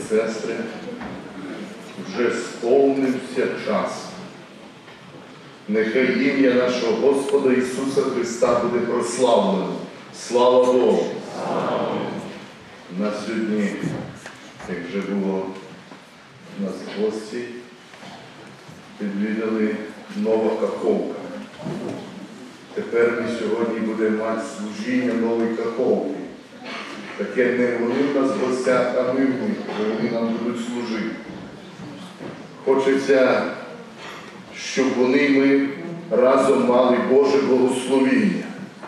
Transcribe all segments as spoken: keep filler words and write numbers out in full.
сестри, вже сповнився час. Нехай ім'я нашого Господа Ісуса Христа буде прославлено. Слава Богу! На сьогодні, як вже було у нас гості, відвідали Нова Каховка. Тепер ми сьогодні будемо мати служіння Нової Каховки. Таке не вони в нас гостях, а ми в них, бо вони нам будуть служити. Хочеться, щоб вони ми разом мали Боже благословіння.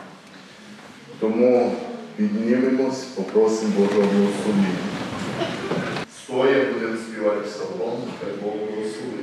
Тому піднімемось, попросимо Божого благословіння. Стоя будемо співати псалом, хай Бог благословить.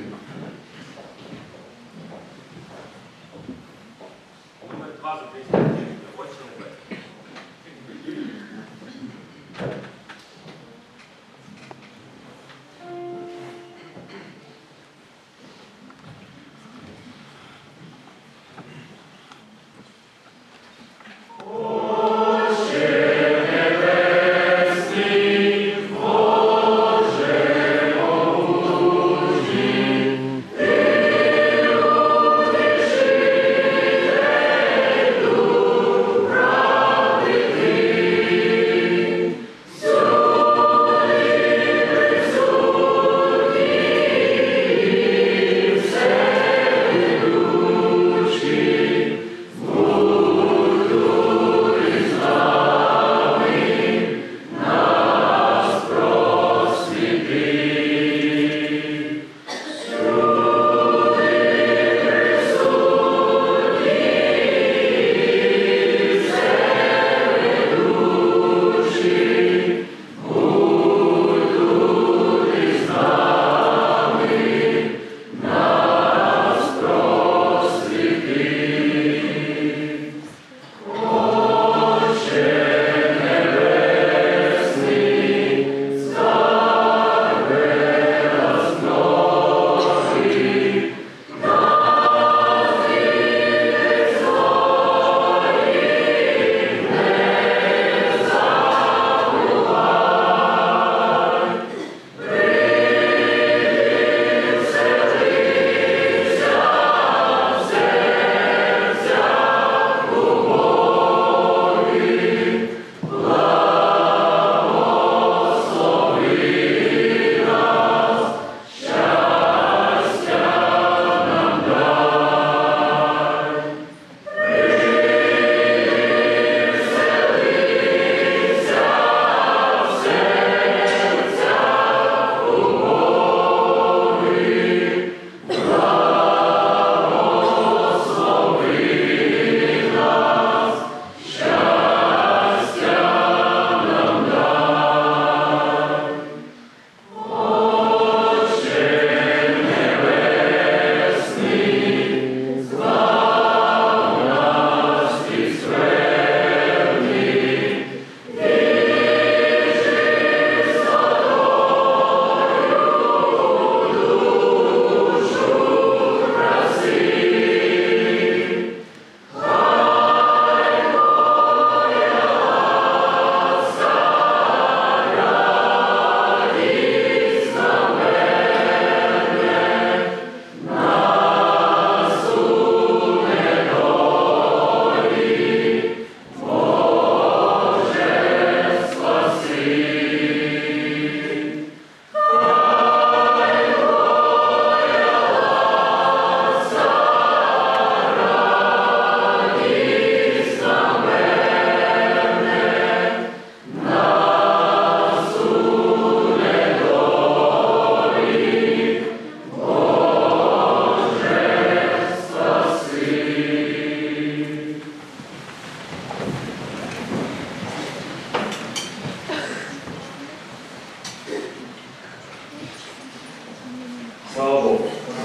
Слава Богу.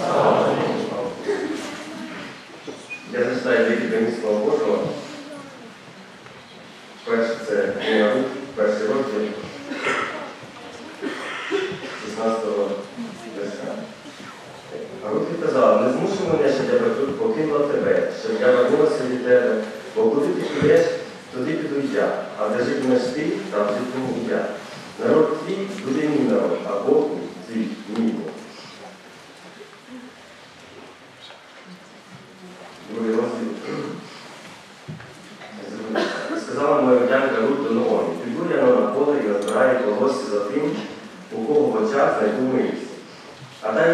Я зачитаю декілька місць Слова Божого. Перше це книга Рук, перший розділ, шістнадцятого верша. А Рук відказала: не змушуй мене, щоб я покинула тебе, щоб я вернулася від тебе, бо куди ти підеш, туди піду я, а де житимеш ти, там житиму я. Народ твій буде мій народ,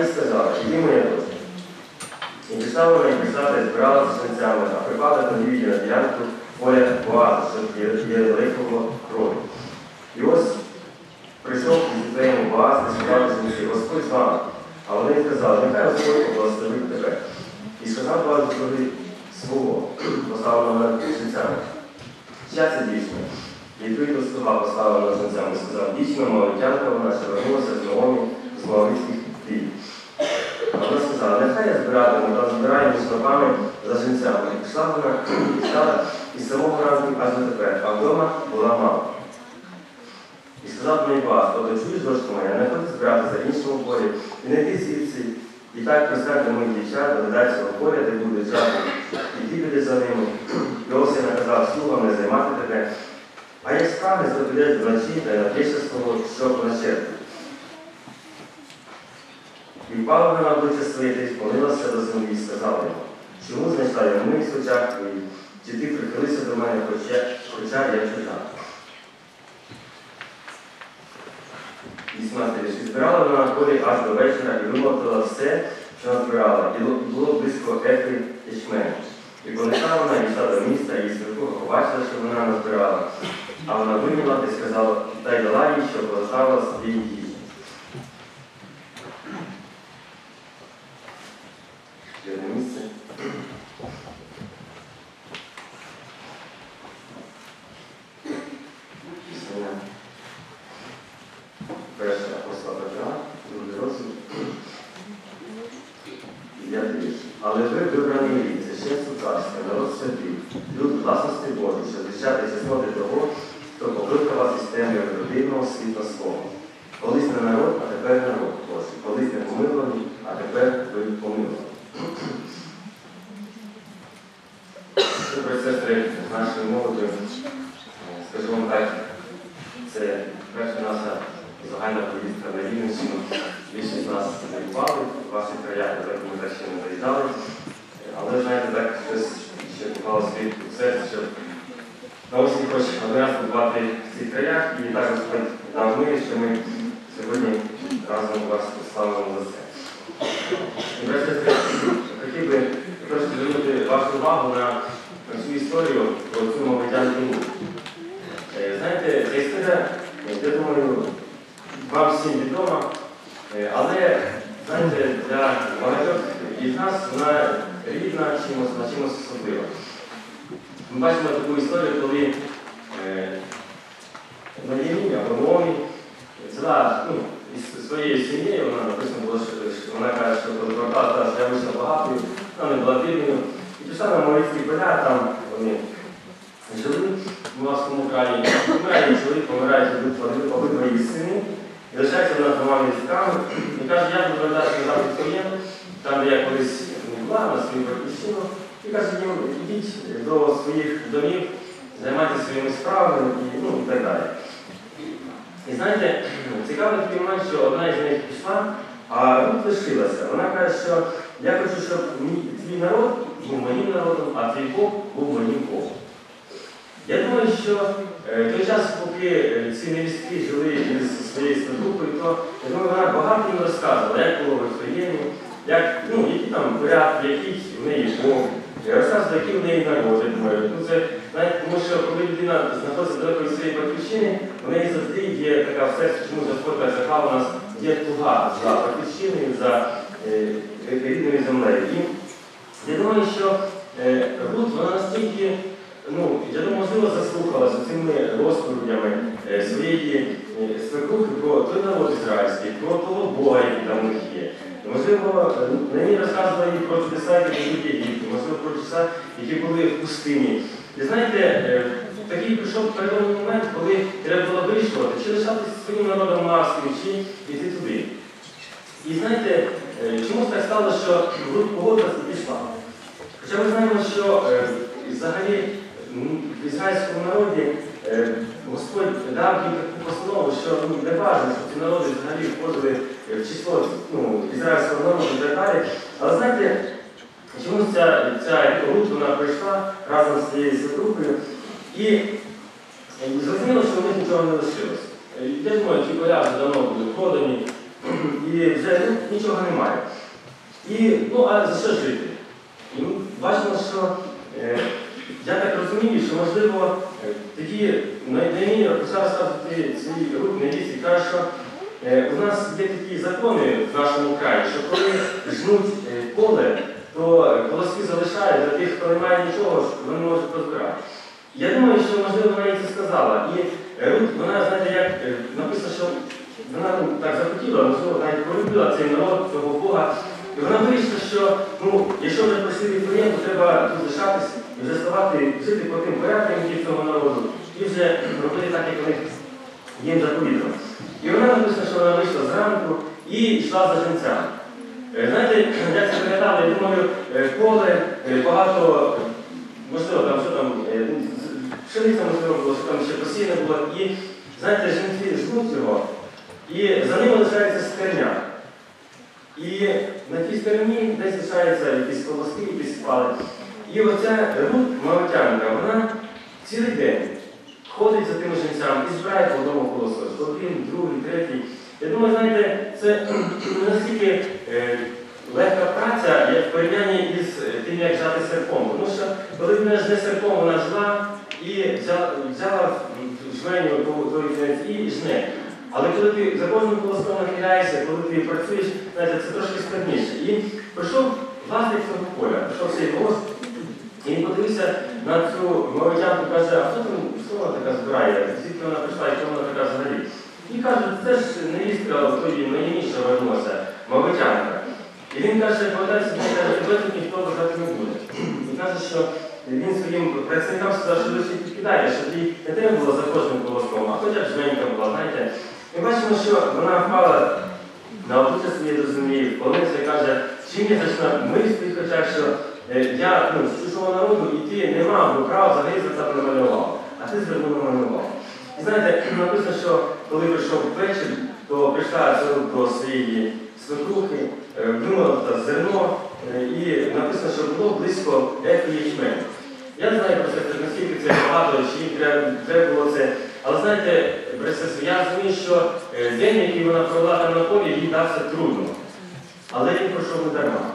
їй сказала, іди моя дочка. І пішла вона і писати, збиралася з жінцями, а припадок на її на ділянку поля Боаза, що є великого крові. І ось прийшов із дітей Боаз, і сказав жінці, Господь з вами. А вони сказали, нехай Господь поблагословить тебе. І сказав Боаз до слуги свого, поставленого над жінцями. Чия це дійсно? І відповідно слуга поставив над жінцями і сказав, дійсно, мавитянка вона, що вернулася з Наомі з Моавицьких пів. А вона сказала, нехай я збиратиму, та збираю між снопами за жінцями. І пішла вона і стала із самого ранку аж до тепер, а вдома була мама. І сказав мені Боаз, ото чуєш, дочко моя, не ходи збирати за іншому полі, і не йди звідси. І так пристаньте моїх дівчат, додай цього поля, де буде жати, і ти підеш за ними. І ось я наказав слугам не займати тебе. А як справи, то підеш вночі, та й нап'єшся з того, що понащерпить. І впала вона на обличчя своє, та й склонилася до землі і сказала йому, чому знайшла я милість в очах твоїх, чи ти прихилився до мене, хоча, хоча я чужа. вісімнадцятий вірш. І збирала вона на полі аж до вечора і вимотала все, що назбирала, і було близько ефи ячменю. І понесла вона і йшла до міста, і свекруха побачила, що вона назбирала. А вона вийняла та й сказала, та й дала їй, щоб поставила собі її. Ще одне місце. Пісня. Перша апостола Петра, другий розділ. Дев'ятий вірш. Але ви вибраний рід, священство царське, народ святий, люд власності Божої, щоб звіщати чесноти того, хто покликав вас із темряви до дивного світла свого. Колись не народ, а тепер народ Божий. Колись не помиловані, а тепер ви помиловані. Добре, сестри, з нашою молодою, скажу вам так, це перша наша загальна поїздка на Рівненщину. Більшість нас не бували в ваших краях, так ми так ще не заїжджали. Але, знаєте, так щось ще попало світ у серці, щоб на осінь хоч один раз побувати в цих краях і так Господь дав милість, що ми сьогодні разом вас славимо за це. І врешті, хотів би трошки звернути вашу увагу на цю історію про цю мавитянку. Знаєте, ця історія, я думаю, вам всім відома, але, знаєте, для багатьох із нас вона рідна чимось, на чимось особлива. Ми бачимо таку історію, коли е, на Ємі, або Номі, ціла, ну, із своєю сім'єю, вона написано було, що вона каже, що коли проказ, що я вийшла багатою, вона не була бідною, і пішла на Моавицькі поля, там вони жили в Моавському краї, помирає чоловік, помирають обидва її сини, і лишається вона з двома місцями, і каже, я буду вертатися назад в своєму, там, де я колись не була, на свою батьківщину, і каже, йдіть до своїх домів, займайтеся своїми справами і, ну, і так далі. І знаєте, цікавий такий момент, що одна із них пішла, а Рут лишилася. Вона каже, що я хочу, щоб твій народ був моїм народом, а твій Бог був моїм Богом. Я думаю, що е, той час, поки ці невістки жили із своєю свекрухою, то я думаю, вона багато їм розказувала, як було в Вифлеємі, як, ну, які там порядки, який в неї Бог. Я розказую, які в неї народи. Ну, це, знаєте, тому що коли людина знаходиться далеко від своєї батьківщини, в неї завжди є така в серці, чому Господь так захав у нас, є туга за батьківщиною, за е, рідною землею. І я думаю, що е, Рут, вона настільки, ну, я думаю, можливо, заслухалася цими розповідями е, своєї е, свекрухи про той народ ізраїльський, про того Бога, який там у них є. Можливо, на ній розказували про чудеса, які були в Єгипті, можливо, про чудеса, які були в пустині. І знаєте, такий прийшов переломний момент, коли треба було вирішувати, чи лишатися своїм народом Моавським, чи йти туди. І знаєте, чомусь так стало, що Рут погодилася і пішла. Хоча ми знаємо, що взагалі в ізраїльському народі Господь дав їм таку постанову, що ну, не важливо, що ці народи взагалі входили в число, ну, ізраїльського народу і так далі. Але знаєте, чомусь ця, ця Рут, вона прийшла разом з цією свекрухою і зрозуміло, що в них нічого не лишилось. Я думаю, ті поля вже давно були продані, і вже ну, нічого немає. І, ну, а за що жити? І ми бачимо, що, е, я так розумію, що, можливо, е, такі наймінні почав розказувати свій рук невісті, каже, що е, у нас є такі закони в нашому краї, що коли жнуть е, поле, то колоски залишають для тих, хто не має нічого, вони можуть позбирати. Я думаю, що, можливо, вона їй це сказала. І Рут, вона, знаєте, як е, написано, що вона ну, так захотіла, можливо, навіть полюбила цей народ, цього Бога. І вона вирішила, що ну, якщо вже прийшли від клієнт, то треба тут лишатись і вже ставати, жити по тим порядкам, які цього народу, і вже робити так, як вони їм заповідали. І вона написала, що вона вийшла зранку і йшла за жінцями. Знаєте, як це виглядало, я думаю, поле, багато, можливо, там, що там, пшениця, можливо, було, що там ще посіяне було, і, знаєте, жінки ждуть його, і за ними лишається стерня. І на тій стороні десь лишаються якісь колоски, якісь спали. І оця Рут, Моавитянка, вона цілий день ходить за тими жінцями і збирає по одному колосочку. Один, другий, третій. Я думаю, знаєте, це не настільки е, легка праця, як в порівнянні із тим, як жати серпом. Тому що, коли вона жне серпом, вона жила і взяла, взяла жменю той кінець і жне. Але коли ти за кожним колоском нахиляєшся, коли ти працюєш, знаєте, це трошки складніше. І прийшов власник цього поля, прийшов цей голос, і він подивився на цю Моавитянку і каже, а хто там, хто вона така збирає, звідки вона прийшла і хто вона така взагалі? І каже, це ж невістка тої найніше вернулася, Моавитянка. І він каже, повертається, каже, тебе тут ніхто вважати не буде. І каже, що він своїм працівникам сказав, що ви всі підкидаєте, щоб їй не треба було за кожним колоском, а хоча б жменька була, знаєте. Ми бачимо, що вона впала на обличчя своє до землі, вклонився і каже, чим я зачна милість в твоїх очах, що е, я ну, з чужого народу і ти не мав права взагалі звертати намалював, а ти звернув намалював. І знаєте, написано, що коли прийшов вечір, то прийшла до своєї свекрухи, вдумала зерно, е, і написано, що було близько ефі ячменю. Я не знаю, наскільки це багато, чи їм треба, треба було це. Але знаєте, я розумію, що день, який вона провела там на полі, їй дався трудно. Але він пройшов не дарма.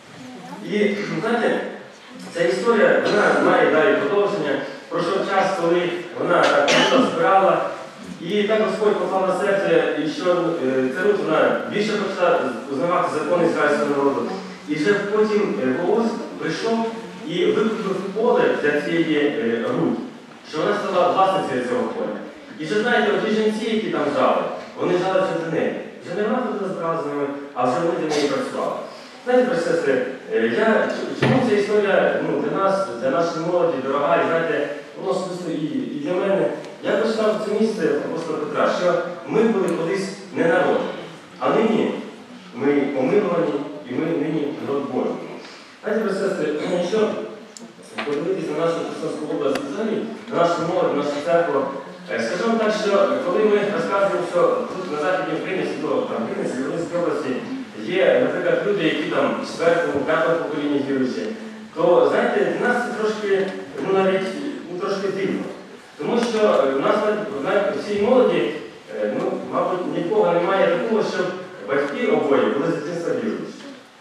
І, знаєте, ця історія, вона має далі продовження. Пройшов час, коли вона так збирала, і так Господь поклав на серце, і що ця Рут, вона більше почала узнавати закони ізраїльського народу. І вже потім Бооз прийшов і викупив поле для цієї Рут, що вона стала власницею цього поля. І вже знаєте, ті жінці, які там жали, вони жали вже за неї. Вже не вона туди збирала з ними, а вже вони для неї працювали. Знаєте, брати сестри, я, чому ця історія ну, для нас, для нашої молоді, дорога, і знаєте, воно особисто і, і для мене. Я починав це місце апостола Петра, що ми були колись не народ, а нині ми помилувані і ми нині народ Божий. Знаєте, брати сестри, якщо подивитися на нашу Херсонську область взагалі, на нашу молодь, на нашу церкву, скажу вам так, що коли ми розказуємо, що тут на Західній Україні, там, в Вінниці, в Волинській області, є, наприклад, люди, які там в четвертому, п'ятому поколінні віруючі, то, знаєте, для нас це трошки, ну, навіть, ну, трошки дивно. Тому що у нас в цій молоді, ну, мабуть, нікого немає такого, щоб батьки обоє були з дитинства віруючі.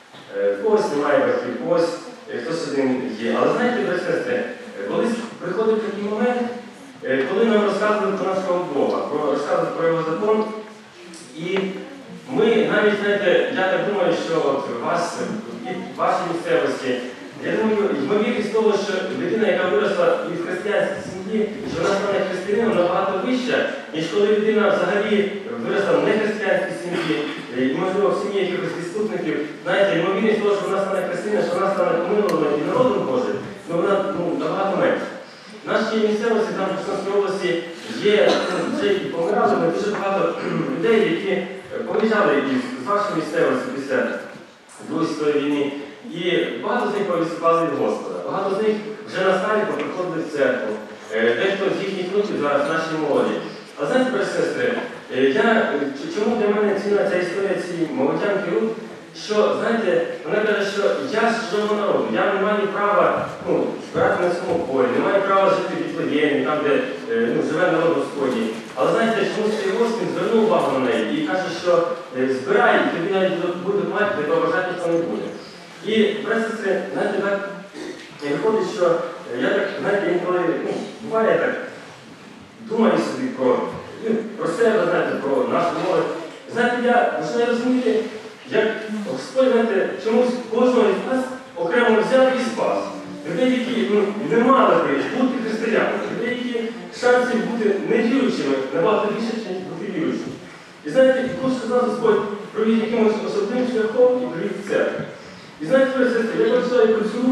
В когось немає батьків, в когось хтось один є. Але знаєте, брати сестри, колись приходить такий момент, коли нам розказують про нашого Бога, про, розказують про його закон, і ми навіть, знаєте, я так думаю, що от вас, в вашій місцевості, я думаю, ймовірність того, що людина, яка виросла і в християнській сім'ї, що вона стане християнином набагато вища, ніж коли людина взагалі виросла в нехристиянській сім'ї, і, можливо, в сім'ї якихось відступників. Знаєте, ймовірність того, що вона стане християною, що вона стане помилованою і народом Божим, ну вона ну, набагато менше. В нашій місцевості, там в Херсонській області, є, вже і помирали ми дуже багато людей, які поїжджали із вашої місцевості після Другої світової війни. І багато з них повістували від Господа. Багато з них вже на сталі поприходили в церкву. Дехто з їхніх внуків зараз в нашій молоді. А знаєте, брати сестри, я, чому для мене цінна ця історія цієї Моавитянки Рут, що, знаєте, вона каже, що я з чужого народу, я не маю права ну, збирати на цьому полі, не маю права жити в Віфлеємі, там, де ну, живе народ Господній. Але знаєте, чомусь цей Господь звернув увагу на неї і каже, що е, збирай, і тобі навіть буде допомагати, не проважати ніхто не буде. І, брат, сестри, знаєте, так е, виходить, що е, я так, знаєте, інколи, ну, буває так, думаю собі про, ну, про себе, знаєте, про нашу молодь. Знаєте, я починаю розуміти, як Господь, знаєте, чомусь кожного із нас окремо взяв і спас. Людей, які ну, не мали би бути християнами, людей, які шансів бути невіруючими, набагато більше, ніж бути віруючими. І знаєте, і кожен з нас Господь провів якимось особливим шляхом і провів в церкву. І знаєте, брати, сестри, я працюю і працюю,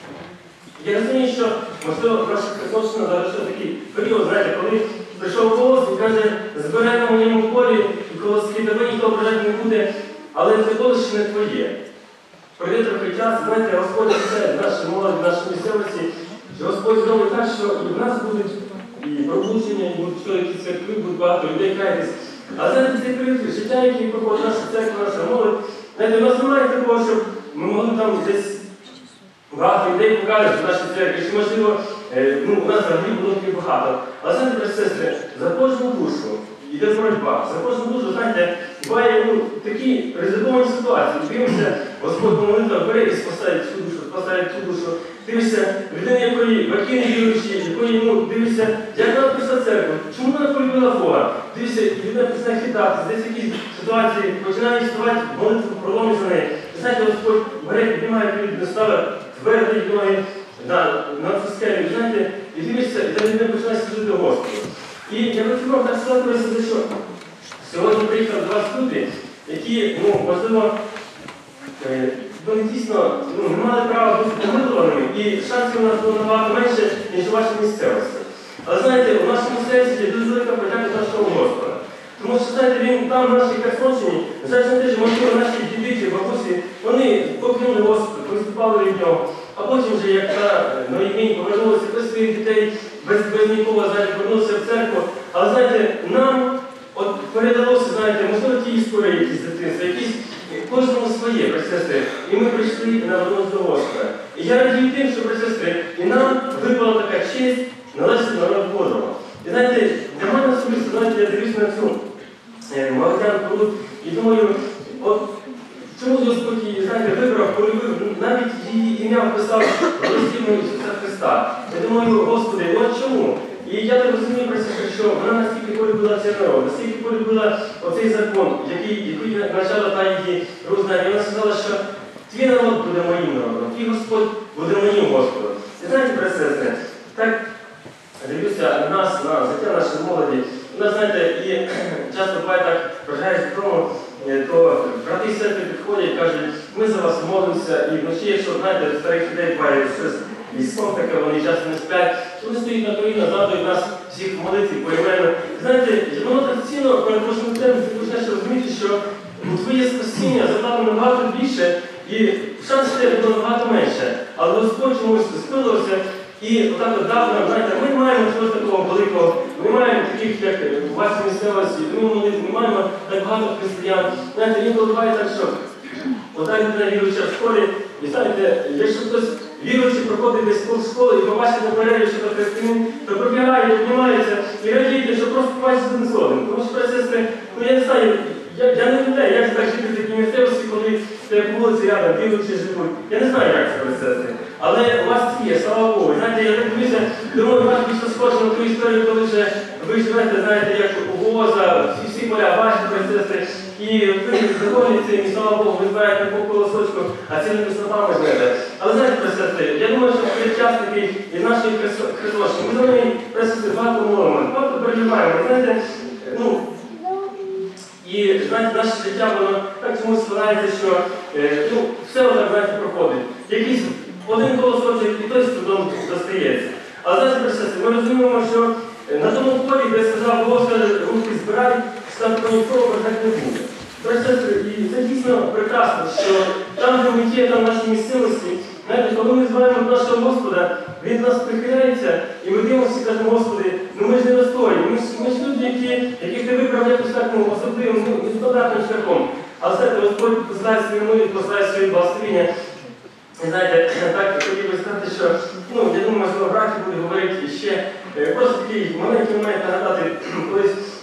я розумію, що, можливо, наша Христовщина зараз ще такий період, знаєте, коли прийшов голос і каже, збирай на моєму полі, і колоски тебе ніхто ображати не буде, але це поле ще не твоє. Пройде трохи час, знаєте, Господь все, наша молодь, в нашій місцевості, що Господь зробить так, що і в нас будуть і пробудження, і будуть що, які церкви, будуть багато людей каятись. А знаєте, цей період життя, який проходить наша церква, наша молодь, знаєте, у нас немає такого, щоб ми могли там десь багато людей покажуть в нашій церкві, що, можливо, е, ну, у нас взагалі було таки багато. Але знаєте, брати, сестри, за кожну душу йде боротьба. За кожну душу, знаєте, буває ну, такі ризиковані ситуації. Дивимося, Господь молитва бере і спасає цю душу, спасає цю душу. Дивишся, людина, якої батьки не віруючі, якої, ну, дивишся, як вона прийшла церкву, чому вона полюбила Бога. Дивишся, людина починає хитатися, десь якісь ситуації, починає ставати молитву, проломі за неї. Знаєте, Господь бере, піднімає людину, ставить твердий ноги на, на цю скелю, знаєте, і дивишся, і та людина починає служити Господу. І я хочу вам так сказати, що сьогодні приїхали до вас люди, які, ну, можливо, вони дійсно ну, не мали права бути помилуваними, і шансів у нас було набагато менше, ніж у вашій місцевості. Але знаєте, у нашій місцевості є дуже велика подяка нашого Господа. Тому що, знаєте, він там, в нашій Херсонщині, звичайно, теж, можливо, наші діди чи бабусі, вони покинули Господа, виступали від нього. А потім вже, як на Ноємінь повернулися без своїх дітей, без, без нікого, знаєте, повернулися в церкву. Але, знаєте, нам от передалося, знаєте, можливо, ті історії якісь дитинства, якісь кожному своє, брати сестри. І ми прийшли і навернулися до Господа. І я радію тим, що, брати сестри, і нам випала така честь належати до народу Божого. І знаєте, для мене особисто, знаєте, я дивлюсь на цю е, молодянку тут і думаю, от чому Господь її, знаєте, вибрав, полюбив, навіть її ім'я вписав Ростівну Ісуса Христа. Я думаю, Господи, от чому? І я так розумію, брати сестри, що вона настільки полюбила цей народ, настільки полюбила оцей закон, який, який почала та її роззнання. І вона сказала, що твій народ буде моїм народом, твій Господь буде моїм Господом. І знаєте, брати сестри, так дивлюся на нас, на життя нашої молоді. У нас, знаєте, і часто буває так, проживаєш додому, то брати і сестри підходять, кажуть, ми за вас молимося, і вночі, якщо, знаєте, старих людей буває щось, і сон таке, вони часто не сплять, вони стоять на коліна, згадують нас всіх молитві поіменно. Знаєте, воно так цінно, перед кожним днем ти почнеш розуміти, що твоє спасіння задало набагато більше, і шансів тебе було набагато менше. Але Господь чомусь спилився і отак от дав нам, знаєте, ми маємо чогось такого великого, ми маємо таких, як у вашій місцевості, ми маємо так багато християн. Знаєте, інколи буває так, що отак людина віруюча в школі, і знаєте, якщо хтось віруючий проходить десь повз школи і побачить на перерві, що то християнин, то пробігає, піднімається і радіє, що просто побачить один з одним. Тому що, брати сестри, ну я не знаю, я, я не знаю, як це так жити в такій місцевості, коли по вулиці рядом віруючі живуть. Я не знаю, як це, брати сестри. Але у вас це є, слава Богу. Знаєте, я так дивлюся, думаю, у вас більше схоже на ту історію, коли вже ви живете, знаєте, як у Воза, всі, всі поля ваші, брати сестри, і ви доволі цим, і слава Богу, ви збираєте по колосочку, а цілими снопами живете. Але знаєте, брати сестри, я думаю, що є час такий і нашої Христошки. Ми за неї, брати сестри, багато молимо, багато переживаємо. Знаєте, ну, і, знаєте, наше життя, воно так чомусь складається, що е, ну, все отак, знаєте, проходить. Якийсь один колосочок і той з трудом достається. Але знаєте, брати сестри, ми розуміємо, що на тому полі, де сказав Господь, руки збирай, там нікого так не буде. Брати сестри, і це дійсно прекрасно, що там, де ми є, там в нашій місцевості, знаєте, коли ми зваємо до нашого Господа, Він нас прихиляється, і ми дивимося і кажемо, Господи, ну ми ж не достойні, ми ж, ми ж люди, які, яких Ти вибрав якось так, ну, особливим, ну, нестандартним шляхом. Але знаєте, Господь посилає свою молитву, посилає свої благословення. І знаєте, так хотів би сказати, що, ну, я думаю, можливо, браті буде говорити ще, просто такий маленький момент нагадати, колись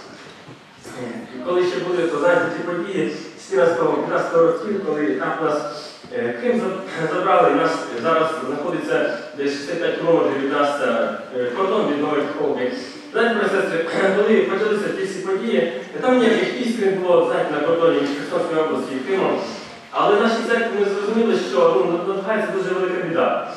коли ще були, то знаєте, ті події чотирнадцятого-п'ятнадцятого років, коли там нас е, Крим забрали, нас зараз знаходиться десь шістдесят п'ять кілометрів від нас е, кордон від Нової Каховки. Знаєте, брати і сестри, коли почалися ті всі події, там ніяких військ не було, знаєте, на кордоні між Херсонською областю і Кримом. Але в нашій церкві ми зрозуміли, що ну, надвигається дуже велика біда.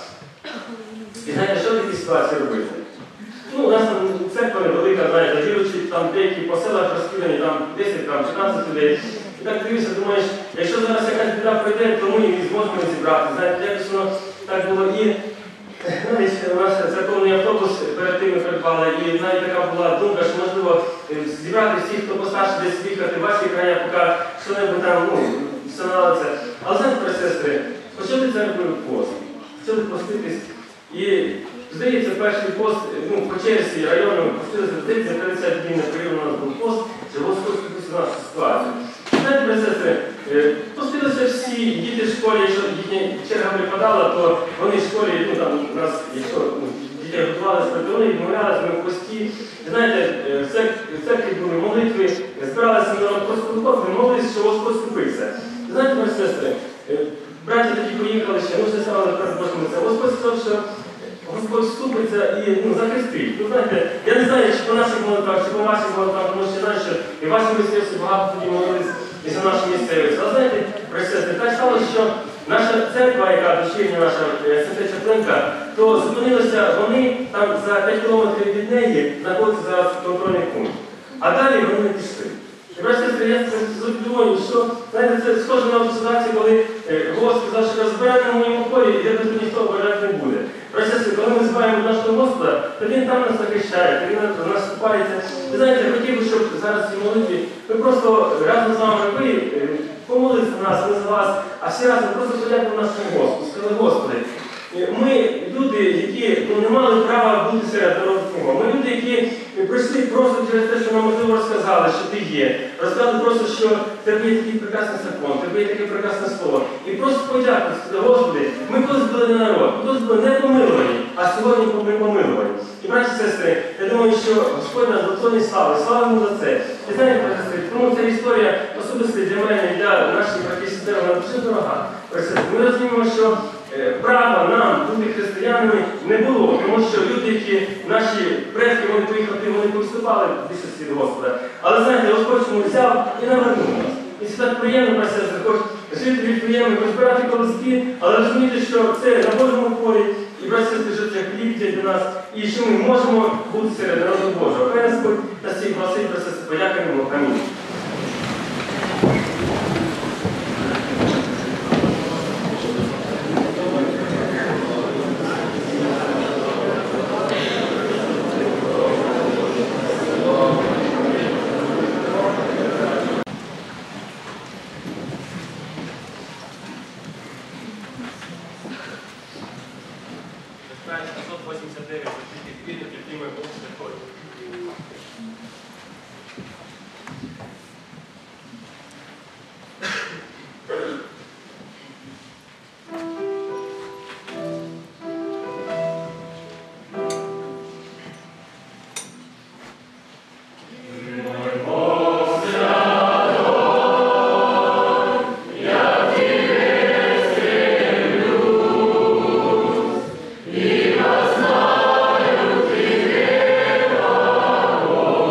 І знаєте, що в такій ситуації робити? Ну, у нас там церква невелика, знаєте, віруючі, там деякі по селах розкидані, там десять, там чотирнадцять людей. І так дивишся, думаєш, якщо зараз якась біда прийде, то ми її зможемо зібрати. Знаєте, якось воно так було. І навіть у нас церковний автобус перед тим ми придбали, і навіть така була думка, що можливо зібрати всіх, хто постарше десь їхати в ваші края, поки що-небудь там, ну, все наладиться. Але знаєте, брати і сестри, почали церквою пост, почали поститись. І, здається, перший пост, ну, по черзі району постилися, здається, п'ятдесят днів неприйомно у нас був пост, що Господь спустився нашу ситуацію. Знаєте, брати і сестри, постилися всі діти в школі, якщо їхня черга припадала, то вони в школі, ну там у нас, якщо ну, дітей готувалися, то вони відмовлялися, ми в пості. Знаєте, в церкві були молитви, збиралися народ просто молилися, що Господь скупився. Знаєте, брати і сестри, браті тоді поїхали ще, ну все стало перед Божим лицем. Господь сказав, що Господь вступиться і ну, захистить. Ну, знаєте, я не знаю, чи по наших молитвах, чи по ваших молитвах, тому що знаю, що і в вашій місцевості багато тоді молились і за нашу місцевість. Але знаєте, брати і сестри, так сталося, що наша церква, яка дочірня наша Свята Чаплинка, то зупинилися вони, там за п'ять кілометрів від неї знаходиться зараз контрольний пункт. А далі вони не пішли. І, брати і сестри, я думаю, що, знаєте, це схоже на ту ситуацію, коли Господь сказав, що розбирати на моєму полі, і де тут ніхто бажати не буде. Брати і сестри, коли ми називаємо нашого Господа, то Він там нас захищає, то Він нас вступається. Ви знаєте, я хотів би, щоб зараз в цій молитві ми просто разом з вами ви помолилися за нас, ми за вас, а всі разом просто подякували нашому Господу. Сказали, Господи, ми люди, які ну, не мали права бути серед народу Твого. Ми люди, які прийшли просто через те, що нам можливо розказали, що Ти є. Розказали просто, що в Тебе є такий прекрасний закон, в Тебе є таке прекрасне слово. І просто подякувати, сказати, Господи, ми колись були не народ, ми колись були не помилувані, а сьогодні ми помилувані. І, браті і сестри, я думаю, що Господь нас достойний слави, слава йому за це. І знаєте, браті і сестри, тому ця історія особисто для мене і для наших братів і сестер, вона дуже дорога. Ми розуміємо, що права нам бути християнами не було, тому що люди, які наші предки, вони поїхали, вони повступали в більшості до Господа. Але знаєте, Господь чому взяв і навернув нас. І це так приємно, браті і сестри, хоч жителі приємно розбирати колоски, але розуміти, що це на Божому полі, і браті і сестри, що це хліб для нас, і що ми можемо бути серед народу Божого. Хай Господь нас всіх благословить, браті і сестри, подякуємо. Амінь. шістсот вісімдесят дев'ять, тільки підтримує Бог Святой. He was not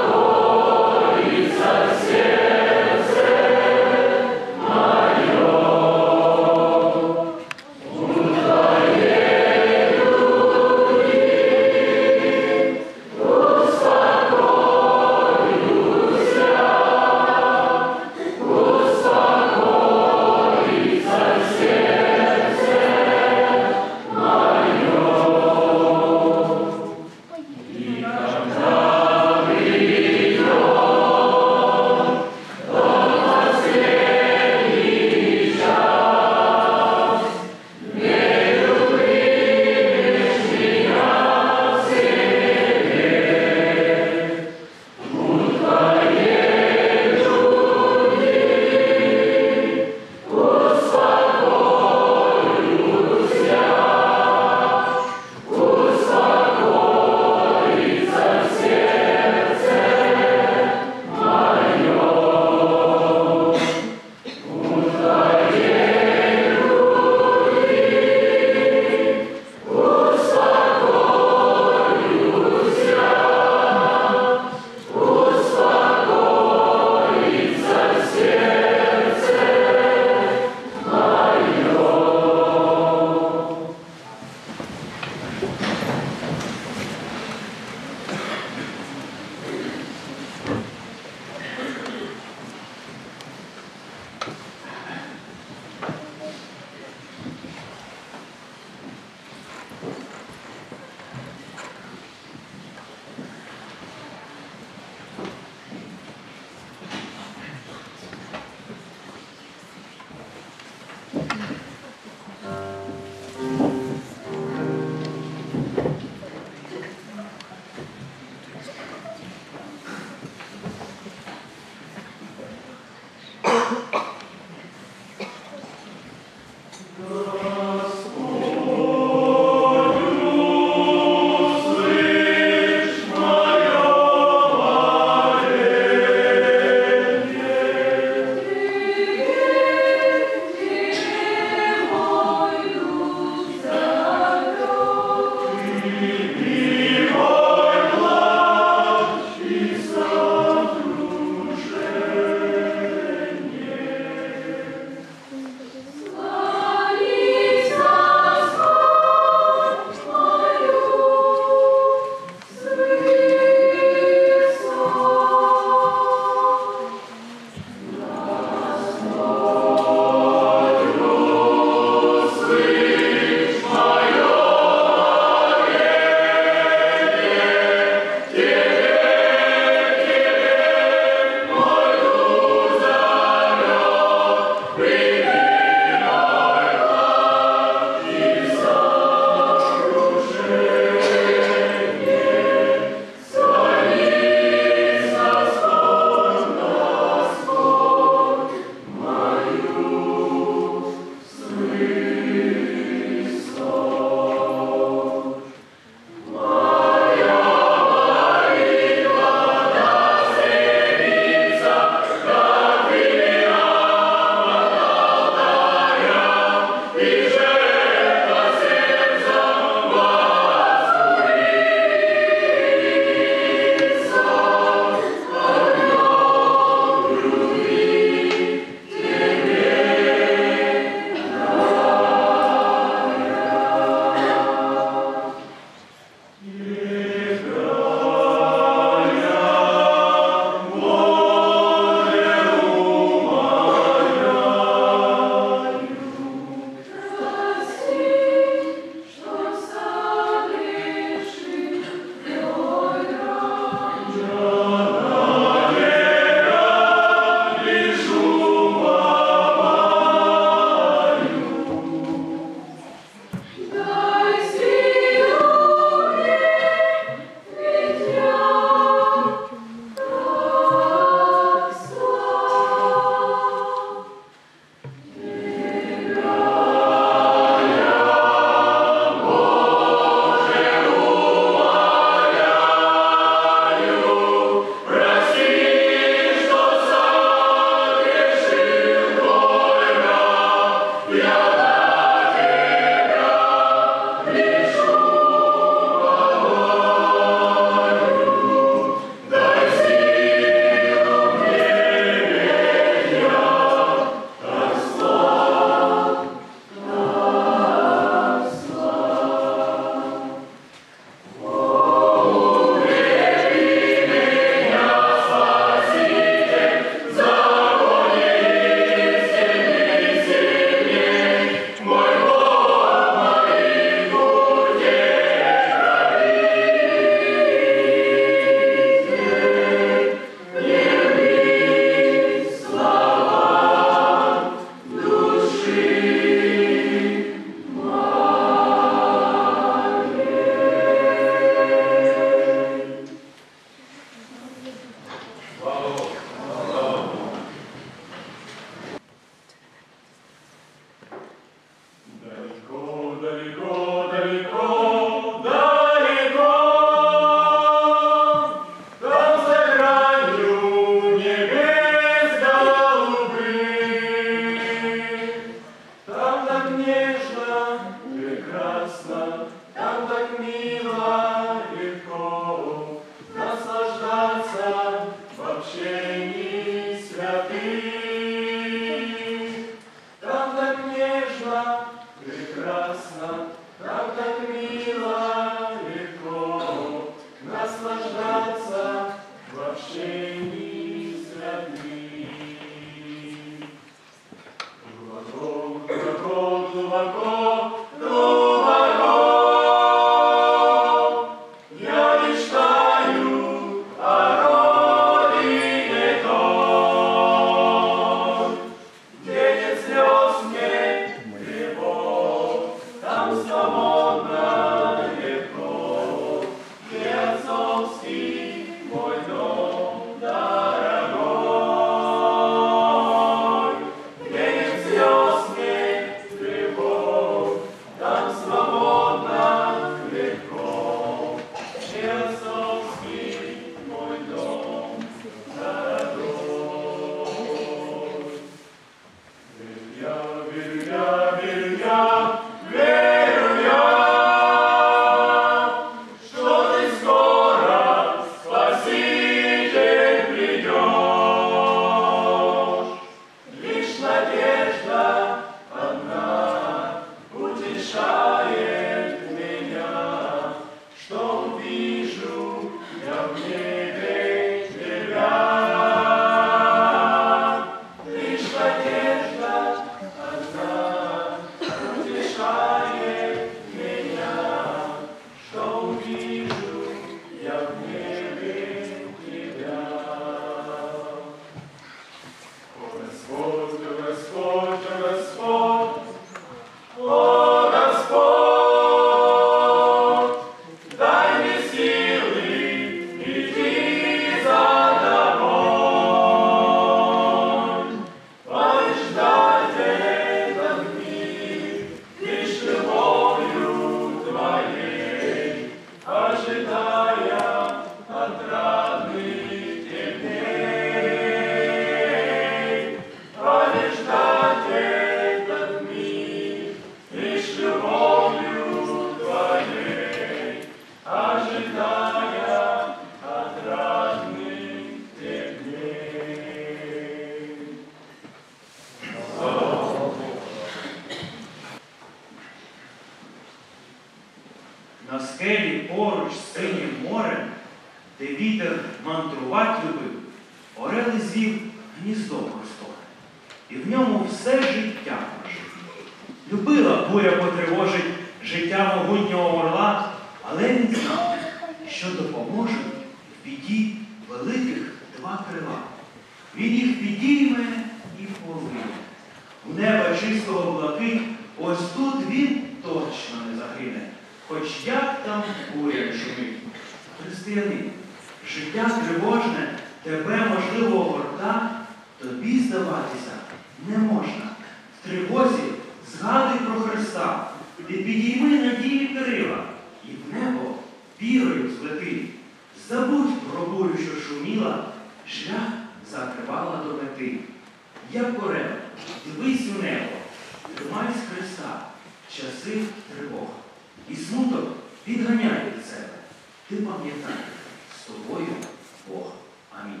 скелі поруч з синім морем, де вітер мандрувать любив, орел і звів гніздо просторе, і в ньому все життя прожив. Любила буря потривожить життя могутнього орла, але він знав, що допоможуть в біді великих два крила. Він їх підійме і повиє. У неба чистого блакить, ось тут він точно не загине, хоч як там буря шумить. Християнин, життя тривожне тебе, можливо, горта, тобі здаватися не можна. В тривозі згадуй про Христа, ти підійми надії крила, і в небо вірою злети. Забудь про бурю, що шуміла, шлях закривала до мети. Як орел, дивись у небо, тримай з Христа часи тривог. І смуток відганяй від себе. Ти пам'ятай, з тобою Бог. Амінь.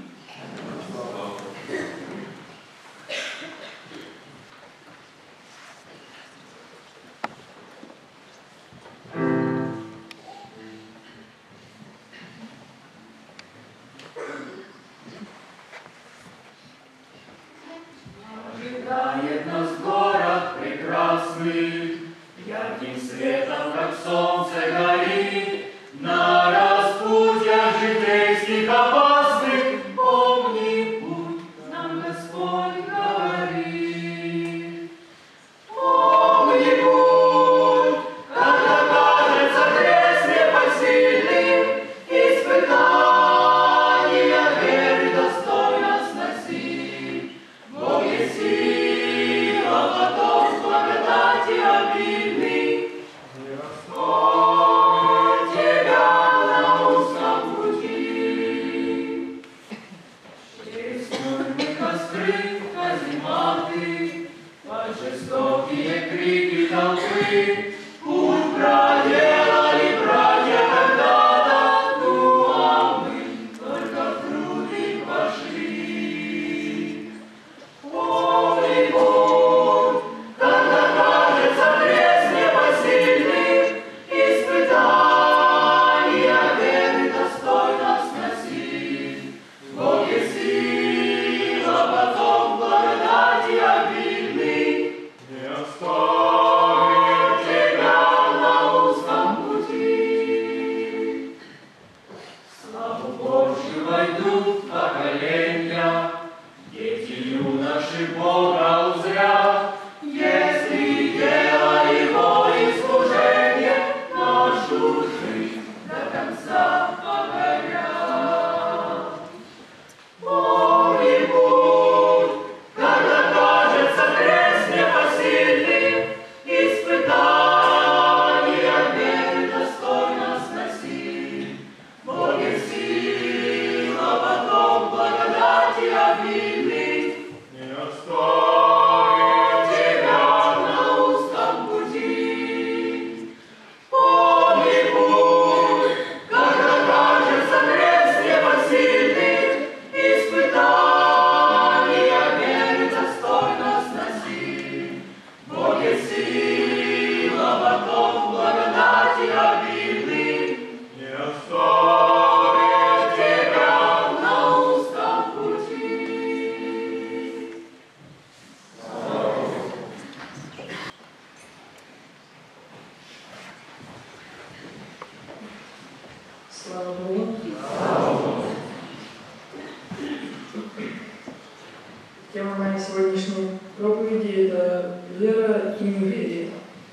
Ожидает нас город прекрасный, ярким светом, как солнце горит, на распутьях житейских опасных, помни путь, нам Господь говорит. Помни путь, когда кажется крест непосильным, испытания веры достойно сносить. Бог есть сила, потом благодати обильный, Господь тебя на узком пути. Через тьмы костры, казематы, под жестокие крики толпы, путь проделали братья когда-то, ну а мы только в труды пошли. Помни путь, когда кажется крест непосильным, испытания веры достойно сносить. Бог есть сила, потом благодати обильный, не оставит тебя на узком пути. Славу Божью войдут поколения, дети юноши Бога узрят, если дело Его и служение нашу жизнь до конца погорят. Помни путь, когда кажется крест непосильным, испытания веры достойно сносить. Бог есть сила, потом благодати обильный, не оставит тебя на узком пути. Помни путь, когда кажется крест непосильным, испытания веры достойно сносить. Бог есть сила, потом благодати обильный, не оставит тебя на узком пути. Слава Богу. Тема моей сегодняшней проповеди – это вера и неверие.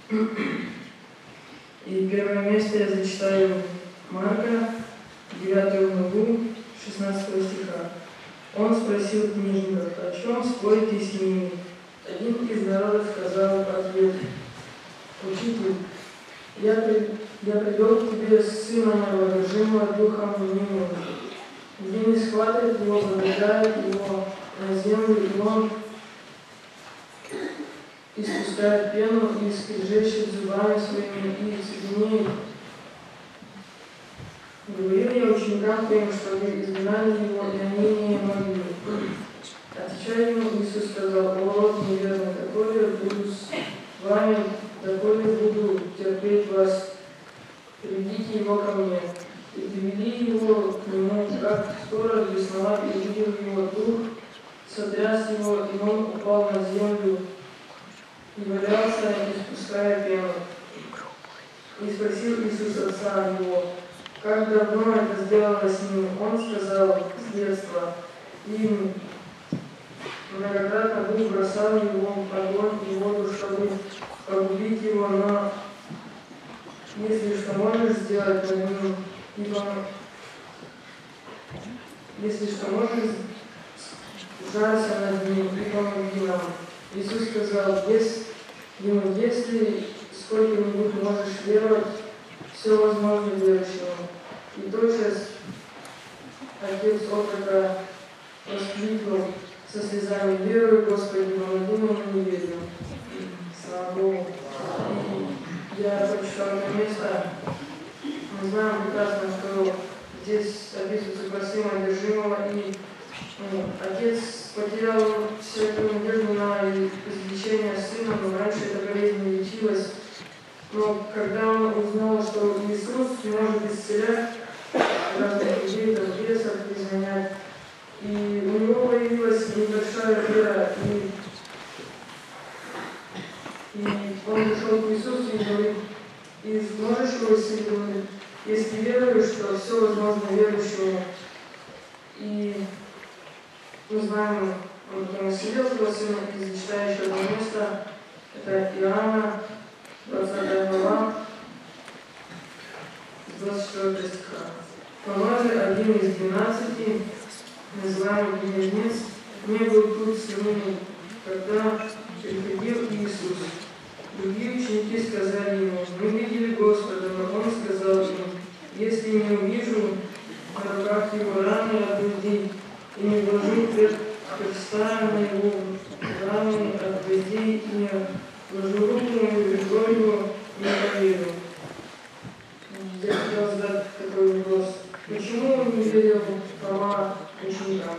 И первое место я зачитаю Марка, девятую главу, шестнадцатого стиха. Он спросил книжников, о чем спорите с ними? Один из народа сказал в ответ: «Учитель, я, при- я привел к тебе сына необладожимого духом немого. Демон схватывает его, бросает его на землю, и он испускает пену и скрежещет зубами своими и соединяет. Говорил я ученикам твоим, чтобы изгнали его, и они не могли». Отвечая ему, Иисус сказал: «О, род неверный, доколе буду с вами, доколе буду терпеть вас, придите упал на землю и валялся, испуская пену. И спросил Иисус отца его, как давно это сделано с ним. Он сказал, с детства. И многократно Бог бросал его в огонь и воду, чтобы погубить его, но если что можешь сделать над ним, и пом- если что можешь, жалься над ним и помоги нам. Иисус сказал, если, ему, если сколько-нибудь можешь веровать, все возможно верующему. И тотчас отец отрока воскликнул со слезами: веруй, Господи, помоги нам, не верю. Слава Богу. И я прочитал это место. Мы знаем прекрасно, что здесь описывается про сына одержимого, и ну, отец потерял всякую надежду на излечение сына, но раньше эта болезнь не лечилась. Но когда он узнал, что Иисус может исцелять разных людей, там, бесов изгонять, и у него появилась небольшая вера, и, и он пришел к Иисусу и говорит: и сможешь его исцелить? Если веруешь, то все возможно верующему. И мы знаем, он исцелил этого сына, и зачитаю еще одно место, это Иоанна, двадцатая глава, двадцать четвёртого стиха. Помазы один из двенадцати, называемый Близнец, не был тут с ними, когда приходил Иисус. Другие ученики сказали ему: мы видели Господа, но он сказал им: если не увижу на руках его раны от людей, и не вложу перста моего раны от людей, и не вложу руку мою в ребро его, не поверю. Я хотел задать такой вопрос: почему он не верил Фома ученикам?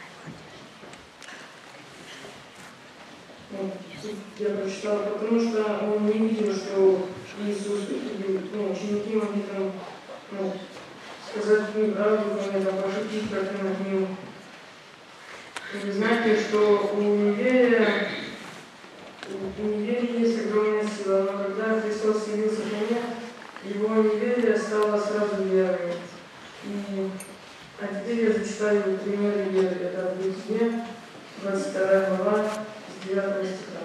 Ну, я прочитал, потому что он не видел, что Иисус, ну, ученики могли там, ну, сказать неправду, там, пошутить как-то над ним. И вы знаете, что у неверия, у неверия есть огромная сила, но когда Христос явился ко мне, его неверие стало сразу верой. И, а теперь я зачитаю примеры веры. Это будет Бытие, двадцать вторая глава, с девятого стиха.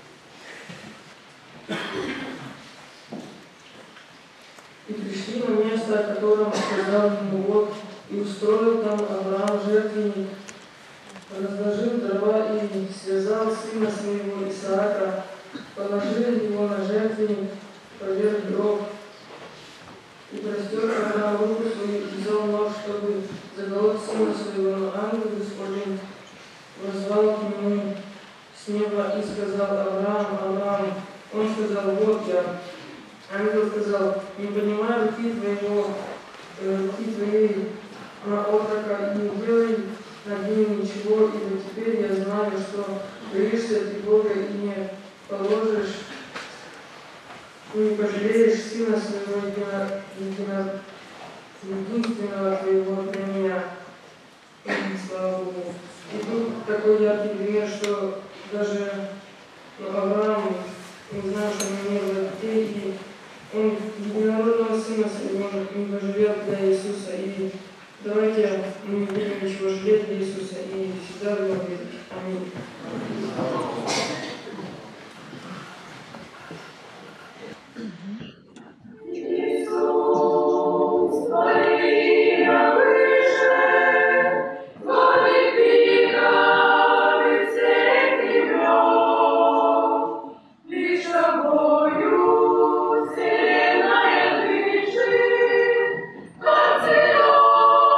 И пришли на место, о котором сказал ему Бог, и устроил там Авраам жертвенник, разложил дрова и связал сына своего Исаака, положил его на жертвенник поверх дров, и простер Авраам руку свою и взял нож, чтобы заколоть сына своего, но ангел Господень возвал к нему с неба и сказал: Авраам, Авраам. Он сказал: вот я. Ангел сказал: не поднимай руки твоего, э, руки твоей на отрока и не делай над ним ничего, ибо теперь я знаю, что боишься ты Бога и не положишь, и не пожалеешь сына своего едино, едино, единственного твоего для меня. И, слава Богу. И тут такой яркий пример, что даже ну, Авраам, не знал, что у него не было детей, и он единородного сына своего не пожалел для Иисуса. И давайте мы не будем ничего жалеть для Иисуса и всегда в Него верить. Аминь.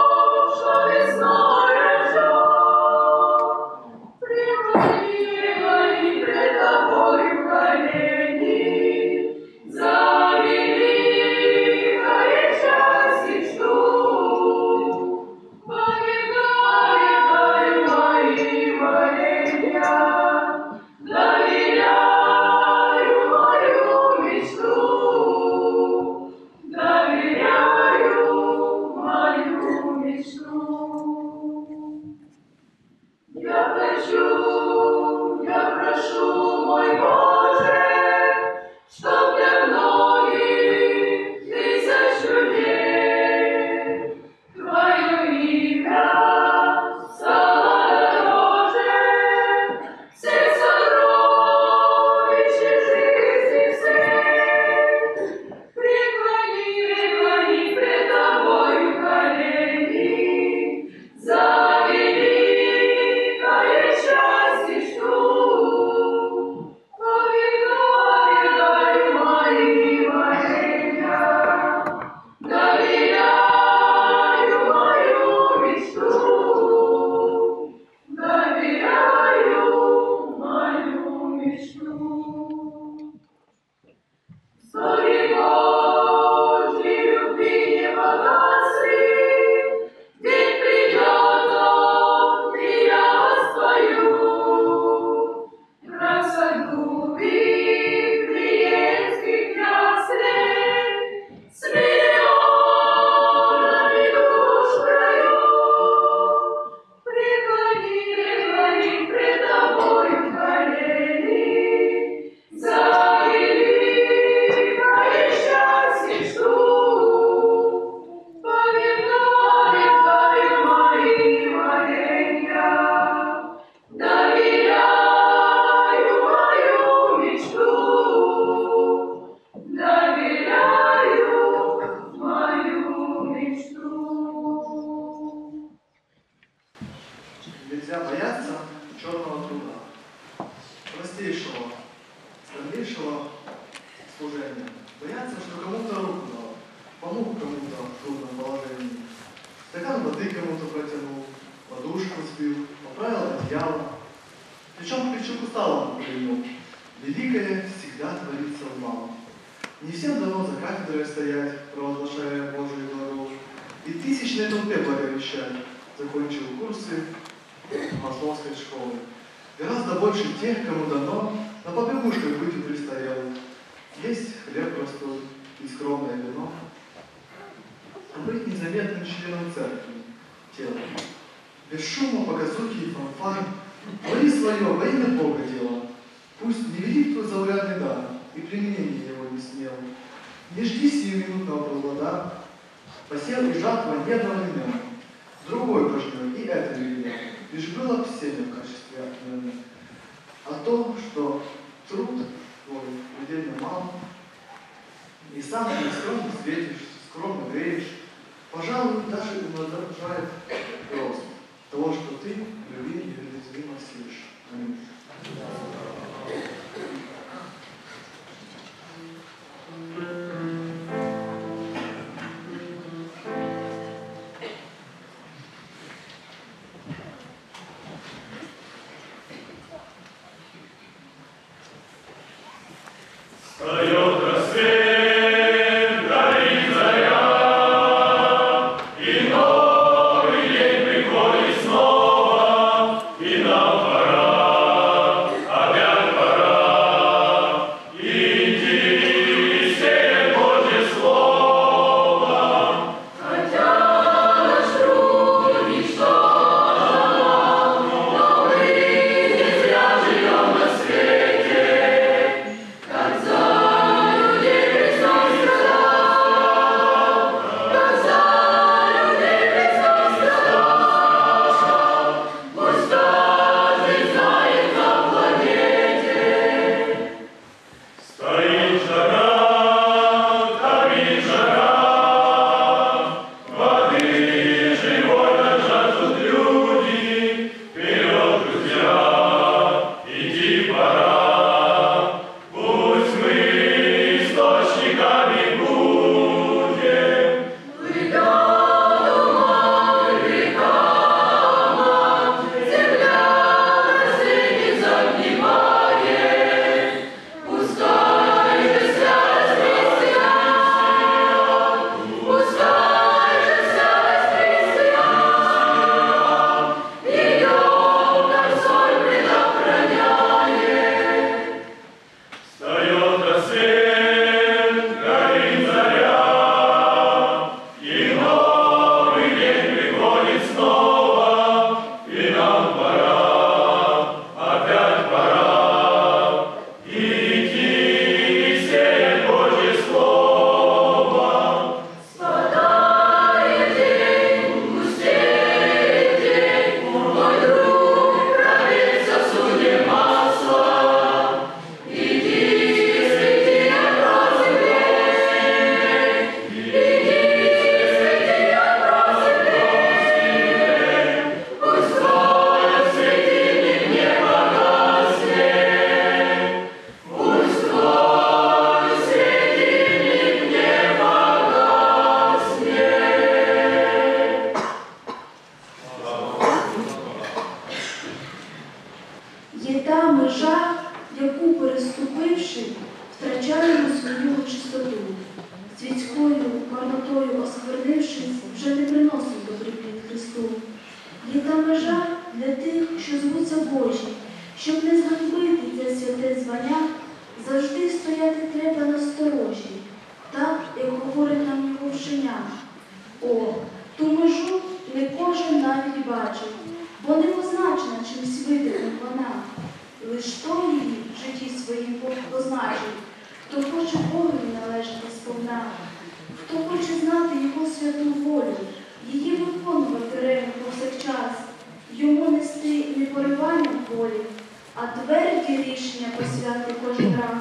Thank you. прошу, мой Боже, чтоб для многих тысяч людей Твое имя стало дороже всех сокровищ жизни всей. Преклони, преклони пред Тобою колени, за великое счастье жду. Повидаю мои моления, доверяю мою мечту, доверяю мою мечту. Зори Божьей любви не погасли, день придет он, и я воспою. Красоту любви приезжих яслей, с миллионами душ прою. Преклони, преклони пред Тобою колени, за великое счастье жду. Повидаю мои моления, доверяю мою мечту, доверяю мою мечту. Нельзя бояться черного труда, простейшего, страннейшего служения. Бояться, что кому-то руку дал, помог кому-то в трудном положении. Стакан воды кому-то протянул, подушку сбил, поправил одеяло. Причем к плечу к усталому прильнул. Великое всегда творится в малом. Не всем дано за кафедрой стоять, провозглашая Божию глагол, и тысячной толпе благовещать. Закончил курсы Масловской школы. Гораздо больше тех, кому дано на побегушках быть у престарелых. Есть хлеб простой и скромное вино. А быть незаметным членом церкви, тела. Без шума, показухи и фанфар, твори свое во имя Бога дело. Пусть не велик твой заурядный дар, и применение его не смело. Не жди сиюминутного плода, посев и жатва не одновременно. Другой пожнет, и это велено, лишь было в семя в качестве отмены. А то, что труд твой предельно мал, и сам ты скромно светишь, скромно греешь, пожалуй, даже умножает рост того, что ты в любви неуязвимо сидишь. Аминь. Встает рассвет, горит заря, и новый день приходит снова, и нам пора, опять пора, иди, сеять Божье слово. Хотя наш труд ничтожен, но мы не зря живем на свете, как за межа, яку, переступивши, втрачаємо свою чистоту. Світською марнотою осквернившись, вже не приносить добрий плід Христу. Є та межа для тих, що звуться Божі, щоб не зганьбити це святе звання, завжди стояти треба насторожі, так, як говорить нам його вчення. О, ту межу не кожен навіть бачить, бо не позначена чимсь видимим вона. Лиш то її в житті своїм Бог позначить, хто хоче Богові належати сповна, хто хоче знати Його святу волю, її виконувати ревно повсякчас, йому нести не поривання в полі, а тверді рішення посвяти кожен раз.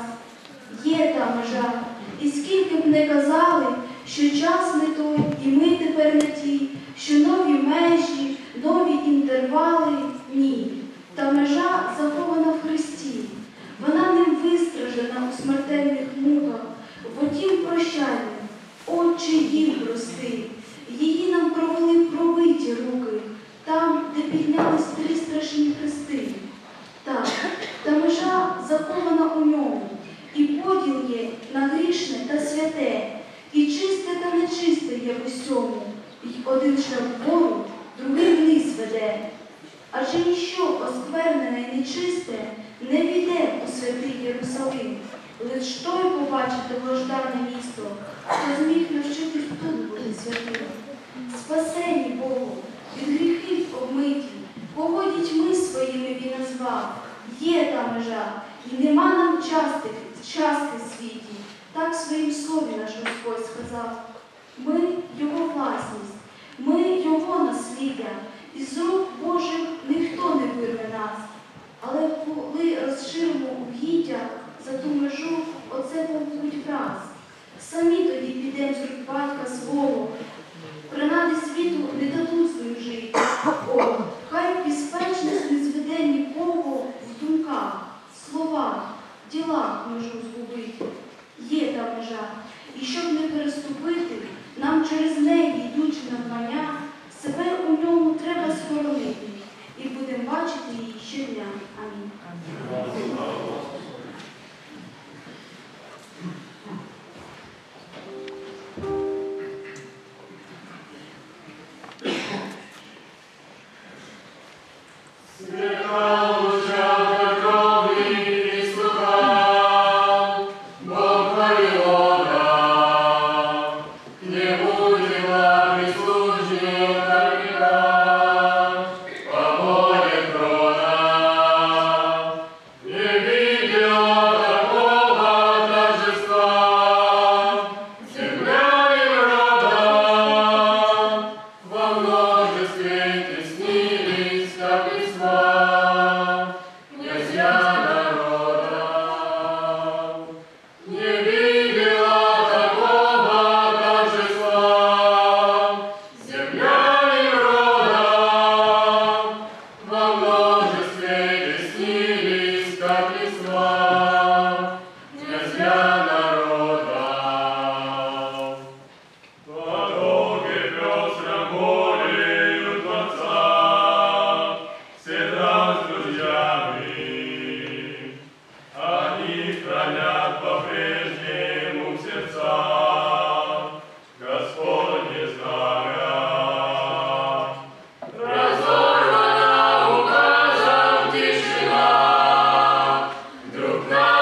Є та межа, і скільки б не казали, що час не той, і ми тепер не ті, що нові межі, нові інтервали – ні. Та межа захована в Христі, вона ним вистражена у смертельних муках, в отім прощальним, Отче їм прости. Її нам провели пробиті руки, там, де піднялись три страшні хрести. Так, та межа захована у ньому, і поділ є на грішне та святе, і чисте та нечисте є в усьому, і один шлях вгору, другий вниз веде. Адже ніщо осквернене і нечисте не війде у святий Єрусалим. Лиш той побачить довгождане місто, хто зміг навчитись тут бути святим. Спасені Богу, від гріхів обмиті, кого дітьми своїми він назвав. Є та межа, і нема нам частки, частки в світі. Так в своїм слові наш Господь сказав. Ми Його власність, ми Його насліддя, і з рук Божих ніхто не вирве нас. Але коли розширимо угіддя за ту межу, оце побудь враз. Самі тоді підемо з рук батька свого, принади світу не дадуть свою жити. О, хай безпечність не зведе нікого в думках, словах, ділах межу згубити. Є та межа, і щоб не переступити, нам через неї, йдучи навмання, себе у ньому треба схоронити, і будемо бачити її щодня. Амінь. Разорвана указом тишина, друг на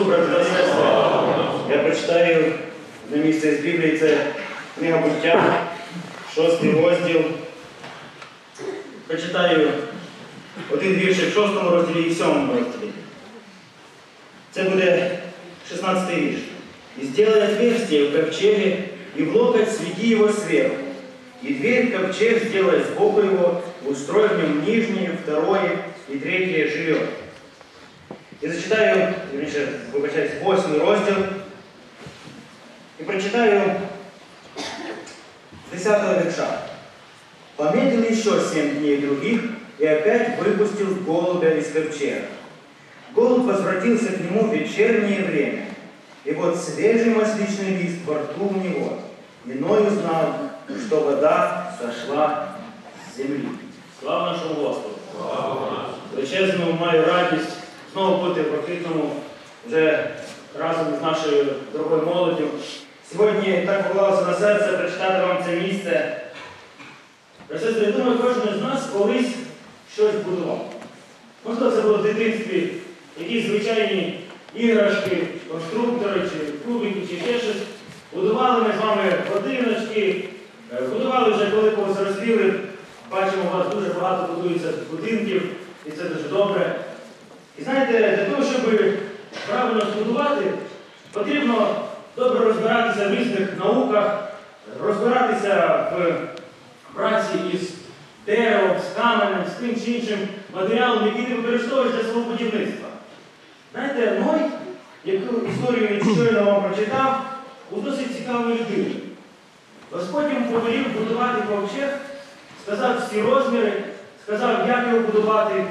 Христу, брати та сестри. Я прочитаю на місце з Біблії, це книга Буття, шостий розділ. Прочитаю один віршик в шостому розділі і в сьомому розділі. Це буде шістнадцятий вірш. «И сделай отверстие в ковчеге, и в локоть сведи его сверху, и дверь ковчег сделай сбоку его, устрой в нем нижнее, второе и третье жилье». І зачитаю, верніше, вибачаюсь, восьмий розділ, і прочитаю з десятого вірша. «Помедлил еще семь дней других, и опять выпустил голубя из ковчега. Голубь возвратился к нему в вечернее время, и вот свежий масличный лист во рту у него, и Ной узнал, что вода сошла з землі». Слава нашому Господу! Величезну маю радість знову бути в Рокитному вже разом з нашою дорогою молоддю. Сьогодні так поклалося на серце прочитати вам це місце. Сестри, я думаю, кожен з нас колись щось будував. Можливо, це було в дитинстві якісь звичайні іграшки, конструктори, чи кубики, чи ще щось. Будували ми з вами годиночки, будували вже, коли повзросліли. Бачимо, у вас дуже багато будується будинків, і це дуже добре. І знаєте, для того, щоб правильно збудувати, потрібно добре розбиратися в різних науках, розбиратися в праці із деревом, з каменем, з тим чи іншим матеріалом, який ти використовуєш для свого будівництва. Знаєте, Ной, яку історію він щойно вам прочитав, був досить цікавою людиною. Господь йому повелів будувати ковчег, сказав всі розміри, сказав, як його будувати,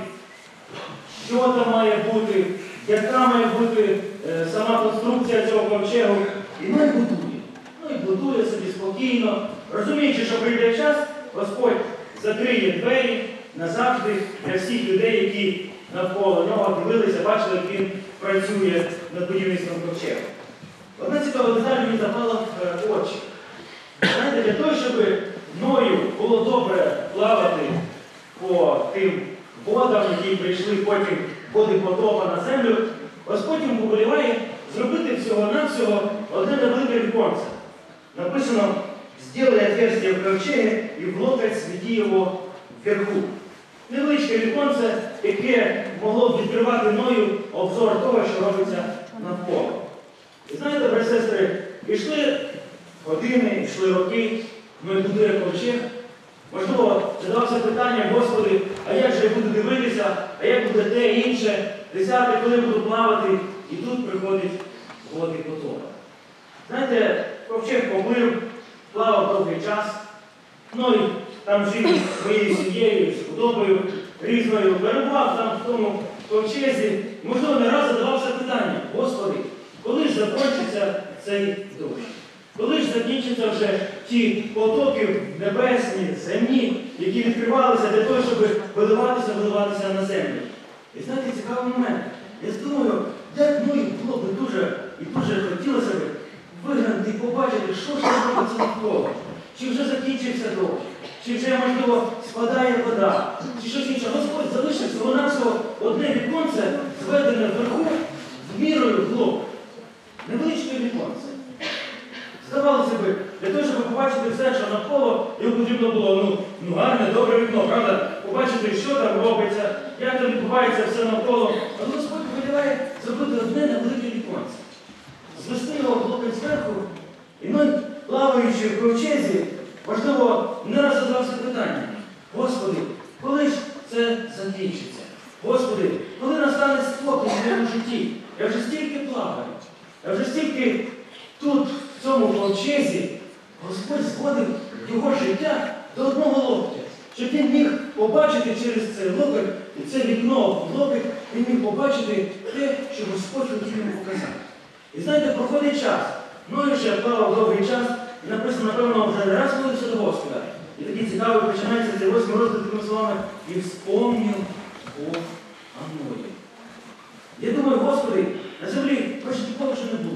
що там має бути, яка має бути е, сама конструкція цього ковчегу. І Ной будує. Ну і будує собі спокійно, розуміючи, що прийде час, Господь закриє двері назавжди для всіх людей, які навколо нього дивилися, бачили, як він працює над будівництвом ковчегу. Одна цікава деталь мені запала в очі. Знаєте, для того, щоб Ною було добре плавати по тим водам, які прийшли потім води потопа на землю, Господь йому повеліває зробити всього-навсього одне невелике віконце. Написано: «Сделай отверстие в ковчеге и в локоть сведи его вверху». Невеличке віконце, яке могло б відкривати Ною обзор того, що робиться навколо. І знаєте, брати сестри, йшли години, йшли роки, Ной будує ковчег. Можливо, задавався питання: Господи, а як же я буду дивитися, а як буде те інше, десяте, коли буду плавати? І тут приходить води потопа. Знаєте, ковчег поплив, плавав довгий час. Ной там жив зі своєю сім'єю, з худобою різною, перебував там в тому ковчезі. Можливо, не раз задавався питання: Господи, коли ж закінчиться цей дощ? Коли ж закінчаться вже ті потоки небесні, земні, які відкривалися для того, щоб виливатися, виливатися на землю? І знаєте, цікавий момент. Я думаю, як Ной було б дуже і дуже хотілося б виглянути і побачити, що ж там робиться навколо. Чи вже закінчився дощ, чи вже, можливо, спадає вода, чи щось інше. Господь залишив всього-навсього одне віконце, зведене вверху з мірою глоб. Невеличке віконце. Здавалося б, для того, щоб побачити все, що навколо, йому потрібно було ну, ну, гарне, добре вікно, правда? Побачити, що там робиться, як там відбувається все навколо. Але Господь повеліває зробити одне невелике віконце. Звести його в локоть зверху, і Ной, плаваючи в ковчезі, можливо, не раз задавався питання: Господи, коли ж це закінчиться? Господи, коли настане спокій в моєму житті? Я вже стільки плаваю, я вже стільки тут, в цьому ковчезі, Господь зводив його життя до одного локтя, щоб він міг побачити через цей локоть, і це вікно в локоть, він міг побачити те, що Господь хотів йому показати. І знаєте, проходить час. Ной ще плавав довгий час, і написано, напевно, вже не раз молився до Господа. І такий цікавий починається цей восьмий розділ такими словами: «І вспомнив Бог о Ної». Я думаю, Господи, на землі більше нікого ще не було.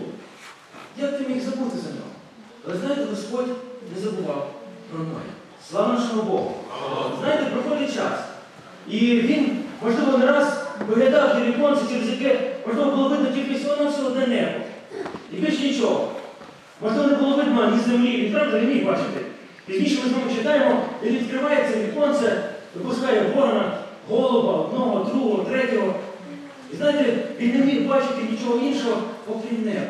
Як ти міг забути за нього? Але знаєте, Господь не забував про Ноя. Слава нашому Богу! Знаєте, проходить час. І він, можливо, не раз виглядав ті віконці, через яке можливо, було видно тільки всього на всього одне небо. І більш нічого. Можливо, не було видно ні землі, він правда не міг бачити. Пізніше ми знову читаємо, він відкривається віконце, випускає ворона, голуба, одного, другого, третього. І знаєте, він не міг бачити нічого іншого, окрім неба.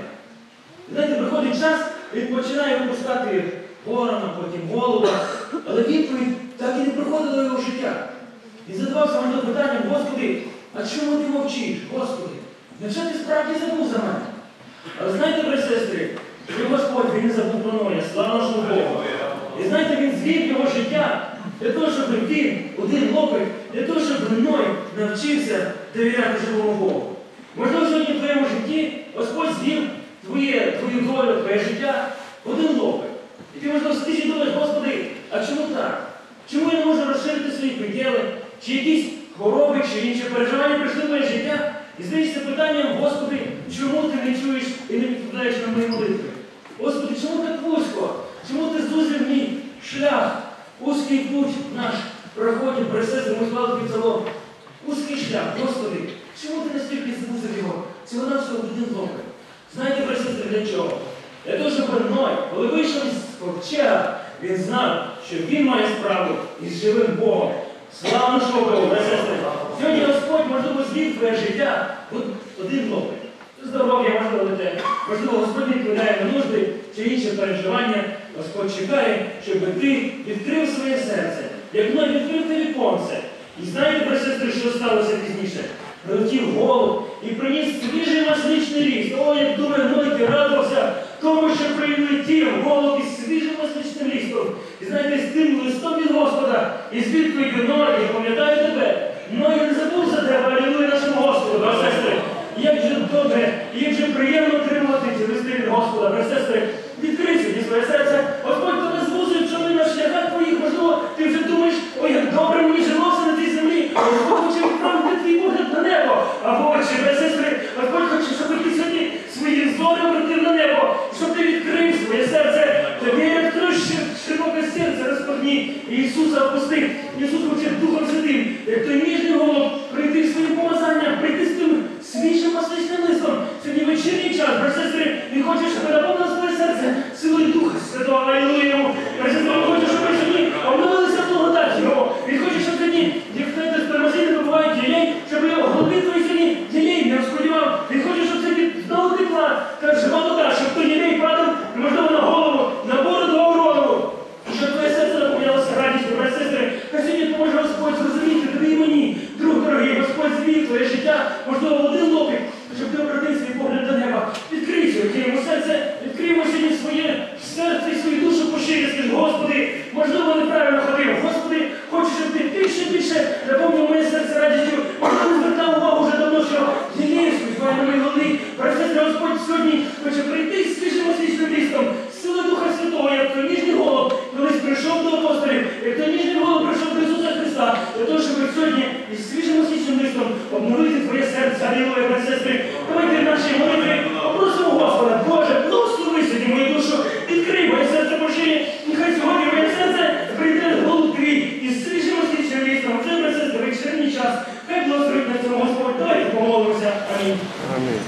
І знаєте, приходить час, він починає випускати ворона, потім голуба, але відповідь так і не приходила його життя. Він задавався мене питанням: Господи, а чому ти мовчиш, Господи? Невже ти справді забув за мене? Але знаєте, брати і сестри, що Господь, Він не забув про Ноя, слава нашому Богу. І знаєте, Він звів його життя для того, щоб він, один лопик, для того, щоб Ной навчився довіряти живому Богу. Можливо, сьогодні в твоєму житті Господь звів твоє, твою долю, твоє життя в один лопик. І ти, можливо, сидиш і думаєш: Господи, а чому так? Чому я не можу розширити свої приділи? Чи якісь хвороби, чи інші переживання прийшли в моє життя? І здаєшся питанням: Господи, чому ти не чуєш і не відповідаєш на мої молитви? Господи, чому так вузько? Чому ти зузив мій шлях? Узкий путь наш проходить, брати, ми склали під залог. Узкий шлях, Господи, чому ти настільки зузив його? Цього на всього один лопик. Знаєте, брати, для чого? Для того, щоб Ной, коли вийшов із ковчега, він знав, що він має справу із живим Богом. Слава нашому Богу, брати і сестри! Сьогодні Господь, можливо, звів твоє життя в один лопик. Здоров'я, можливо, те. Можливо, Господь відповідає на нужди чи інші переживання. Господь чекає, щоб ти відкрив своє серце. Як Ной відкрив те віконце. І знаєте, брати і сестри, що сталося пізніше? Прилетів голуб і приніс свіжий масличний ліст. О, як думає Ной, ти радувався тому, що прилетів голуб із свіжим масличним лістом. І знаєте, з тим листом від Господа, і з відповіддю: Ной, я пам'ятаю тебе. Ной, я не забув за тебе, алілуя нашому Господу, брати і сестри. Як же добре, і як же приємно отримувати ці листи від Господа, брати і сестри. Відкрий сьогодні своє серце. Господь тебе звузив, чому на шляхах твоїх, можливо, ти вже думаєш: ой, як добре мені жилося на цій землі. Господь хоче відправити твій погляд на небо. Або, отче, брати і сестри, Господь хоче, щоб ти сьогодні свої зори обратив на небо, щоб ти відкрив своє серце. Тобі відкрив широке серце, розпахні. Ісуса опустив. Ісус хоче Духом Святим, як той ніжний голуб, прийти своїм помазанням, прийти з тим свіжим масличним листом. Сьогодні вечірній час, брати і сестри, Він хоче, щоб наповнив своє серце силою Духа Святого. Алілуя йому. Брати і сестри, Він хоче, щоб ми сьогодні обновилися в благодаті Його. Він хоче, щоб сьогодні, як знаєте, з перемазини побувають ділей, щоб його голови твої сьогодні ділей не розходівав. Він хоче, щоб сьогодні знову тепла, так жива вода, щоб той ділей падав, можливо, на голову, на бороду, голову. І щоб твоє серце наповнялося радістю, брати і сестри. Хай сьогодні поможе Господь зрозуміти тобі і мені, друг дорогий, Господь звів твоє життя, можливо, в один лопик, щоб ти обратив свій погляд до неба. Відкрий сьогодні йому серце, відкриємо сьогодні своє серце і свою душу поширі. Скажи: Господи, можливо, неправильно ходив. Господи, хочу, щоб ти більше і більше наповнив моє серце радістю. Можливо, не звертав увагу вже давно, що ділею співає на моїй голові. Брати і сестри, Господь сьогодні хоче прийти з свіжим освічним листом, сили Духа Святого, як той ніжний голуб колись прийшов до апостолів, як той ніжний голуб прийшов до Ісуса Христа, для того, щоб сьогодні із свіжим освічним листом обновити твоє серце. Алілуя, брати і сестри. Давайте наші молитви попросимо Господа: Боже, благослови сьогодні мою душу, відкрий моє серце поширі. Нехай сьогодні моє серце прийде голуб твій із свіжим освічним листом. Це, брати і сестри, вечірній час. Хай благословить на цьому Господь. Давайте помолимося. Амінь. Амінь.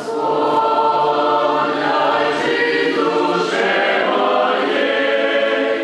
Душе моєї,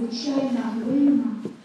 звичайна глина,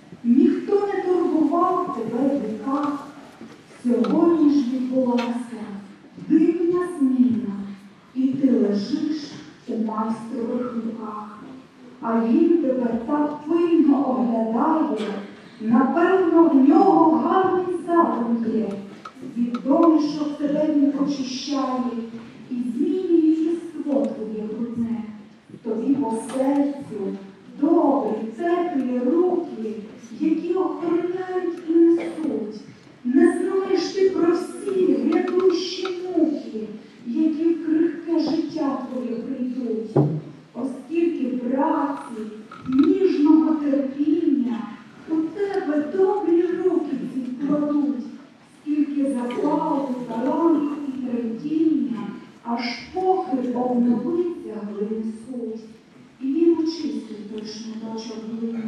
ніхто не турбував тебе в віках. Сьогодні ж відбулася дивна зміна, і ти лежиш у майстрових руках. А він тебе так пильно оглядає, напевно, в нього гарний задум є. Від домішок тебе він очищає і змінює єство твоє брудне. Тобі по серцю добрі, теплі руки, які охороняють і несуть. Не знаєш ти про всі грядущі муки, які в крихке життя твоє прийдуть. Оскільки праці, ніжного терпіння у тебе добрі руки ці кладуть, скільки запалу, таланту і тремтіння, аж поки обновиться глини суть. І він очистив той шматочок глини,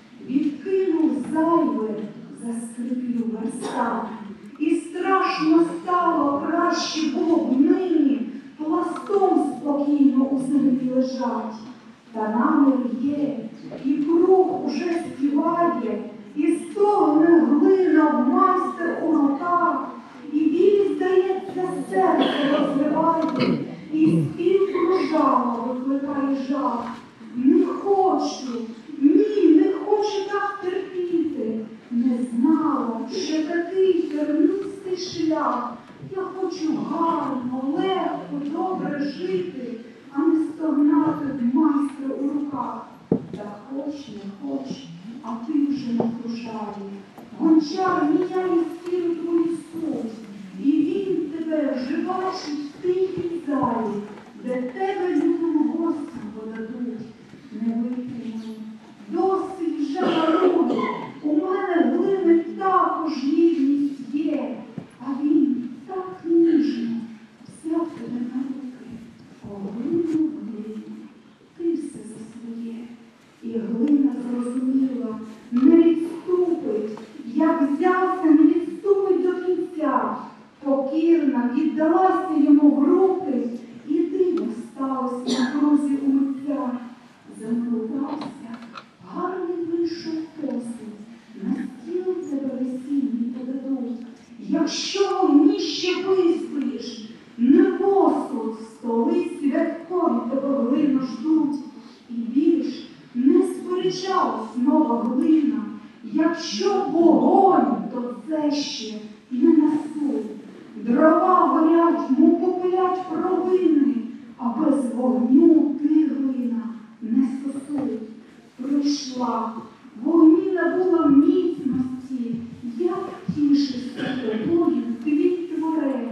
відкинув зайве, заскрипів верстат. І страшно стало, краще було б нині пластом спокійно у землі лежать. Та намір є, і круг уже співає, і стогне глина в майстер у нотах, і біль, здається, серце розриває, і спів кружало викликає жах. Не хочу, ні, не хочу так терпіти, не знала, що такий тернистий шлях. Я хочу гарно, легко, добре жити, а не стогнати в майстра у руках. Та хоч, не хоч, а ти вже не кружає. Гончар міняє сіру твою суть, і він тебе вже бачить в тихій залі, де тебе любим гостям подадуть. Не витримаю, досить вже народу, у мене глини також гідність є, а він так ніжно взяв тебе на руки. О, глину, глину, ти все за своє. І глина зрозуміла, не відступить, як взявся, не відступить до кінця. Покірна віддалася йому в руки, і диво сталося на крузі у митця. Замилувався, гарний вийшов посуд, на стіл тебе весінній подадуть. Якщо вогніще вистоїш, не посуд, столи святкові тебе глину ждуть. І більш не сперечалась нова глина, якщо вогонь, то це ще не на суд. Дрова горять, мов попилять провини, а без вогню ти, глина, не стосуй. Прийшла, вогні набула міцності, як тішився тобою твій творець.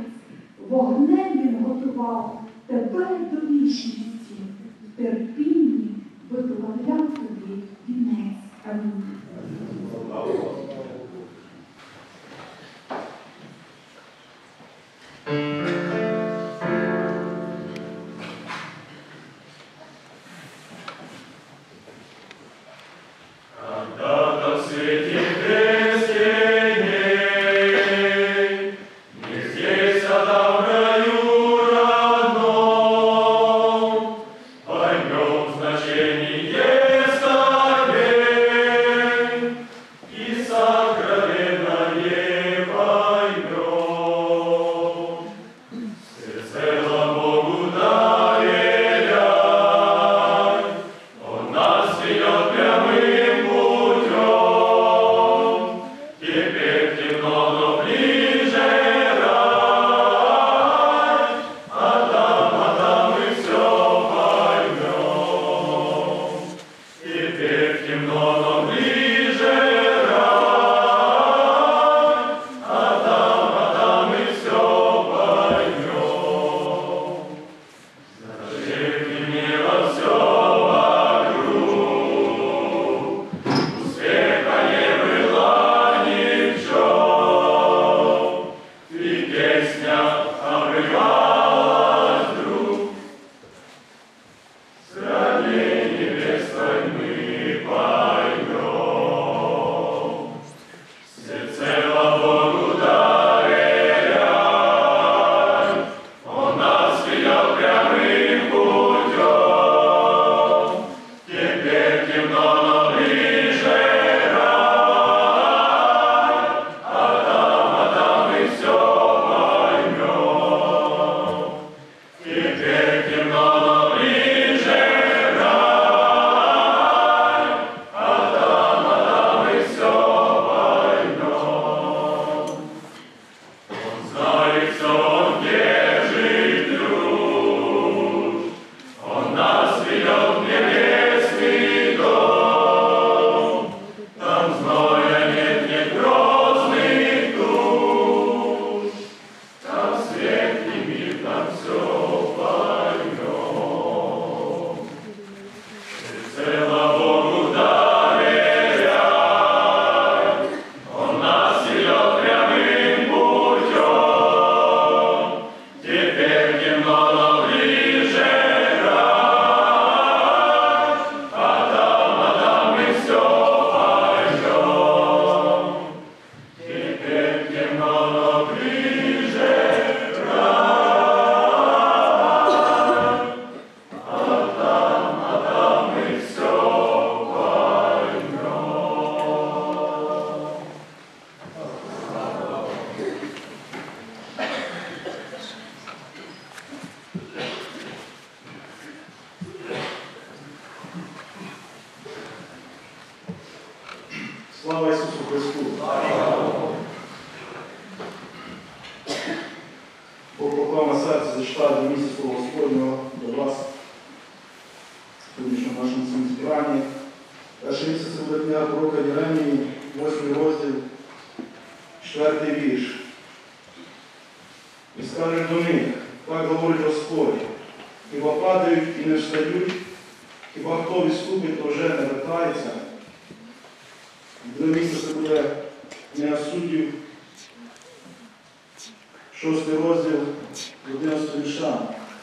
Вогнем він готував тебе до вічності, в терпінні виплавляв тобі вінець. Амінь. Слава Ісусу Христу! Бог поклав на серце зачитати до місця Слова Господнього до вас сьогоднішньому нашому цьому збиранні. Перше місце це буде книга пророка Єремії, восьмий розділ, четвертий вірш. І скажеш до них, так говорить Господь, хіба падають і не встають, хіба хто відступить, то вже не вертається. Друге місце це буде книга Суддів, шостий розділ, одинадцятий вірша.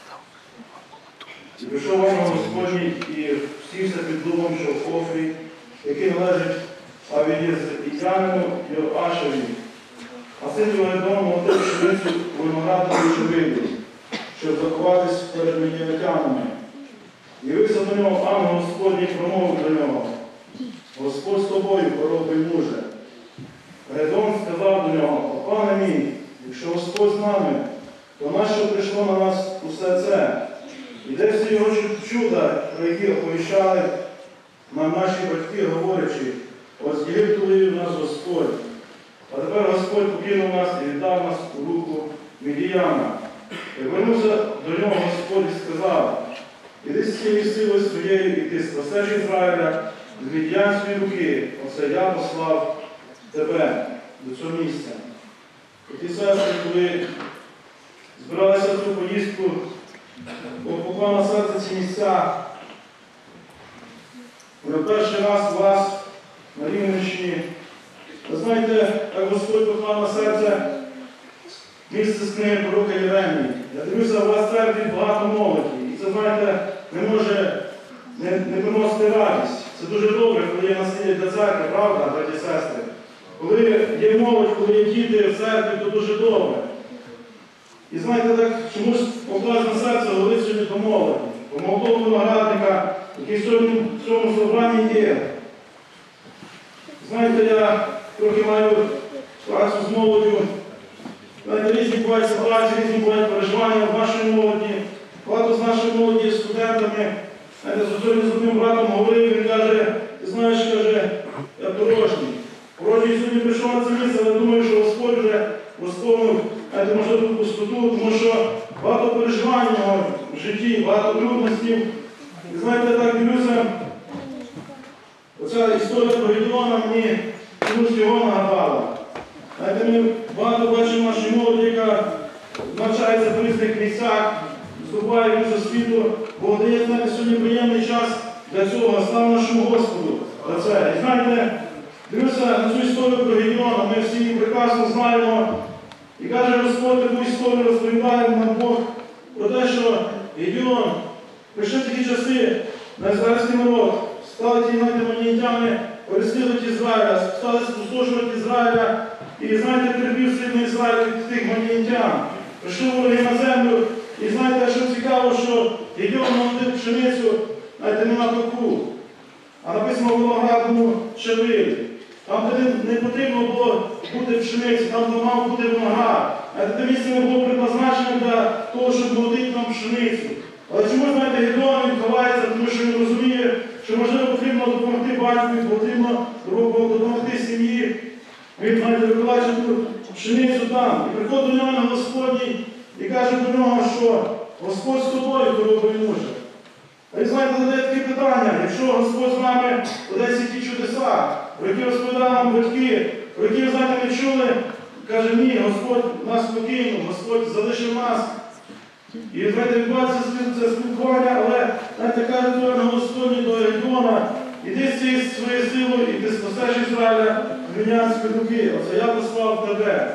І прийшов ангел Господній і сівся під дубом, що в Офрі, який належить Авієзрянину Йоашеві. А син його Едому отив пшеницю у виноградному чоловіку, щоб заховатись перед медіанитянами. Явився до нього ангел Господній, промовив до нього: Господь з тобою, хоробрий муже. Гедеон сказав до нього: О, пане мій, якщо Господь з нами, то нащо прийшло на нас усе це? І де всі його чуда, про які оповіщали нам наші батьки, говорячи: от з Єгипту вивів нас Господь. А тепер Господь покинув нас і віддав нас у руку Мідіяна. І вернувся до нього Господь і сказав: іди з цією силою своєю, і ти спасеш Ізраїля з Мідіянської руки. Оце я послав тебе до цього місця. І ті сестри, коли збиралися в цю поїздку, Бог поклав на серце ці місця. Ми перший раз у вас на Рівненщині. Ви знаєте, як Господь поклав на серце місце з книги пророка Єремії. Я дивлюся, у вас в церкві багато молоді. І це, знаєте, не може не, не приносити радість. Це дуже добре, коли є насилля для церкви, правда, браті і сестри? Коли є молодь, коли є діти в церкві, то дуже добре. І знаєте, так чомусь поклав на серце говорить сьогодні до молоді, до молодого виноградника, який сьогодні в цьому собранні є. Знаєте, я трохи маю працю з молоддю. Знаєте, різні бувають ситуації, різні бувають переживання в нашій молоді. Багато з нашої молоді є студентами. Знаєте, сьогодні з одним братом говорив, він каже: ти знаєш, каже, я порожній. Порожній сьогодні прийшов на це місце, але думаю, що Господь вже розповнив, знаєте, може тут пустоту, тому що багато переживань в житті, багато трудностей. І знаєте, так дивлюся, оця історія про Гедеона мені чомусь його нагадала. Знаєте, ми багато бачимо нашої молоді, яка навчається в різних місцях, вступає в цю світу, бо дає, знаєте, сьогодні приємний час для цього, слава нашому Господу за це. І знаєте, дивлюся на цю історію про Гедеона, ми всі її прекрасно знаємо. І каже Господь, таку історію розповідає нам Бог про те, що Гедеон, прийшли такі часи на ізраїльський народ, стали ті манітяни переслідувати Ізраїля, стали спустошувати Ізраїля, і, знаєте, терпів сильний Ізраїль від тих манітян. Прийшли вороги на землю, і знаєте, що цікаво, що Гедеон молотив пшеницю, знаєте, не на току, а написано в виноградному чавилі. Там, де не потрібно було бути пшениці, там, де мав бути виноград. Це місце не було предназначено для того, щоб молотити там пшеницю. Але чому, знаєте, Гедеон він ховається, тому що він розуміє, що, можливо, потрібно допомогти батькові, потрібно допомогти сім'ї. Він, знаєте, викладає ту пшеницю там. І приходить до нього на Господній і каже до нього, що Господь з тобою, хоробрий муже. А ви знаєте, задає такі питання: якщо Господь з нами, то десь ті чудеса, про які розповідали нам батьки, про які, ви знаєте, не чули, каже: ні, Господь нас покинув, Господь залишив нас. І, знаєте, відбувається це спілкування, але, знаєте, каже до Господні, до Гедеона: іди з цією своєю силою, і ти спасеш Ізраїля з Мідіянської руки, оце я послав тебе.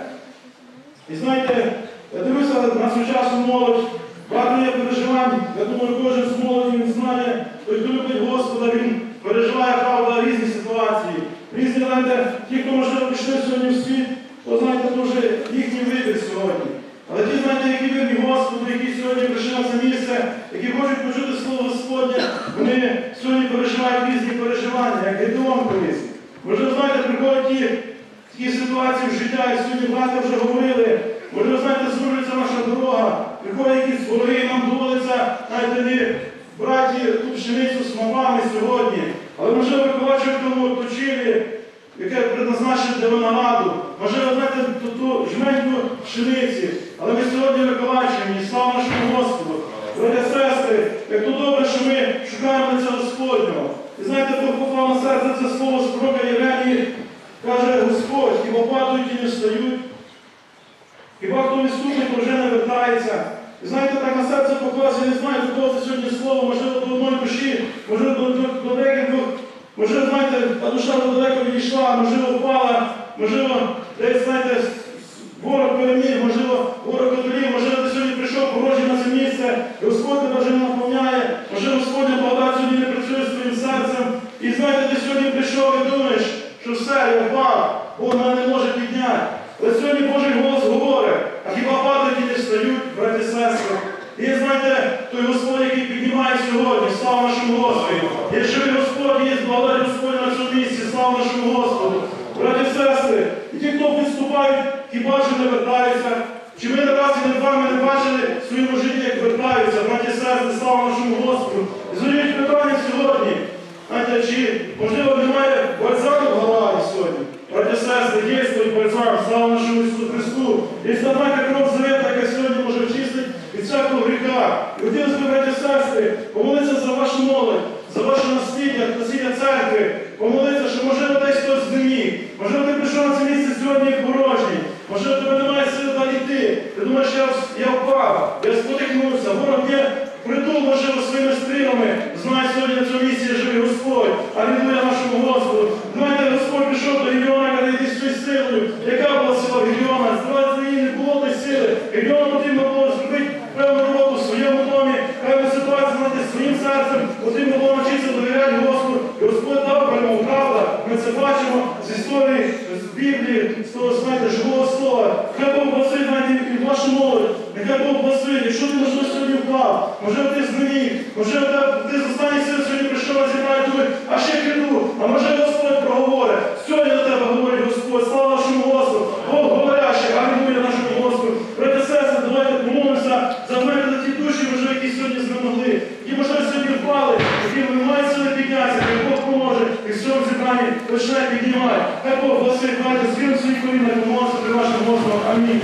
І знаєте, я дивлюся на сучасну молодь, багато є переживань. Я думаю, кожен з молоді, він знає, той, хто любить Господа, він переживає, правда, різні ситуації. Різні, знаєте, ті, хто, можливо, пішли сьогодні в світ, то, знаєте, то вже їхній вибір сьогодні. Але ті, знаєте, які вірні Господу, які сьогодні прийшли на це місце, які хочуть почути Слово Господнє, вони сьогодні переживають різні переживання, як Гедеон колись. Можливо, знаєте, приходять ті такі ситуації в життя, і сьогодні брати вже говорили, можливо, знаєте, звужується наша дорога, приходять якісь вороги, нам доводиться, знаєте, не брати ту пшеницю з мамами сьогодні. Але, можливо, ви бачите, тому оточили, яке предназначене для винограду, можливо, знаєте, ту, ту жменьку пшениці. Але ми сьогодні Миколаївщині, і слава нашому Господу. Браття, сестри, як то добре, що ми шукаємо лиця Господнього. І знаєте, Бог поклав на серце це слово з пророка Єремії, каже Господь, хіба падають і не встають, хіба хто відступить, то вже не вертається. І знаєте, так на серце поклав, я не знаю, до кого це сьогодні слово, можливо, до одної душі, можливо, до, до, до декількох, можливо, знаєте, та душа далеко відійшла, можливо, впала, можливо, десь, знаєте, ворог переміг, можливо, ворог одолів, можливо, ти сьогодні прийшов порожній на це місце, і Господь тебе вже не наповняє, можливо, Господня благодать сьогодні не працює з твоїм серцем. І знаєте, ти сьогодні прийшов і думаєш, що все, я впав, Бог мене не може підняти. Але сьогодні Божий голос говорить, а хіба падають і не встають, браті і сестри? І знаєте, той Господь, який піднімає сьогодні, слава нашому Господу. Є живий Господь, є благодать Господня на цьому місці, слава нашому Господу. Браті і сестри, і ті, хто відступають, хіба ж не вертаються? Чи ми не раз і не два ми не бачили в своєму житті, як вертаються, браті і сестри, слава нашому Господу. І зробіть питання сьогодні, знаєте, чи, можливо, немає бальзаму в Галаї сьогодні? Браті і сестри, є той бальзам, слава нашому Ісусу Христу. Є знака кров завета, яка сьогодні може очистити від всякого гріха. І хотілося б, браті і сестри, помолитися за вашу молодь, за ваше насліддя, насліддя церкви, помолитися, що, можливо, десь хтось не міг. Можливо, ти прийшов на це місце сьогодні як порожній. Можливо, тебе немає сили далі йти. Ти думаєш, я, я впав, я спотикнувся. Ворог є притул, можливо, своїми стрілами. Знай, сьогодні на цьому місці живий Господь. Алілуя нашому Господу. Знаєте, Господь прийшов до Гедеона, каже, йди з цією силою. Яка була сила Гедеона? Здавати її не було тої сили. Гедеону потрібно було зробити певну роботу в своєму домі, певну ситуацію знати своїм серцем. Потрібно було навчитися довіряти Господу. І Господь дав перемогу, правда. Ми це бачимо з історії, з Біблії, з того, знаєте, живого слова. Хай Бог благословить, знаєте, і вашу молодь. Нехай Бог благословить. Якщо ти, можливо, сьогодні впав, можливо, ти знеміг, можливо, ти з останніх сил сьогодні прийшов на зібрання, думає, а ще піду, а може Господь проговорить. Сьогодні до тебе говорить Господь, слава нашому Господу. Бог говорящий, алілуя нашому Господу. Браття, сестри, давайте помолимося за мене, за ті душі, можливо, які сьогодні знемогли, які, можливо, сьогодні впали, які не мають сили піднятися, хай Бог поможе, і в цьому зібранні почне піднімати. Хай Бог благословить, давайте скинемо свої коліна і помолимося при вашому Господу. Амінь.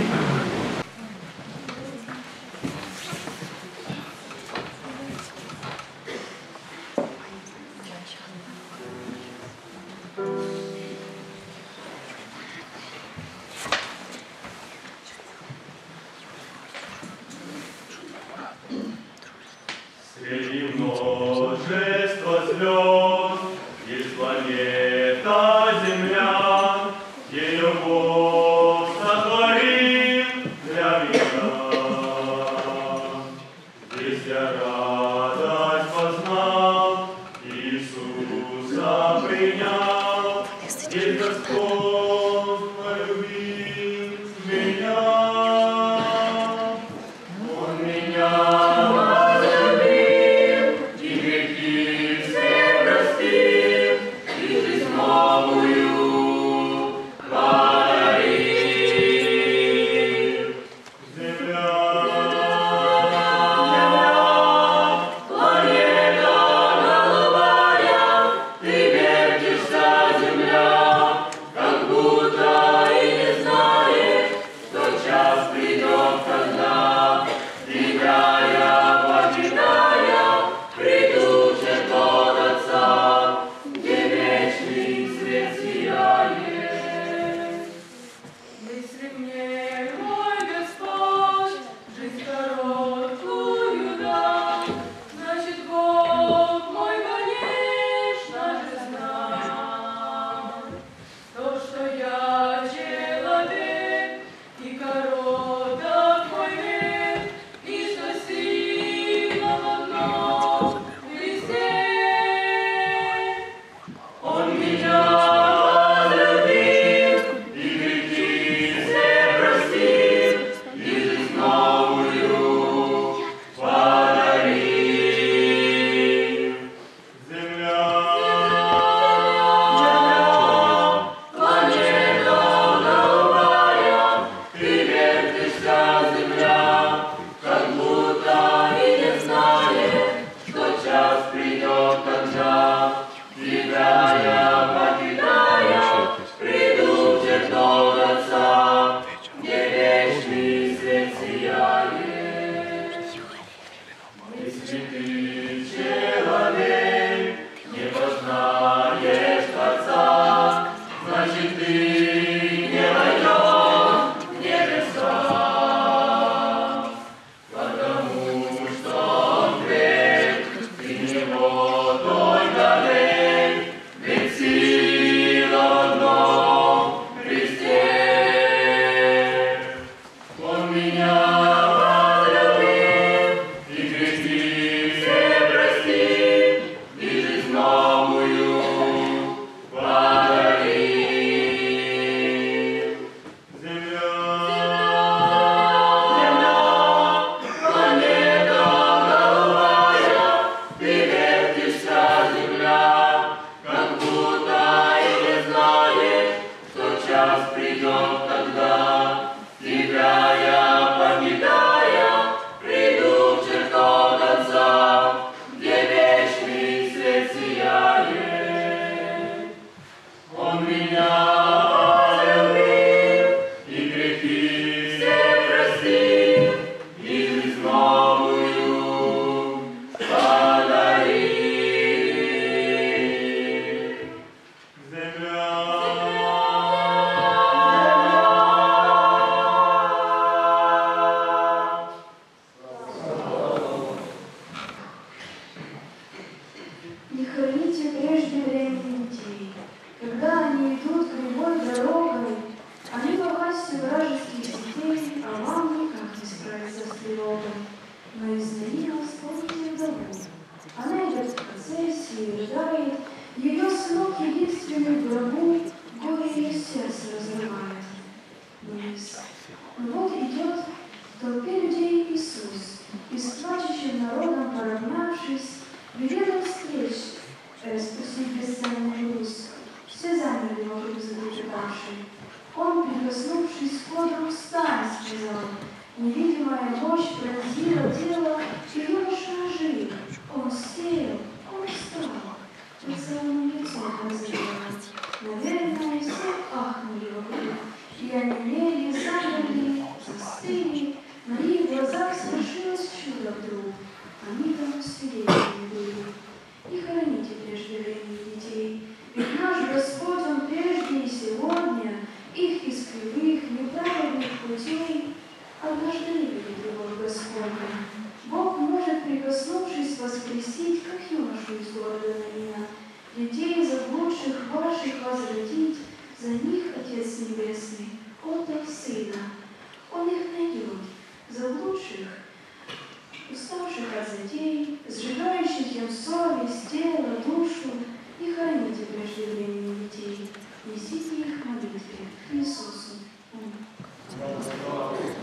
Среди множества звезд есть планета Земля, ее Бог сотворил для меня. Здесь я радость познал, Иисуса принял, здесь Господь полюбил меня. Он меня возлюбил, и грехи все простил, и жизнь и храните прежде времени детей. Когда они идут кривой дорогой, они попасть в вражеских сетей, а вам никак не справиться с тревогой. Но измени вспомните вдову. Она идет в процессии, рыдает, ее сынок единственный в гробу, горе ее сердце разрывает. Вниз. Но вот идет в толпе людей Иисус, и с плачущим народом поравнявшись, велел встреч, э, спустить бесценный груз. Все замерли вокруг затрепетавшие. Он, прикоснувшись к кодру, «Встань!» сказал. Невидимая мощь пронзила тело, и юноша ожил. Он сел, он встал, поцелуем лицом прозрело. Наверное, все ахнули вокруг, и онемели, замерли, застыли. На их глазах свершилось чудо вдруг. Они тому свидетелями были. Не храните прежде времени детей, ведь наш Господь, Он прежде и сегодня их из кривых, неправедных путей однажды выведет любовь Господня. Бог может, прикоснувшись, воскресить, как юношу из города Наина, детей заблудших ваших возвратить, за них Отец Небесный отдал Сына. Он их найдет, заблудших, уставших от затей, сжигающих им совесть, тело, душу. Не храните прежде времени детей, несите их в молитве к Иисусу. Аминь.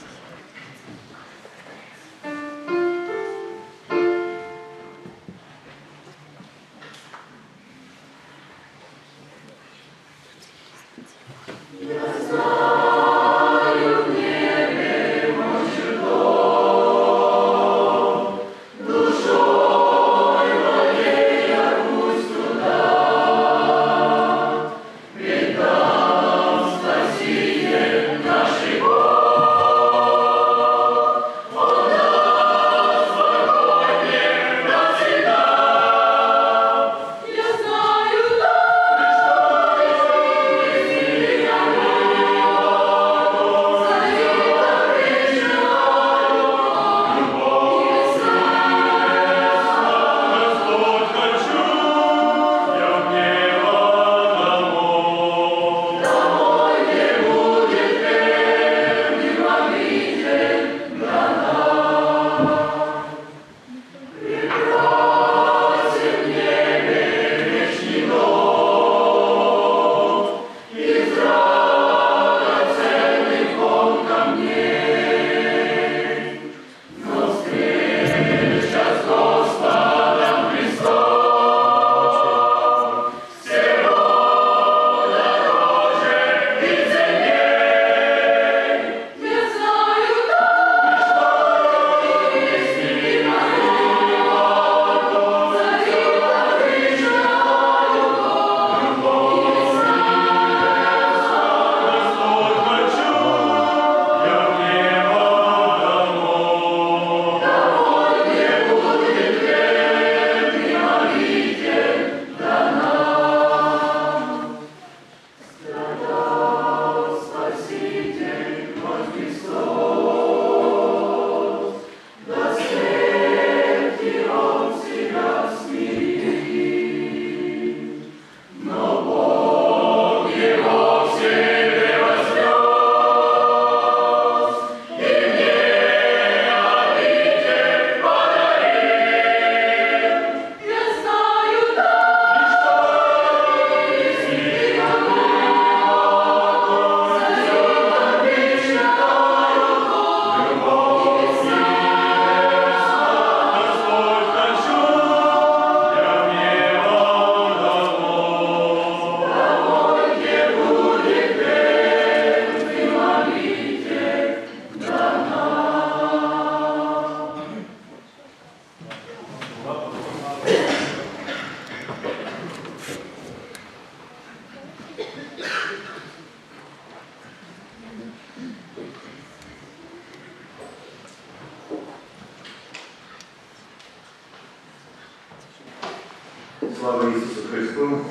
Слава Ісусу Христу!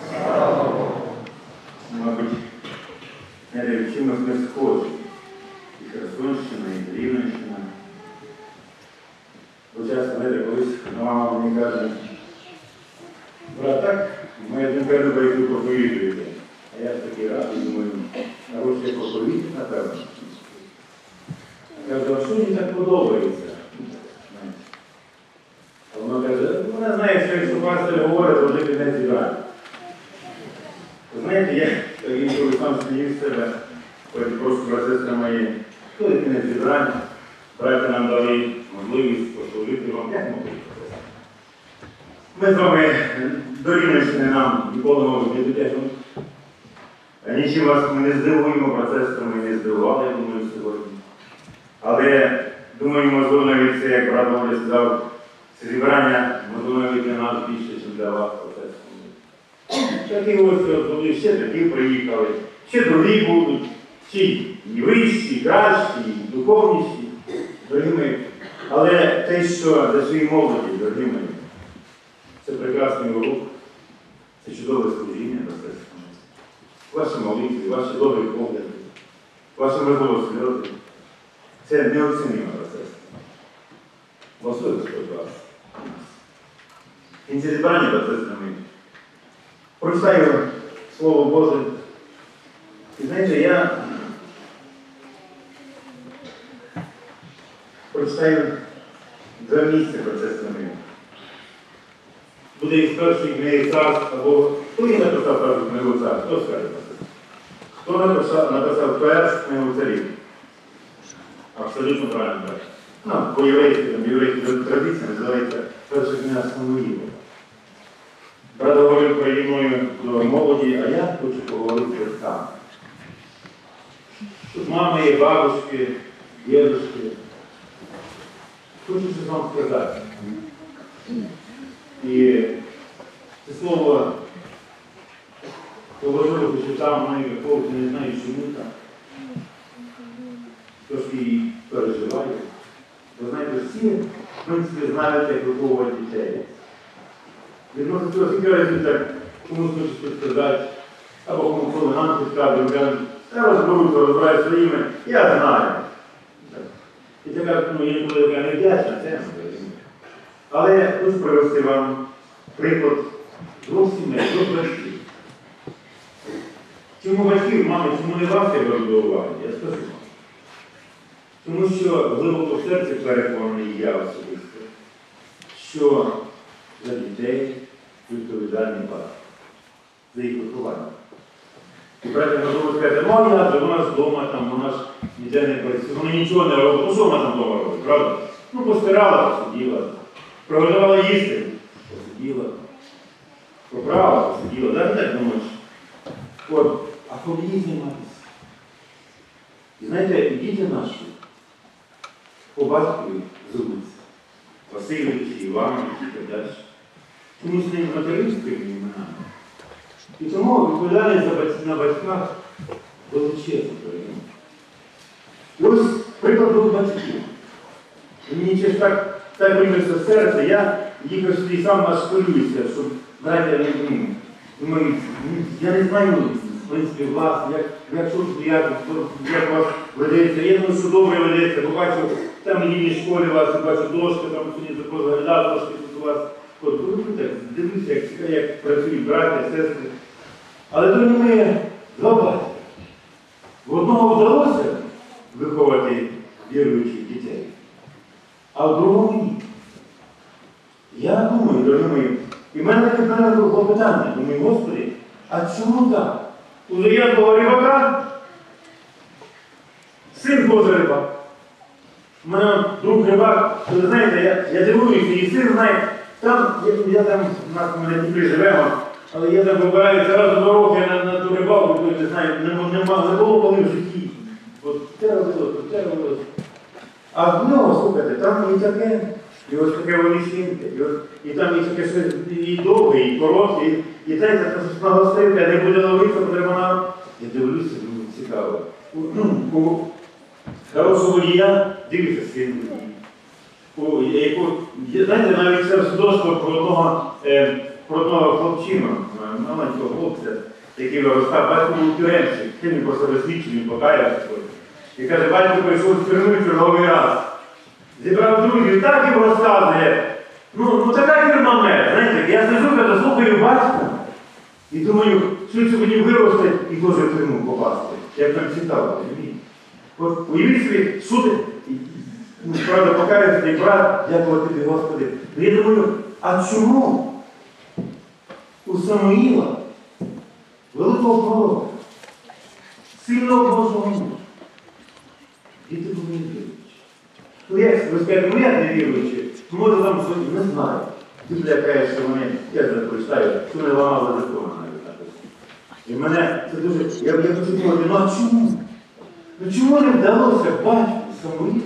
Мабуть, не чимось не схожі. І Херсонщина, і Рівненщина. Бо часто, знаєте, колись мама мені каже, певно, про яку проповідуєте. А я ж такий радий, думаю, хороший проповідник, напевно. Я кажу, а що мені так подобається? А вона каже, вона знає, що якщо пастор говорить, то вже кінець зібрати. Знаєте, я інколи сам смію з себе, потім просто процеси мої, коли кінець зібрання, браття нам дали можливість послужити вам, як могли. Ми з вами до Рівненщини нам ніколи мовить не дотягнути. Нічим вас ми не здивуємо, процесом ми не здивували, я думаю, сьогодні. Але, думаю, можливо, навіть це, як брат Володя сказав, це зібрання, можливо, навіть для нас більше, ніж для вас процесом. Такі ось були, ще такі приїхали, ще другі будуть, ще і вищі, і кращі, і духовніші, дорогі мої. Але те, що для своїй молоді, дорогі мої, це прекрасний урок, це чудове служіння процесу. Ваші молитви, ваші добрі погляди, ваші можливо сльози. Це неоцінний процес. Благослови Господь вас. В кінці зібрання процесу ми прочитаю Слово Боже. І знаєте, я прочитаю два місця процесу ми. Буде із першої книги Царств, або хто її написав першу книгу Царств? Хто скаже про це? Хто написав, написав першу книгу Царів? Абсолютно правильно так. Ну, по єврейській, там, єврейській традиції називається перша книга Самуїла. Брат говорив про мною до молоді, а я хочу поговорити там. Тут мама є, бабушки, дідушки. Хочу щось вам сказати. І це слово положило, що там мої хлопці не знають, чому там. Трошки її переживаю. Ви знаєте, всі, в принципі, знають, як виховувати дітей. Відносно цього, скільки разів так комусь хочуть щось сказати, або кому коли нам підказують, кажуть, я розберуся, розбираю своїми, я знаю. І така, ну, інколи така невдячна, це. Але хочу привести вам приклад двох сімей, двох батьків. Чому батьків, мами, чому не вас я беру до уваги? Я скажу вам. Тому що глибоко в серці переконаний я особисто, що за дітей відповідальний батько, за їх виховання. І браття можливо сказати, ну а я же, вона ж вдома, там, вона ж ніде не працює, вона нічого не робить. Ну що вона там вдома робить, правда? Ну постирала, посиділа, приготувала їсти, посиділа, поправила, посиділа, да, не так думаєш? От, а коли їй займатися? І знаєте, діти наші по батькові зовуться Васильович, Іванович і так далі. Чомусь не материнськими іменами. І тому відповідальність на батьках величезна. І ось приклад двох батьків. І мені щось так, так вимився в серце, я їхав сюди сам аж хвилююся, щоб браття не думаю, я не знаю, в принципі, вас, як, як чути, як, як вас ведеться. Я думаю, що добре ведеться, бо бачу, там в рідній школі вас, бачу дошки, там сьогодні такого заглядав, трошки тут у вас. От, так, дивлюся, як, як працюють браття, сестри. Але то не ми два батька. В одного вдалося виховати віруючих дітей, а в другому ні. Я думаю, дорогі мої, і в мене таке було питання, думаю, Господи, а чому так? У заядлого рибака син Божий рибак. У мене друг рибак, ви знаєте, я, я дивуюся, і син знає, там, я, я там, у нас ми на Дніпрі живемо, але я там вибираю раз два роки на, на ту рибалку, то не знаю, не, не, не було коли в житті. От те робилось, те робилось. А в нього, слухайте, там і таке, і ось таке волісіньке, і, і там і таке щось і довге, і коротке, і, і знаєте, це щось нагостивка, не буде ловитися, бо треба нам. Я дивлюся, думаю, цікаво. У хорошого водія дивиться син водій. Яку, знаєте, навіть це свідоцтво про одного, е, про одного хлопчину, маленького хлопця, який виростав, батько був тюремщик, він про себе свідчив, він покаявся. І каже, батько прийшов в тюрму черговий раз. Зібрав друзів, так їм розказує. Ну, ну така тюрма мер, знаєте, я сижу, коли слухаю батька, і І думаю, що сьогодні виросте і теж в тюрму попасти, як нам цікаво, розумієте? От уявіть собі, суди, ну, правда, покаявся цей брат, дякувати тобі, Господи. Ну, я думаю, а чому у Самуїла великого пророка, сильного Божого мужа, діти були не віруючі? Ну, як ви скажете, ну як не віруючі? Може там сьогодні, не знаю. Біблія каже, що вони, я не прочитаю, що вони ламали закон навіть так. І мене це дуже, я, я дуже думаю, ну а чому? Ну чому не вдалося батьку Самуїлу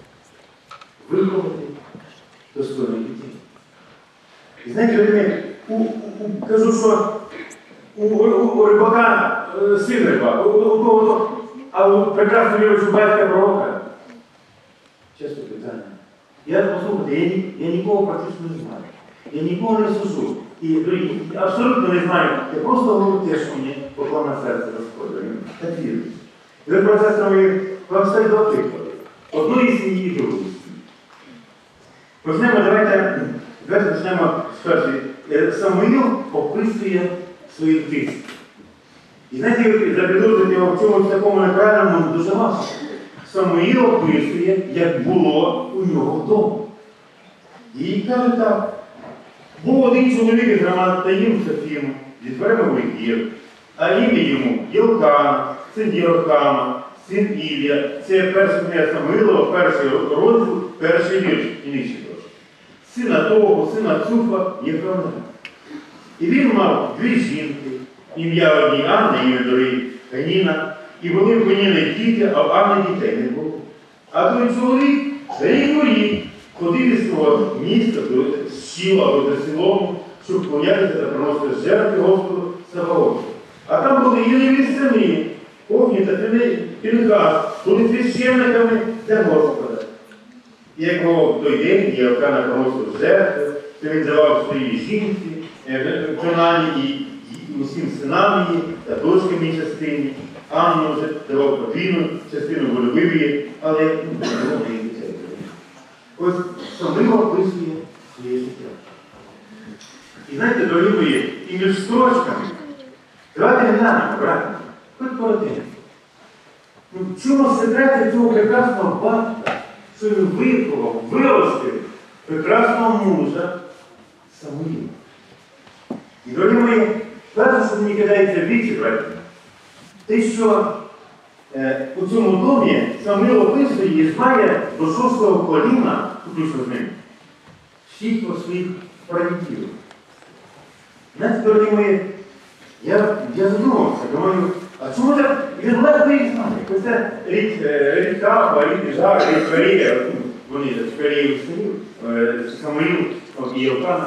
виховати достойних дітей? І знаєте, люди, у, у, у, кажу, що у, у, у рибака е, син рибак, у, у, у, у, а у прекрасно віруючого батька пророка. Чесно питання. Я, послухайте, я, я нікого практично не знаю. Я нікого не сужу. І, і абсолютно не знаю. Я просто говорю те, що мені поклав на серце Господь. Так вірю. І ви про це саме вам все два приклади. Одної сім'ї і другої сім'ї. Почнемо, давайте, давайте почнемо з першої. Самуїл описує свої тиск. І знаєте, запідозрити його в чомусь такому неправильному дуже важко. Самуїл описує, як було у нього вдома. І каже так, був один чоловік із Раматтаїм Софім, зі Фремових гір, а ім'я йому Єлкан, син Єрохама, син Ілля. Це перша книга Самуїлова, перший розділ, перший вірш, і нижче трошки. Сина того, сина Цуфа, Єфронема. І він мав дві жінки, ім'я одній Анна, ім'я другій Пеніна. І були в Пеніни діти, а в Анни дітей не було. А той чоловік рік у рік ходив із свого міста до сіла або до селому, щоб поклонятися та приносити жертви Господу Саваофу. А там були Єлеві сини, Офні та Фінхас, були священниками для Господа. І як в той день Єлкана приносив жертви, то він давав своїй жінці, Джонані і усім синам її та дочкам її частині. Анну вже давав подвійну частину, бо любив її, але не було її дітей. Ось Самуїл описує своє життя. І знаєте, дорогі мої, і між строчками, давайте глянемо, брати, хоч коротенько. Ну, в чому секрети цього прекрасного батька, що він виховав, виростив прекрасного мужа Самуїла? І, дорогі мої, перше, що мені кидається в вічі, браті, те, що е, у цьому домі Самуїл описує і знає до шостого коліна, включно з ним, всіх про своїх прадідів. Знаєте, дорогі мої, я, я задумався, думаю, а чому так він легко їх знає? Це рід, е, рід Кафа, рід Іжар, рід Ферія, вони з Ферією синів, е, Самуїл і Єлкана.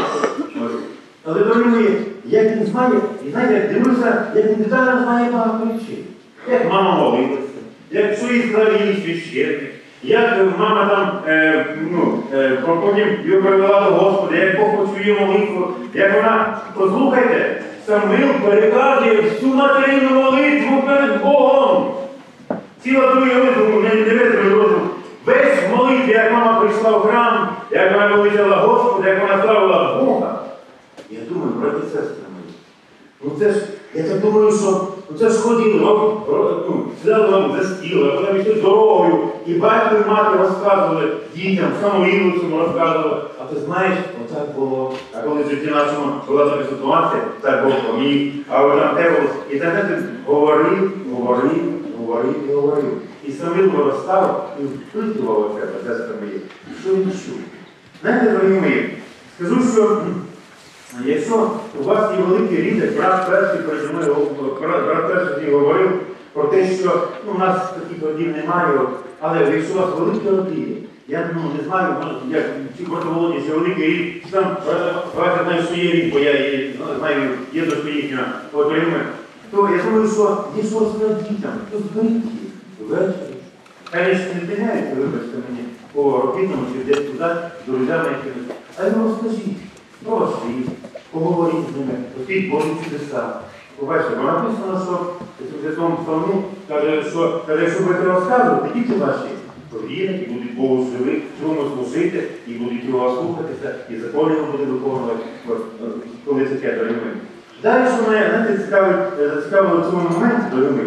Але, дорогі мої, як він знає, і знаєте, дивлюся, як він детально знає багато речей. Як мама молилася, як що їй сказав її священник, як мама там, е, ну, е, потім його привела до Господа, як Бог почує її молитву, як вона, послухайте, Самуїл переказує всю материнну молитву перед Богом. Ціла друга молитву, не дивиться розум. Весь молитві, як мама прийшла в храм, як вона молитвала Господа, як вона славила Бога. Я думаю, браті і сестри мої, ну це ж, я так думаю, що ну це ж ходили, ну, сідали вам за стіл, а вони йшли дорогою, і батько і мати розказували дітям, Самуїлу цьому розказували. А ти знаєш, отак було, а коли в житті нашому була така ситуація, так Бог поміг, а от там те було. І так ти говорив, говорив, говорив і говорив. І Самуїл виростав і впитував оце, сестри мої, що він чув. Знаєте, дорогі мої, скажу, що якщо у вас є великий рід, брат перший переді мною, брат перший говорив про те, що ну, у нас таких родів немає, але якщо у вас великі родини, я ну, не знаю, як ці Володі, що великий рід, що там брат знає, що є рід, бо я знаю, є до своїх отримує, то я думаю, що є що розказати дітям, то зберіть їх ввечері. Конечно, не тиняється, вибачте мені, по робітному чи десь туди, з друзями якимось, а йому розкажіть. Про вас світ, поговоріть з ними, робіть Божі чудеса. Побачите, бо написано, що в Святому Псалмі каже, що каже, якщо будете розказувати, діти ваші повірять і будуть Богу живі, живому служити, і будуть його слухатися, і закон його буде виконувати, коли таке дорогі. Далі, що мене, знаєте, цікавить, зацікавило в цьому моменті, дорогі мої,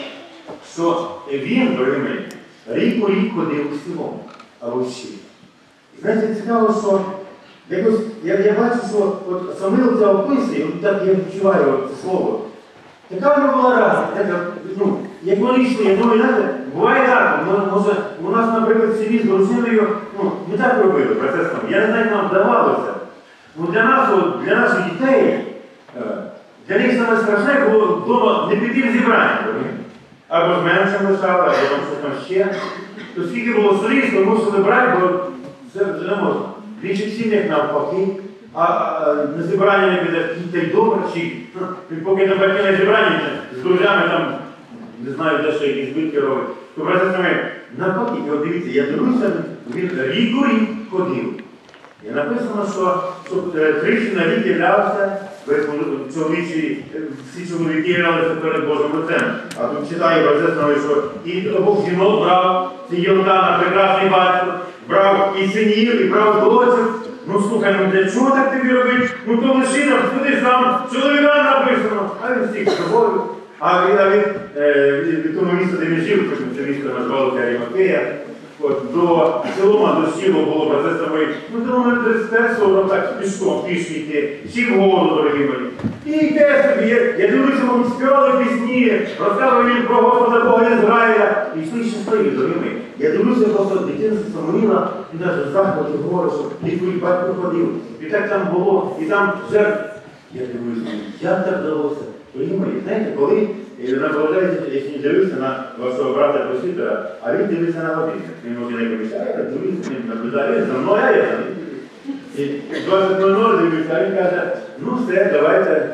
що він, дорогі мої, рік у рік ходив у село, або в щит. І знаєте, цікаво, що якось, я, я бачу, що от Самуїл це описує, от так я відчуваю це слово. Така вона була разом. Ну, як вони йшли, я думаю, знаєте, буває так, може, у нас, наприклад, в селі з дружиною, ну, не так робили процесом. Я не знаю, як нам вдавалося. Ну, для нас, от, для наших дітей, для них саме страшне було вдома не піти в зібрання. Або з меншим лишали, або там що там ще. То скільки було соліз, то мусили брати, бо це вже не можна. В інших сім'ях навпаки. А, а на зібрання не піде, та й добре, чи поки не батьки на зібрання, з друзями там, не знаю, де ще якісь збитки робить. То брати саме, навпаки, от дивіться, я дивлюся, він рік у рік ходив. І написано, що, що тричі на рік являвся, чоловічі, всі чоловіки являлися перед Божим лицем. А тут читає Божественне, що і Бог жінок брав, це Йордана, прекрасний батько, брав і синів, і брав дочок. Ну слухай, ну для чого так тобі робити? Ну то лиши нам, туди сам, чоловіка написано, а він всіх з собою. А від, від, від, від того міста, де він жив, це місто назвалося Аріматея, до Силома, до Щілу було процесами, ну кілометр тридцять п'ять сорок, так, пішком, пішки йти, всі в голову, дорогі мої. І йде собі, я, я дивлюся, вам співали пісні, розказував він про Господа Бога Ізраїля, і йшли щасливі, дорогі мої. Я дивлюся, просто дитинство Самуїла, і навіть в захваті говорить, що лікуй батько ходив, і так там було, і там жертв. Я дивлюся, як так вдалося? Дорогі мої, знаєте, коли наблюдається, якщо дивився на вашого брата-просвітера, а він дивиться на годинник. Він може не комісаря, дивиться, він наблюдає, за мною, а я за ним. І двадцять нуль нуль дивився, а він каже, ну все, давайте,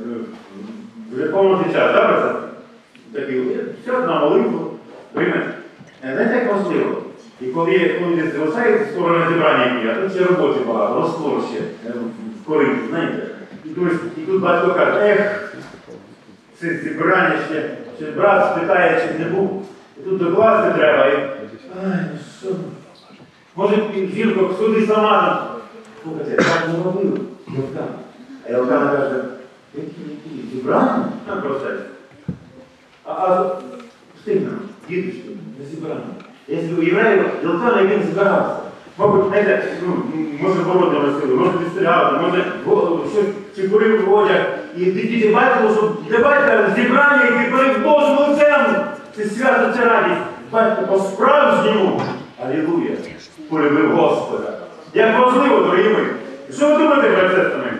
вже повний час, так, брат? Такий, все, на молитву, приймете. Знаєте, як важливо? І коли, коли десь залишається, скоро на зібрання є, а тут ще роботи багато, розтвор ще, в кориті, знаєте. І, і тут батько каже, ех, це зібрання ще, ще брат спитає, чи не був. І тут докласти треба, і, ай, що, може, жінка сюди сама там, слухайте, так не робив, Євкана. А Євкана каже, які, які, зібрання? На процес. А, а встигнемо, діточки, не зібрання. Якщо у євреїв Євкана, він збирався. Мабуть, знаєте, ну, може бороду носили, може підстрігати, може щось чи курив одяг. І діти бачили, що для батька зібрання, які перед Божим лицем, це свято, це радість. Батько по-справжньому, алілуя, полюбив Господа. Як важливо, дорогі мої. Що ви думаєте про це саме?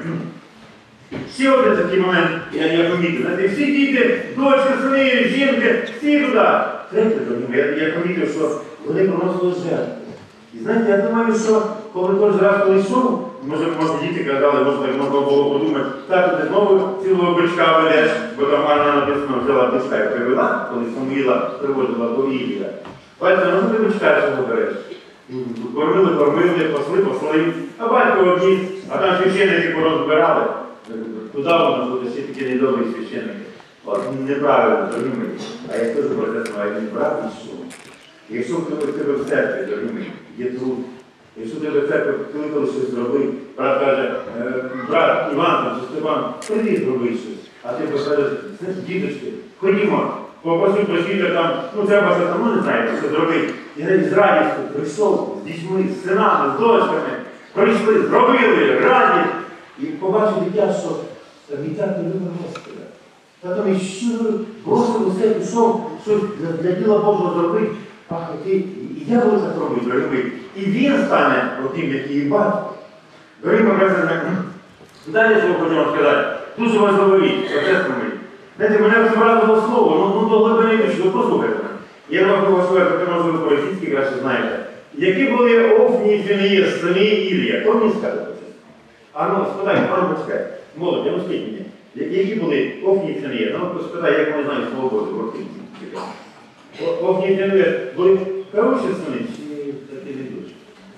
Ще один такий момент, я, я помітив. Знаєте, всі діти, дочки, сини, жінки, всі туди. Третє, дорогі мої, я, я помітив, що вони приносили жертви. І знаєте, я думаю, що коли кожен раз коли йшов, може, може діти казали, може так можна було подумати, так ти знову цілого бичка ведеш, бо там Анна написано, взяла бичка і привела, коли Самуїла приводила до Ілія. Батько, ну ти бичка чого береш? Кормили, кормили, посли, посли, а батько одніс, а там священники порозбирали. Туди воно буде ще такі недобрі священники. От неправильно, дорогі мої. А я теж про це знаю, він брат ішов. Якщо в тебе в церкві, дорогі мої, є труд, якщо в тебе в церкві кликали щось зробити, брат каже, брат Іван там, чи Степан, прийди зроби щось. А ти покажеш, діточки, ходімо, попросив просвітер там, ну треба все там, ну не знаєте, що зробити. І з радістю прийшов з дітьми, з синами, з дочками, прийшли, зробили, раді. І побачив дитя, що вітати любить Господа. Та там і щиро бросив усе, пішов, щось для діла Божого зробити. Ах, і, і я буду так робити, дорогі. І він стане отим, який і батько. Дорогі брати, далі що хочемо сказати. Дуже важливий процес на мені. Знаєте, мене вразило слово, ну, ну до глибини душі, ви послухайте мене. Я не можу вашу як можливо по-російськи, краще знаєте. Які були Офні і Фінієс, самі Ілія? Хто мені скаже? А ну, спитай, пане почекай. Молодь, я скажіть мені. Які були Офні і Фінієс? Ну, спитай, як вони знають слово Боже, в Офні. Офні і Фінієс були хороші сини чи такі ведучі?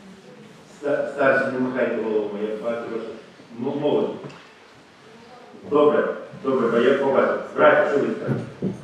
Старші, не махайте голову, я бачу, що молодь. Добре, добре, бо я побачив. Братя, що ви скажете?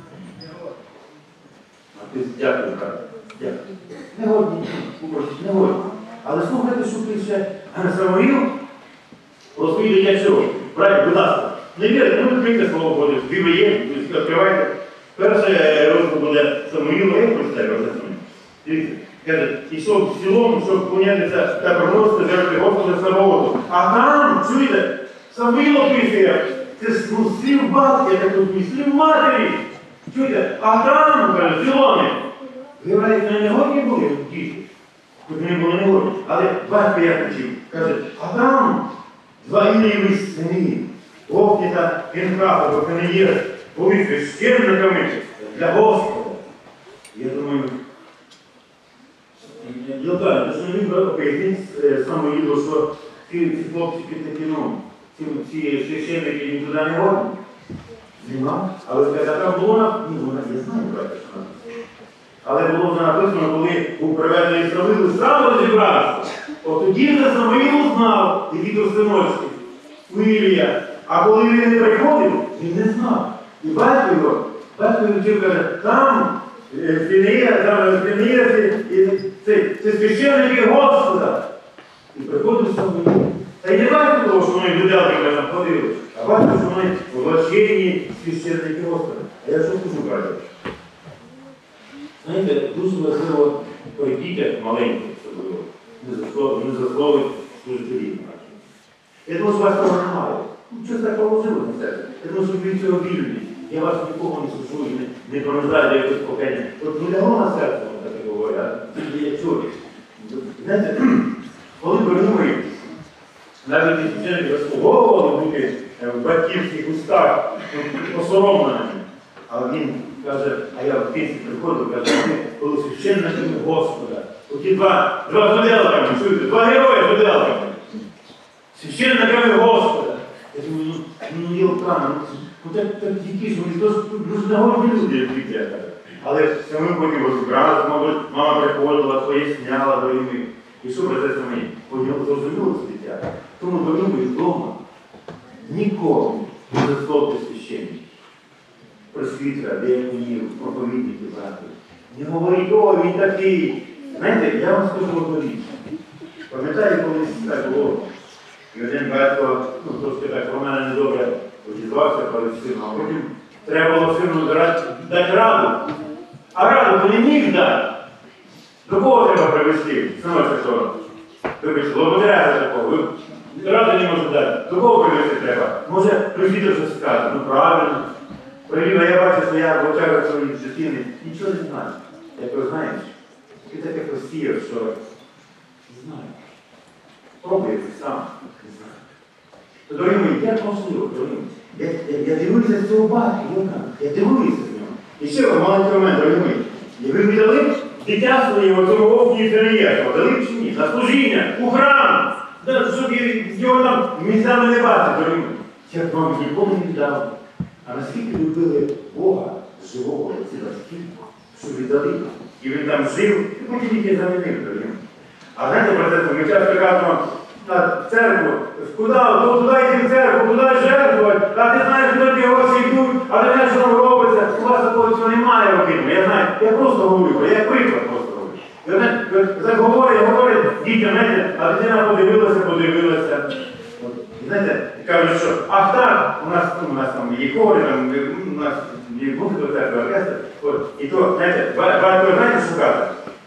А ти дякую, брат. Дякую. Не годні, упросіть, не годні. Але слухайте, що пише Самуїл про свої дитячі роки. Браті, будь ласка, Не вірите, ну відкрийте слово Боже, Біблія є, відкривайте. Перший розділ буде Самуїла, як прочитаю, дивіться, каже, ішов в цілому, щоб вклонятися та приносити жертви Господа Саваоту. А там, чуєте, Самуїл описує, це ж ну, слів батька, як тут мій, слів матері. Чуєте, а там, каже, в цілому, виявляється, не годні були діти. Тут не було не годні. Але батько я почув, каже, а там два Іллієві сини, Офні та Пінхаха, бо вони є, були священниками для Господа. Я думаю, я так, що він пояснить Самуїлу, що ці, ці хлопчики такі, ну, ці, ці священники нікуди не годні. Нема. Але сказати, там було написано, ну, вона не знаю, правда, що написано. Але було вже написано, коли був приведений Самуїл, сам розібрався. От тоді вже Самуїл знав, які то синочки, у Ілія. А коли він не приходив, він не знав. І батько його, батько його вчив, каже, там Фінея, там Фінея, це священники Господа. І приходив Самуїл. Та й не бачите того, що вони виделки там ходили, а бачите, що вони влачені священники Господа. А я що кажу, кажу? Знаєте, дуже важливо при дітях маленьких, особливо, не засловить служителів. Я думаю, що вас того немає. Щось так положило на себе. Я думаю, що ви цього вільні. Я вас нікого не служу і не, не пронизаю до якогось покоління. От не лягло на серце, вони так говорять, а я чую. Знаєте, коли перемогли, навіть ті священники заслуговували бути в батьківських устах посоромленими. А він каже, а я в кінці приходив, каже, вони були священниками Господа. Оті два, два з виделками, чуєте, два герої з виделками. Священниками Господа. Я думаю, ну, ну, Єлкана, ну, так, так які ж вони, ну, ж нагорні люди, як дитя. Але ми потім розібралися, мабуть, мама приходила, поясняла до ними. І що про це самі? Потім зрозуміло це дитя. Тому до нього вдома ніколи не засловте священників. Просвітера, деяконів, проповідників брати. Не говоріть, о, він такий. Знаєте, я вам скажу одну річ. Пам'ятаю, колись так було. І один батько, ну, трошки так, про мене недобре одізвався перед сином, а потім треба було сину дати раду. А раду то не міг дати. До кого треба привести? Синочок, що? Вибачте, благодаря за такого. Раду не може дати. До кого привести треба? Може, присвітер щось скаже. Ну, правильно. Привімо, я бачу, що я в очах своїй дитини нічого не знаю. Як ви знаєш, ти так як посіяв, що не знаю. Пробуй сам, не знаю. То, дорогі мої, як можливо, дорогі мої. Я, я, я дивуюся з цього батька, я дивуюся з нього. І ще вам маленький момент, дорогі мої. І ви віддали дитя своє в цьому Офні і Фінеєву, дали чи ні? На служіння, у храм, щоб його там місцями не бачити, дорогі мої. Я б вам нікому не віддав. А наскільки любили Бога, живого, ці батьки, що віддали. І він там жив, і потім тільки замінив, дорогі. А знаєте про це, ми часто кажемо на церкву, куди, то туди йти в церкву, туди жертвувати, а ти знаєш, куди ті гроші йдуть, а ти знаєш, що робиться, у вас такого цього немає робити. Я знаю, я просто говорю, я приклад просто говорю. І одне, заговорює, говорить дітям, знаєте, а дитина подивилася, подивилася. І знаєте, кажуть, що, ах так, у нас, у нас там є хори, там, у нас є музика, церква, оркестр, і то, знаєте, батько, знаєте, що каже?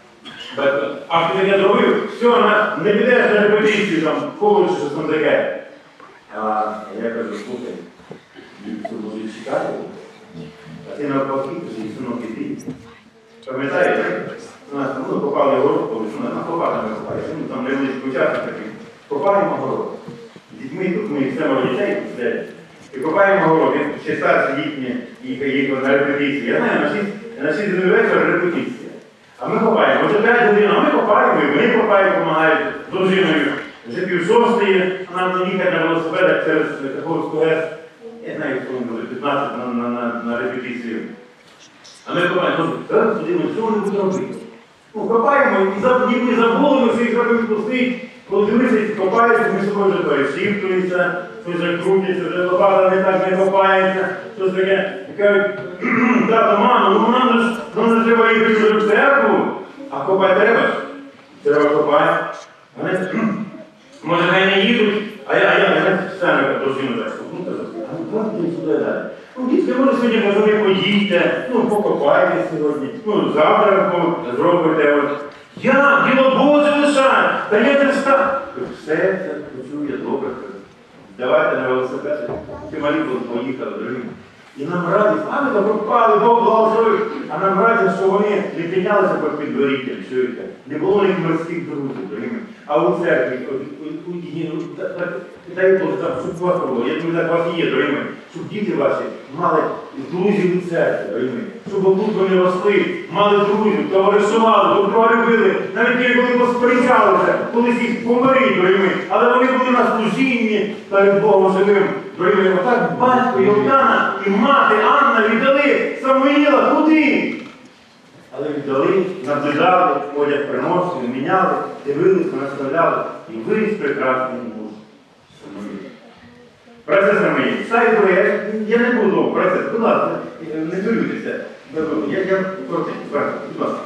А хто таке зробив, все, не підеш на репетицію, там, ходиш, щось там таке. А я кажу, слухай, це може чекати, а ти навпаки, кажу, синок, іди. Пам'ятаєте, у нас ну, попали в город, коли у нас лопатами копає, ну, там невеличкий участок такий, копаємо город. З дітьми, тут ми семеро дітей сидять, і копаємо город, він ще старші їхні, їх на репетицію. Я знаю, на шість вечора репетиція. А ми копаємо, вже п'ять годин, а ми копаємо, і вони копають, допомагають з дружиною. Вже пів шостої, нам їхати на велосипедах через Каховську ГЕС. Я знаю, що вони були п'ятнадцять на, на, на, на репетицію. А ми копаємо, зараз туди ми всього не будемо робити. Ну, копаємо, і ми забули, ми всіх робимо пустить. Коли дивися, копають, ми собою вже перешіптуються, щось вже крутиться, вже лопата не так не копається, щось таке. І кажуть, тато, мамо, ну нам же, нам же треба їхати вже в церкву, а копати треба ж. Треба копати. Вони, може, хай не їдуть, А я, а я, не саме дружину так ну, кажу, а ну, платите сюди далі. Ну, дітки, може сьогодні, може, ви поїдьте, ну, покопайте сьогодні, ну, завтра ну, зробите. От. Я, білобози лишаю, та я не встав. Все це почув я добре. Давайте на велосипеді. Ті малі поїхали, дорогі. І нам радість, а ми то пропали, Бог благословив. А нам радість, що вони не піднялися під підборіттям, чуєте? Не було ніяких морських друзів, дорогі. А у церкві, дай Боже, щоб у вас було, я думаю, так у вас і є, дорогі, щоб діти ваші мали друзів у церкві, дорогі. Щоб тут вони росли, мали друзів, товаришували, добро любили, навіть коли посперечалися, колись їх помиріть, дорогі. Але вони були на служінні перед Богом живим. Дорогі, отак батько Йордана і мати Анна віддали Самуїла куди? Але віддали, наближали, одяг приносили, міняли, дивилися, наставляли і виріс прекрасний муж Самуїл. Процес мої, ставить проєкт, я не буду довго, процес, будь ласка, не хвилюйтеся. Я, я коротенько, будь ласка.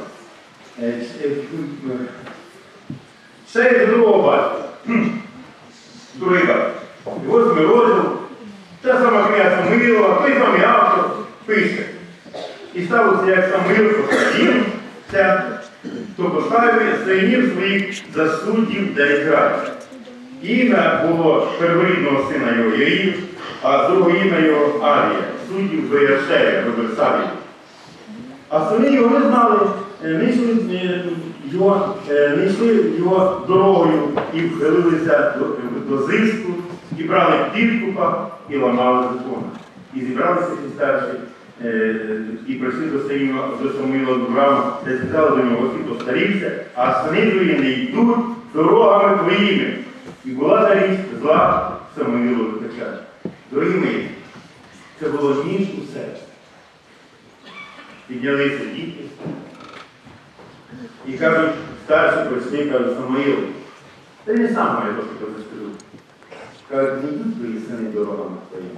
Ще до другого батька. Другий батько. Восьмий розділ, та сама книга Самуїлова, той самий автор пише. І сталося, як Самуїл поставився, то поставив синів своїх за суддів для Ізраїля. Ім'я було перворідного сина його Йоїв, а другого ім'я його Авія, суддів Беєршея, Роберсаві. А сини його не знали, не йшли його, не йшли його дорогою і вхилилися до, до зиску, і брали підкупа, і ламали закон. І зібралися ці старші, е, і прийшли до Самуїла, до Самуїла до Раму, де сказали до нього, ось постарівся, а сини твої не йдуть дорогами твоїми. І була та річ зла Самуїлу викричати. Дорогі мої, це було ніж у серці. Піднялися діти. І кажуть, старші прийшли, кажуть, Самуїл, ти не сам має то, що ти скажу. Кажуть, не йдуть твої сини дорогами твоїми.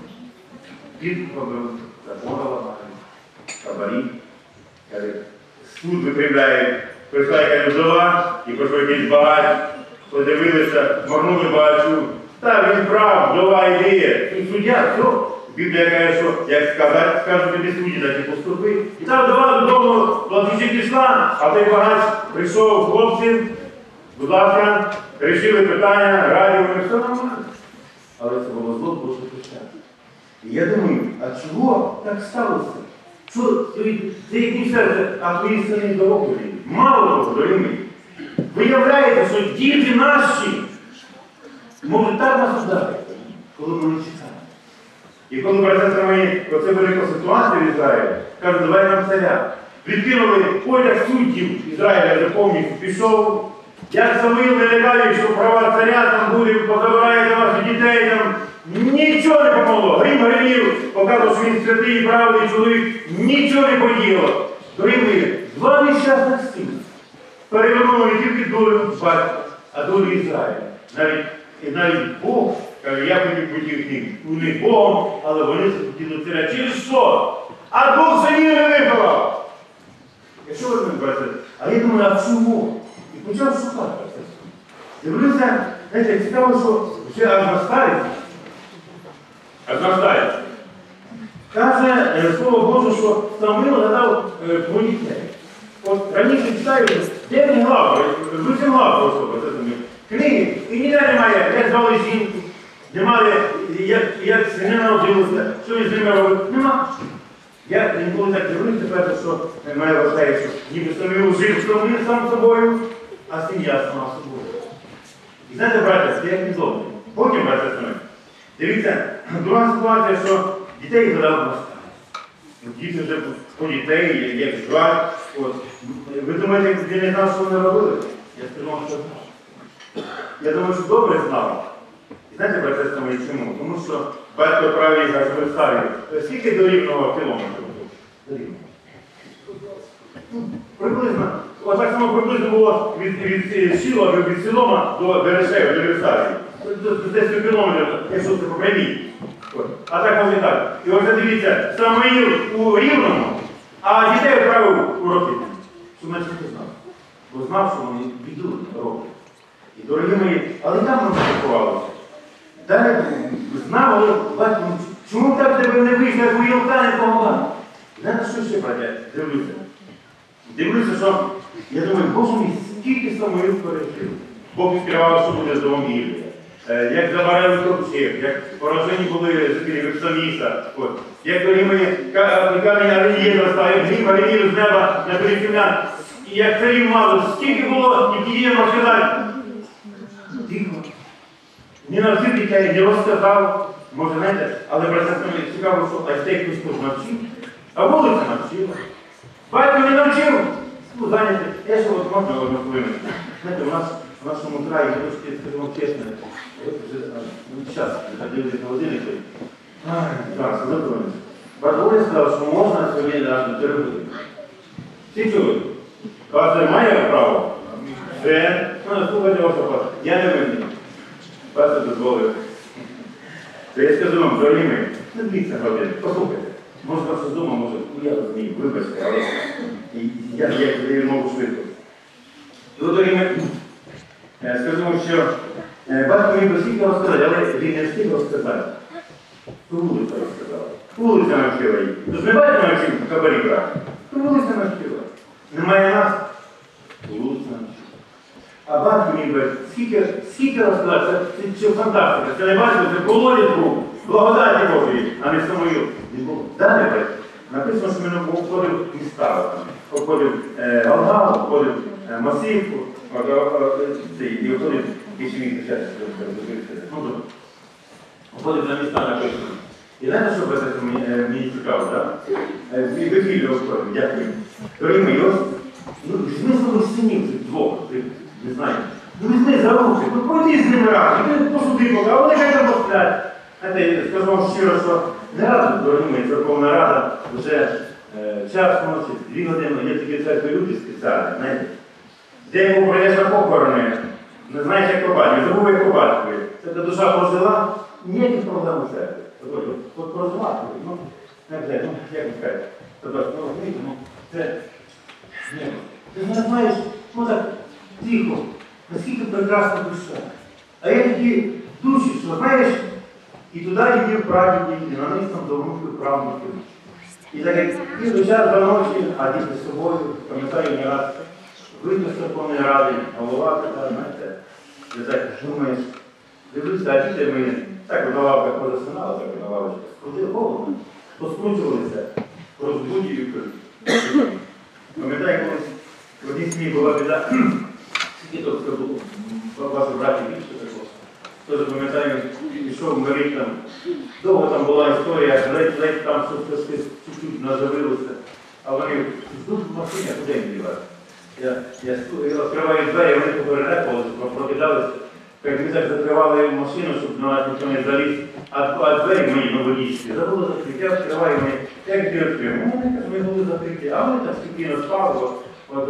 Підку побив, запора ламали, хабарі. Каже, суд випрямляє, прийшла якась вдова, і прийшов якийсь багач, подивилися, морнули багачу. Та він прав, вдова йде. І суддя, все. Біблія каже, що як сказати, скажуть тобі судді, так і поступи. І та вдова додому, платучи пішла, а той багач прийшов, хлопці, будь ласка, рішили питання, радіо, все нормально. Але це було зло, було прощати. І я думаю, а чого так сталося? Що це їхні серце, а твої сини дороги? Мало того, дорогі мої. Виявляється, що діти наші можуть так нас удати, коли ми не чекаємо. І коли братяться мої, оце велика ситуація в Ізраїлі, кажуть, давай нам царя. Відкинули одяг суддів Ізраїля, де повністю пішов. Як Самуїл не лякав, що права царя там буде, позабираєте ваших дітей, там нічого не помогло. Грім гримів, показав, що він святий і правильний чоловік, нічого не поділо. Дорогі мої, два нещасних сина перевернули не тільки долю батька, а долю Ізраїля. Навіть, і навіть Бог, каже, я хотів бути у них Богом, але вони захотіли до царя. Через що? А Бог синів не виховав. Якщо ви не бачите, а я думаю, а чому? І почав шукати процесу. Дивлюся, знаєте, цікаво, що вже аж на старість, аж на старість, каже е, Слово Боже, що Самуїл гадав е, про дітей. От раніше читаю, дев'ять глав, вісім глав просто про це книги, і ніде немає, як звали жінку, немає, як, як сини народилися, що він з ними робив, нема. Я ніколи так дивлюся тепер, що мене вважає, що ніби Самуїл жив сам сам собою, а сім'я сама собою. І знаєте, браття, це як не зовсім. Потім, браття, саме. Дивіться, друга ситуація, що дітей згадав на старість. Діти вже по дітей, як жвать. Ви думаєте, він не знав, що вони робили? Я сказав, що знав. Я думаю, що добре знав. І знаєте, браття, саме, чому? Тому що батько правий Версаві. Скільки до рівного кілометру було? До рівного. Приблизно. Отак само приблизно було від, від Сіла, від Сілома до Берешева, до Версаві. десять кілометрів, якщо це по прямій. А так може так. І ось дивіться, Самуїл у Рівному, а дітей відправив у Рокітне. Що значить не знав? Бо знав, що вони біду роблять. І, дорогі мої, але там нам спілкувалося. Далі знав, але батько, чому так тебе не вийшло, як у Єлка не помогла? Знаєте, що ще, браття, дивлюся? Дивлюся, що, я думаю, Боже мій, скільки самоїв пережив. Бог співав, що буде з домом Іллія. Як заварили ковчег, як поражені були жителі Вифсаміса, як дорогі камінь Авелієва став, як грім Авелієв з неба на переківлян, і як царів мало, скільки було, і дієм розказати. Тихо. Не навчив дітей, не розказав, може, знаєте, але браття цікаво, що аж цей хтось навчив, а вулиця навчила. Батько не навчив, ну, зайняти. Я ще от можна одну хвилину. Знаєте, у нас в нашому краї, я трошки, скажімо чесно, вже час, дивитися на годинники. Зараз, запевнюся. Батько сказав, що можна сьогодні аж до чотири години. Всі чули? Пастор має право? Все. Ну, слухайте вашу пастор. Я не винен. Пастор дозволив. То я скажу вам, дорогі мої, не дивіться години, послухайте. Може, ваша дума, може, ну, я розумію, вибачте, але я, я, я, я можу швидко. Ну, дорогі мої, скажу вам, що батько мені постійно розказати, але він не встиг розказати. Вулиця розказала. Вулиця навчила її. Тож не батько навчив кабарі брати. Вулиця навчила. Немає нас. Вулиця навчила. А батько мені говорить, скільки, скільки розказати, це, це, це фантастика. Це не батько, це колодязь був. Благодаті Божої, а не самою. Далі, написано, що він обходив міста. Обходив Галгал, обходив Масівку, і обходив більше місць, зараз обходив на міста написано. І знаєте, що це мені цікаво, так? Вихілля обходив, дякую. Дорогі мої, ось, ну, візьми своїх синів, цих двох, не знаю. Ну, візьми за руки, ну, пойди з ними разом, ти посуди поки, а вони хай там посплять. Знаєте, скажу вам щиро, що не разу, дорогі мої, Церковна Рада, вже е, час ночі, дві години, є такі церкви люди спеціальні, знаєте. Де йому прийдеш на похорони, не знаєш, як побачити, не забув, як побачити. Це де душа прожила, ніяких проблем у церкві. От прожила, ну, як це, ну, як ви скажете. Тобто, ну, розумієте, ну, це, ні, ти не знаєш, ну так, тихо, наскільки прекрасна душа. А є такі душі, що, знаєш, і туди йди в прадіді, і на них там до внуків правнуків. І так як і час до ночі, а діти з собою, пам'ятаю не раз, вийду з Церковної Ради, голова така, знаєте, ти так думаєш, дивлюся, а діти мої, так на лавках позасинали, так на лавочках, скрутили голову, поскручувалися, розбудів. Пам'ятаю, колись в одній сім'ї була біда, скільки то було, ваші браті більше такого. Тож, пам'ятаю, пішов мирить там, довго там була історія, ледь-ледь там щось чуть-чуть наживилося, а вони ждуть в машині, а куди їм дівати? Я, я, я відкриваю двері, вони попередали, прокидалися, як ми так закривали машину, щоб на нас ніхто не заліз, а, а двері мої новодічні, забули закриті, я відкриваю вони, як ти відкрив? Ну, вони кажуть, ми були закриті, а вони так спокійно спали, от,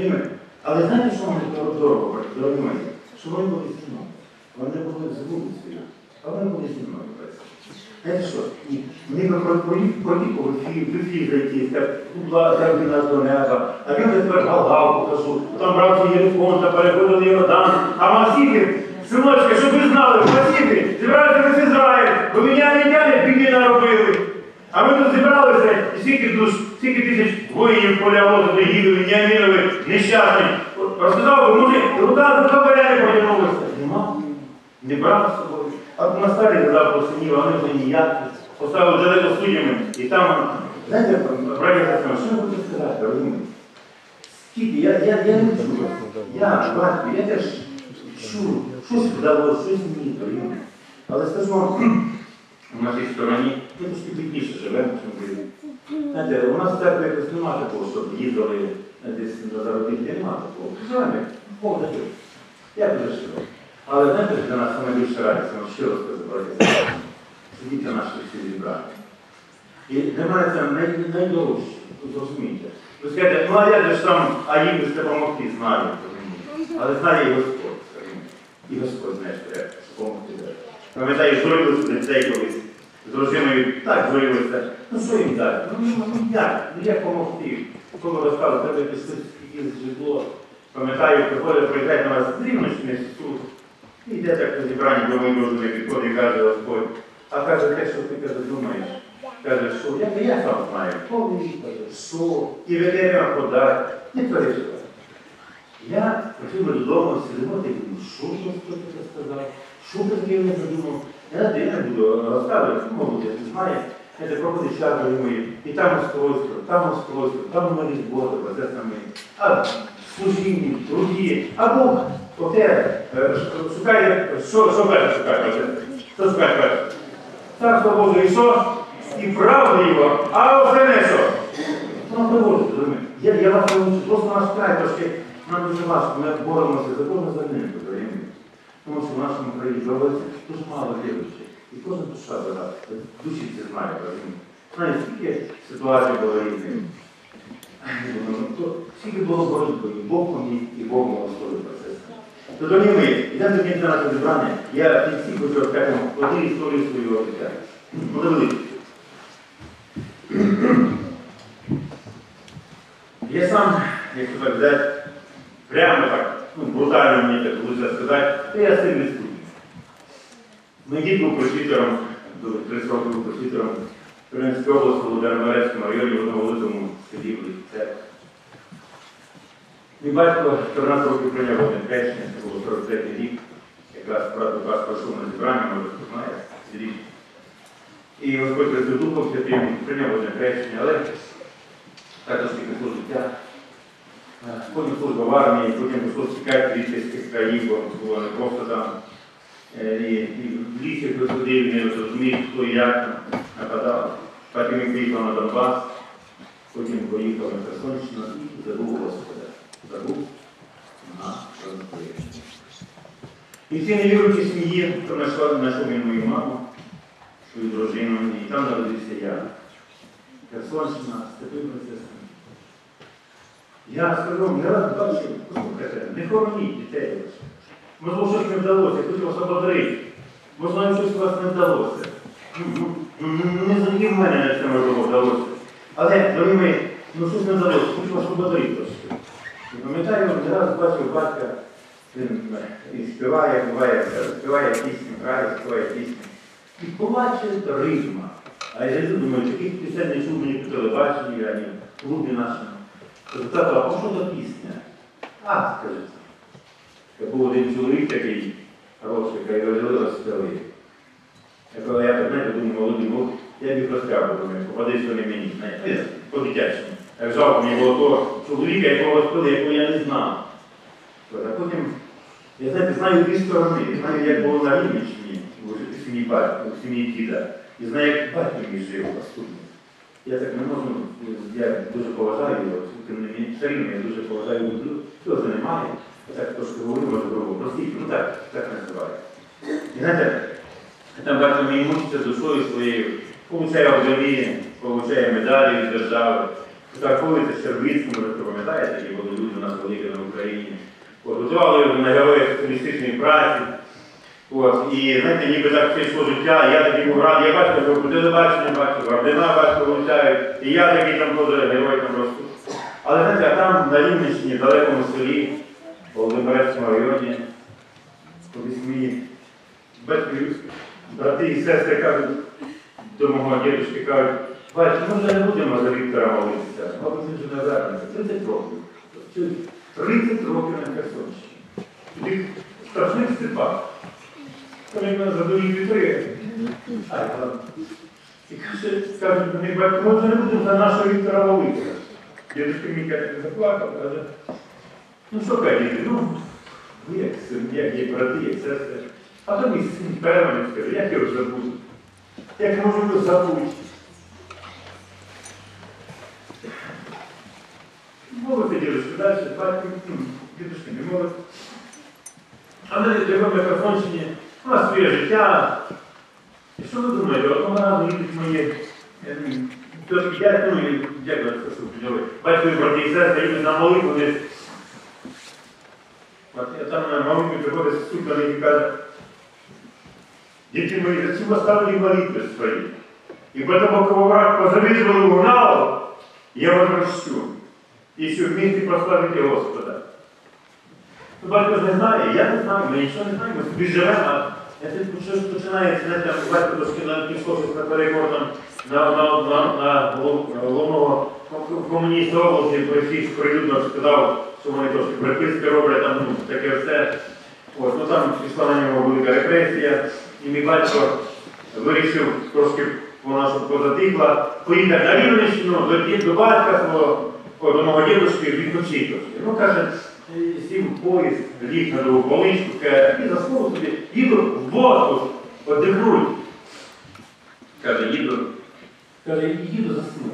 але знаєте, що вони дорого, дорогі мої? Що вони були зі мною? Вони були з вулицею, а вони були зі мною. Знаєте що? Мені би пролікував в ефір зайти, тут була країна до неба, а він тепер Галгал покажу, там брав свій Єрифон, та переходили Йордан, а Масіки, синочки, щоб ви знали, Масіки, зібралися ви з Ізраїль, бо міняни-міняни біди наробили. А ми тут зібралися, і скільки душ, скільки тисяч воїнів поляло, туди гідові, Ніамінові, нещасні. Розказав, бо може, рука до кабаря не потягнулася. Нема, не брав з собою. А на старі казав про синів, а вони вже ніякі. Поставив далеко суддями, і там, знаєте, братя сказав, що я буду сказати, розумієте? Скільки, я, я, я не чую. Я, батько, я теж чую. Щось вдалося, щось ні, розумієте? Але скажу вам, у нашій стороні, ми трошки бідніше живемо, чим ви. Знаєте, у нас в церкві якось немає такого, щоб їздили десь на заробітки, немає такого. Живемо, Бог дає. Я дуже щиро. Але знаєте, для нас найбільша радість, я вам щиро скажу, братися, сидіти на наші всі зібрати. І для мене це найдорожче, зрозумійте. Ви скажете, ну а я ж там, а їм би це допомогти, знаю, але знає і Господь, скажімо. І Господь знає, що я допомогти. Пам'ятаю, журилися дітей колись, з дружиною так журилися. Ну що їм дати? Ну, ну як? Ну як допомогти? Коли розказували, треба якесь житло. Пам'ятаю, приходять, приїжджають на нас з Рівненщини, суд. І йде так на зібрання до моєї дружини, підходить і каже Господь, а каже, те, що ти каже, думаєш. Каже, що я, я сам знаю, коли, каже, що, і веде його подати, не переживай. Я прийшов додому, сидимо, і думаю, що Господь таке сказав, що таке я не задумав. Я не буду розказувати, мовити, не знає. Це проходить час, думаю, і там устройство, там устройство, там мої збори, це саме. А служінні, труді, а Бог, оте, шукає, що, що перше шукає, що шукає перше? Царство Боже, і що? І правда його, а оце не що? Ну, приводиться, розумієте. Я, я вас не учу, просто наш край трошки, нам дуже важко, ми боремося за кожну землю, тому що в нашому країні доводиться дуже мало віруючих. І кожна душа була, душі це знає, розумієте. Знаєте, скільки ситуацій було різних. Скільки було боротьби, і Бог поміг, і Бог благословив процес. То тоді ми, йдемо до кінця нашого зібрання, я в кінці хочу розказати вам одну історію свого життя. Подивіться. Я сам, якщо так взяти, прямо так, ну, брутально мені так лучше сказати, то я сильний студент. Мій дід був просвітером, тридцять років був просвітером в Кримській області, в Володимирецькому районі, в одному великому селі в церкві. Мій батько чотирнадцять років прийняв одне хрещення, це було сорок третій рік, якраз брат Лукас пройшов на зібрання, може хто знає, рік. І Господь Христос Духом Святим прийняв одне хрещення, але також пішло життя. Потім служба в армії, потім пішло тікати від сільських країв, бо було не просто там. І, і в лісі ходив, не розумів, хто і як нападав. Потім він поїхав на Донбас, потім поїхав на Херсонщину і забув Господа. Забув на Господа. І всі невіруючі сім'ї, то знайшов він мою маму, свою дружину, і там народився я. Херсонщина, степи процесом. Я скажу, не раз бачив, послухайте, не хороніть дітей. Можливо, щось не вдалося, я хочу вас ободрити. Можливо, щось у вас не вдалося. Не завжди в мене це можливо вдалося. Але, дорогі мої, ну щось не вдалося, хочу вас ободрити трошки. І пам'ятаю, не раз бачив батька, він і співає, буває, співає пісню, грає, співає пісню. І побачить ритма. А я думаю, таких пісень не чув мені по телебаченні, ані в клубі нашому. Кажу, тато, а що за пісня? А, скажеться. Був один чоловік такий хороший, який розглядав співає. Я коли я так, знаєте, думаю, молодий Бог, я б їх розказував, думаю, попадись вони мені, знаєте, по-дитячому. Як жалко мені було того чоловіка, якого спили, якого я не знав. А потім, я знаєте, знаю дві сторони, знаю, як було на Рівненщині, у сім'ї батька, у сім'ї діда, і знаю, як батько мій жив наступний. Я так не можу, я дуже поважаю його, тим не менше, все рівно я дуже поважаю його, цього це немає. Я так трошки говорю, може другого, простіть, ну так, так називаю. І знаєте, там батько мій мучиться душою своєю, получає ордені, получає медалі від держави. Так ходиться Щербицьким, може, ви пам'ятаєте, які були люди у нас великі на Україні. Готували його на героїв комуністичної праці. От, і, знаєте, ніби так все йшло життя, я такий був радий, я бачу, що по телебаченню бачу, ордена бачу получають, і я такий там теж герой там росту. Але, знаєте, а там на Рівненщині, в далекому селі, в Володимирецькому районі, колись мені батьки, брати і сестри кажуть, до мого дідушки кажуть, бачите, ми вже не будемо за Віктора молитися, мабуть, він вже не вернеться. тридцять років. тридцять років на Херсонщині. Туди в страшних степах. Там як мене задові вітри. Ай, ладно. І кажуть, мені батько, ми вже не будемо за нашого Віктора молитися. Дідушка мій каже, заплакав, каже, ну що кажете, ну, ви як син, як є брати, як сестри. А то мій син переманив, скаже, як його забуду? Як можу його забути? Мовити дідушки далі, батько, дідушки не мовить. А ми живемо на Херсонщині, у нас своє життя. І що ви думаєте, одного разу їдуть мої трошки дядь, ну і дякую, що підняли. Батькові брати і сестри їдуть на молитву десь. А там на молитві приходить супер і каже, діти мої, зачем оставили молитвы свои? И потому, кого враг позавидовал и угнал, я возвращу. Еще вместе прославите Господа. Ну, батько ж не знає, я не знаю, ми нічого не знаємо, ми собі живемо, а це щось починається, не там, батько трошки пішов на перекор там, на, на, на, на головного комуніста області, прийшов прилюдно сказав, що вони трошки приписки роблять, там, ну, таке все. От, ну там пішла на нього велика репресія, і мій батько вирішив трошки, вона щоб позатихла, поїхати на Рівненщину до, до батька свого, до мого дідушки, відпочити. Ну, каже, сів в поїзд, ліг на другу поличку, і заснув собі, їду в воздух, одихнуть. Каже, їду, каже, їду заснув.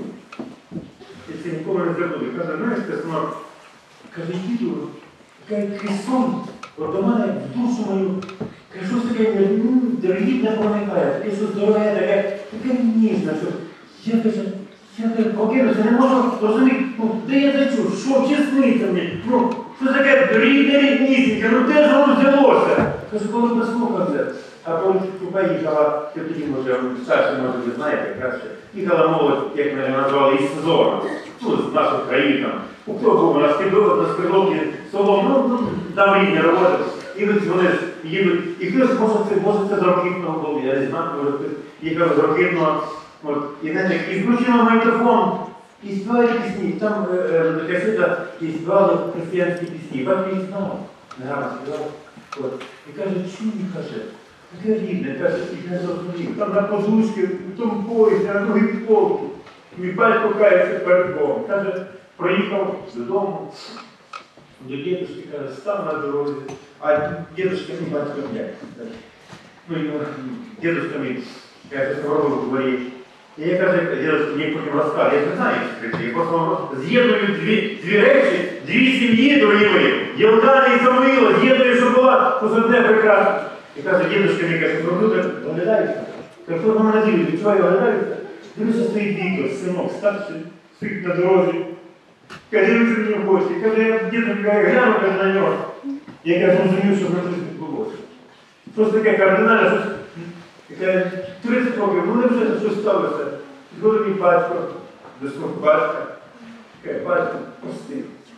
І це ніколи не забуде. Каже, знаєш, ти синок, каже, їду, каже, крізь сон, от до мене в душу мою, каже, щось таке, ну, дорогіть не проникає, таке щось дороге, таке, таке ніжне, що я, каже, я каже, покинувся, не можу розуміти, ну, де я зачув, що, чи сниться мені, ну, що таке рідне, ріднісіньке, ну де ж воно взялося? Каже, коли послухався, а коли купе їхала, то тоді, може, старше, може, ви знаєте, краще, їхала молодь, як мене назвали, із сезону, ну, з наших країн, там, хто був на Скидовці, Солом, ну, ну, там рідні роботи, і вони їдуть, і хтось, може, це, може, це з Рокітного був, я не знаю, може, хтось їхав з Рокітного, от, і, знаєте, і включено мікрофон, і співали пісні, там е, е, касета, і співали християнські пісні, батько їх знав, не гарно співав, от, і каже, чуй, каже, таке рідне, каже, і не зрозумів, там на подушці, в тому поїзді, на другій полці, мій батько кається перед Богом, каже, проїхав додому, до дідушки, каже, став на дорозі, а дідушка мій батько м'як. Ну, і дідушка мій, каже, робив у дворі. І я кажу, дідушка мені потім розказав, я не знаю, як скрити, я просто з'єдную дві, дві речі, дві сім'ї, дорогі мої, Йордана і Самуїла, з'єдную, щоб була посадне прекрасна. І каже, дідушка мені, каже, продукти, оглядаються. Каже, хто на мене дивить, відчуває, оглядаються. Дивлюся, стоїть Віктор, синок, старший, стоїть на дорозі. Каже, дивиться мені в гості. Каже, я дідушка гляну, каже, на нього. Я кажу, розумію, що вже щось відбулося. Щось таке кардинальне, щось. Каже, тридцять років, ну не вже щось сталося. Згодом мій батько, до свого батька. Каже, батько, прости.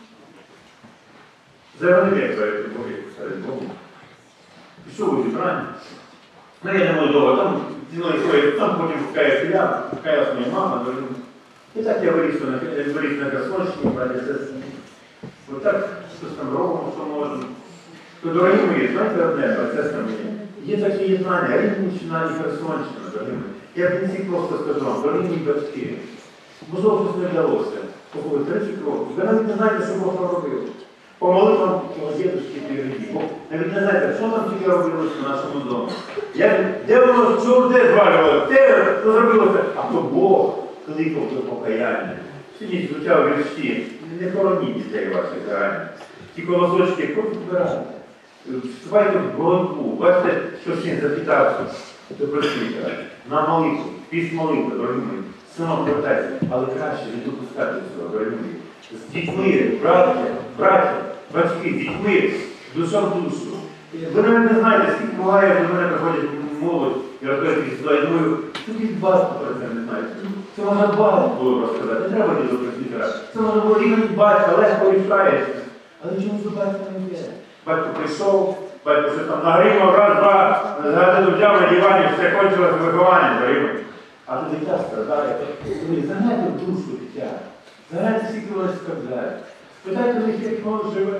Зараз не вік перед Богом. Пішов у зібрання. Ну, я не можу довго, там зіною ходить, там потім вкається я, вкаялась моя мама, дорогу. І так я виріс на, виріс на Херсонщині, браті, сестри. Ось так, щось там робимо, що можна. То, дорогі мої, знаєте одне, браті, сестри мої, є такі єднання, Рівненщина і Херсонщина, дорогі мої. Я в кінці просто скажу вам, дорогі мої батьки, можливо, щось не вдалося, походу тридцять років, ви навіть не знаєте, що Бог робив. По молитвам дідушки Піргі. Навіть не знаєте, що там тільки робилося в нашому домі. Я, де воно, що де звалювало, де що зробилося? А то Бог кликав до покаяння. Сидіть, звучав вірші, не хороніть дітей ваших зарані. Ті колосочки, просто збирайте. Вступайте в боротьбу. Бачите, що син запитався до просвітера. На молитву, піс молитви, дорогі мої. Синок повертайся, але краще не допускати цього, дорогі мої. З дітьми, браття, браття, батьки, з дітьми, душа в душу. Ви навіть не знаєте, скільки буває, до мене приходять молодь, і розповідають сюди, я думаю, що від батька про це не знаєте. Це можна батько було розказати, не треба діду просвітера. Це можна було рівень батька, легко рішається. Але чомусь до батька не йде. Батько прийшов, батько щось там нагрімав, раз, два, згадати взяв на дивані, все кончилося вихованням, дорівнює. А то дитя страдає. Загнайте в душу дитя. Загнайте скільки воно страждає. Спитайте в них, як воно живе.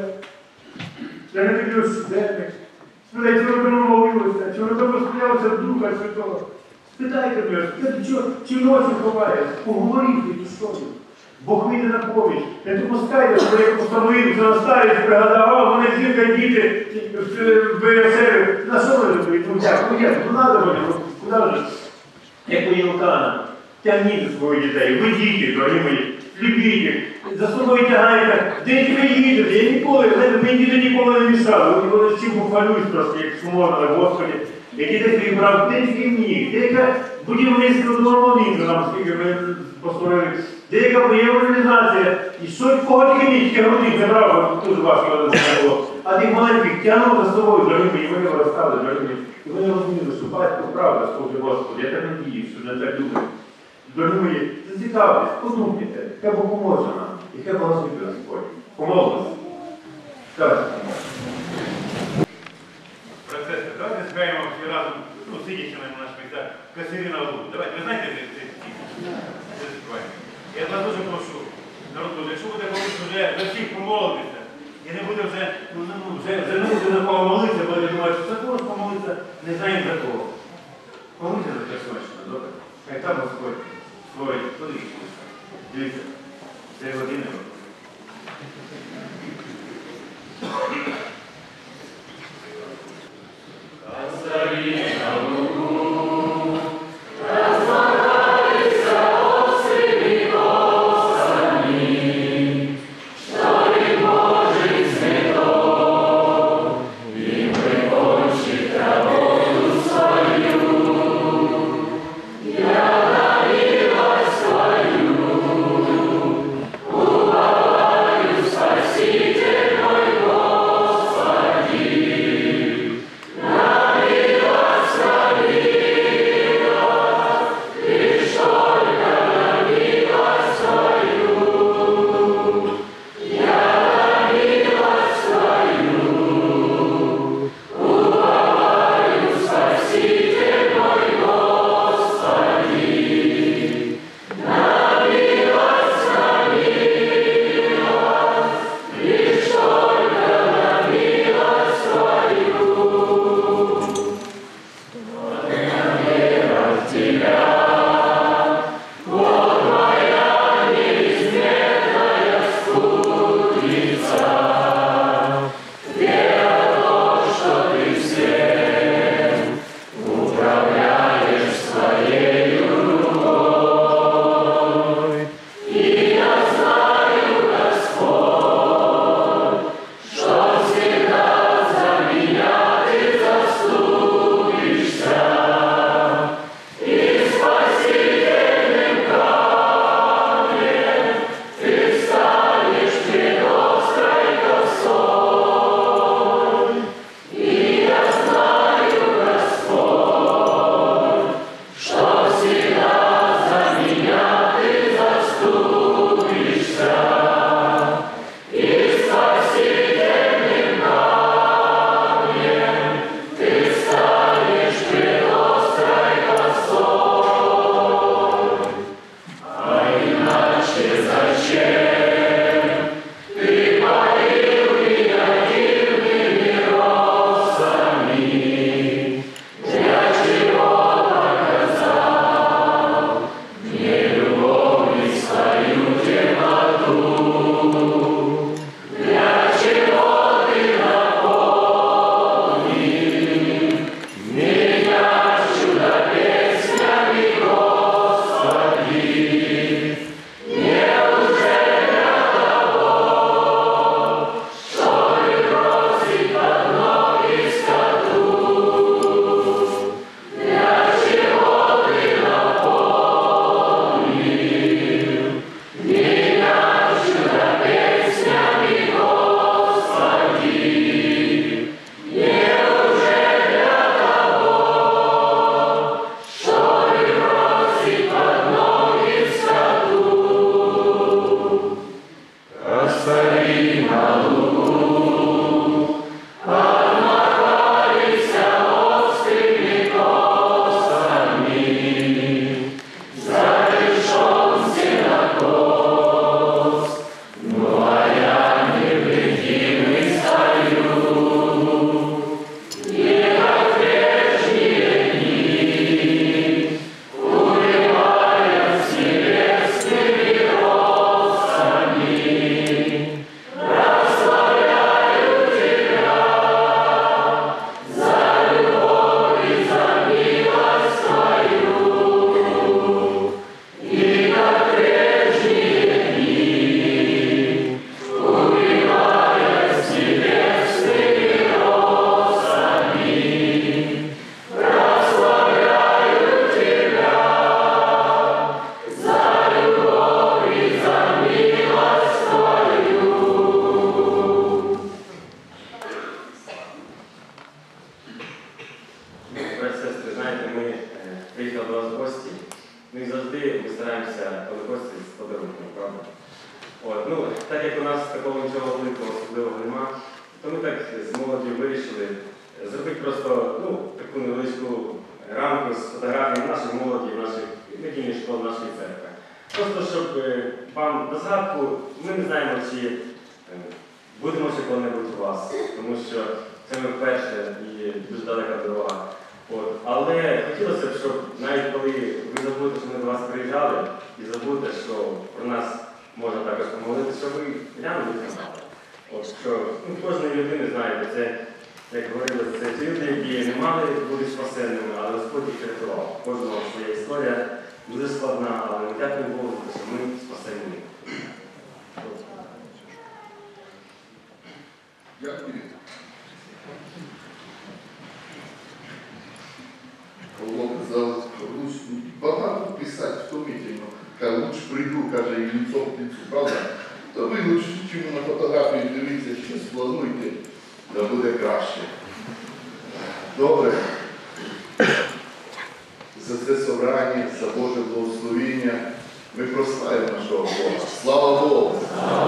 Чи не підуть щоденник. Спитайте, чи воно молилося, чи воно стоялося в Духа Святого. Спитайте в нього, чи ночі ховається, поговоріть з душою. Бог вийде на поміч. Не допускайте, що я постановив, за старість пригадав, а вони жінка, діти, в БСР. На що ви робите? Ну, дякую, ну, ну, надо мені, куди вже? Як у Єлкана. Тягніть своїх дітей, ведіть їх, дорогі мої, любіть їх, за собою тягайте, де ви їдете, я ніколи, мені діти ніколи не мішали, вони з чим похвалюсь трошки, як можна, Господи, які десь їх брав, де їх міг, деяка будівництво домовління нам, скільки ми построїли, деяка воєнізація, і що кого тільки міг, тільки грудних не брав, тут важко не було, а тих маленьких тягнув за собою, дорогі мої, вони виростали, дорогі мої, і вони розуміли, що батько правда, служить Господи, я так надію, що не так думаю. Дорогі мої, зацікавтесь, подумайте, хай Бог поможе нам, і хай благословить Господь. Помолимось. Так. Катерина Лу. Давайте, ви знаєте, де це співаємо? Я вас дуже прошу, народ, якщо буде молитися вже за всіх помолитися, і не буде вже, ну, ну, вже, вже не буде за кого молитися, бо я думаю, що за кого помолитися, не знаємо за кого. Помолитися за Херсонщину, добре? Хай там Господь створить політику. Дивіться, це години. От, ну, так як у нас такого нічого великого особливого нема, то ми так з молоддю вирішили зробити просто ну, таку невеличку рамку з фотографіями нашої молоді, наших недільних школ, нашої церкви. Просто щоб е, вам до згадку, ми не знаємо, чи е, будемо ще коли-небудь у вас, тому що це ми вперше і дуже далека дорога. От. Але хотілося б, щоб навіть коли ви забудете, що ми до вас приїжджали, і забудете, що про нас можна також помолитися, що ви глянули і знали. От, що ну, кожної людини, знаєте, це, як говорили, це ті люди, які не мали бути спасенними, але Господь їх рятував. Кожного своя історія дуже складна, але ми дякуємо Богу, що ми спасені. Дякую. Павло казав, багато писати втомительно. Каже, лучше прийду, каже, і лицом в лицу, правда? То ви лучше, чим на фотографії дивіться, щось плануйте, да буде краще. Добре. За це собрання, за Боже благословення ми прославимо нашого Бога. Слава Богу!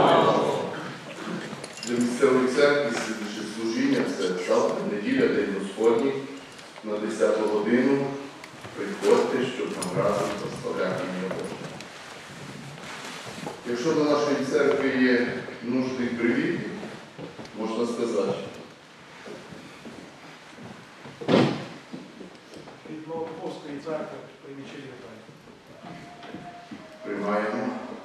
Для місцевої церкви слідуюче служіння це завтра, неділя, День Господній, на десяту годину. Приходьте, щоб нам разом прославляти ім'я Боже. Якщо до нашої церкви є нужди і привіт, можна сказати. Від Новоповської церкви примічення. Приймаємо.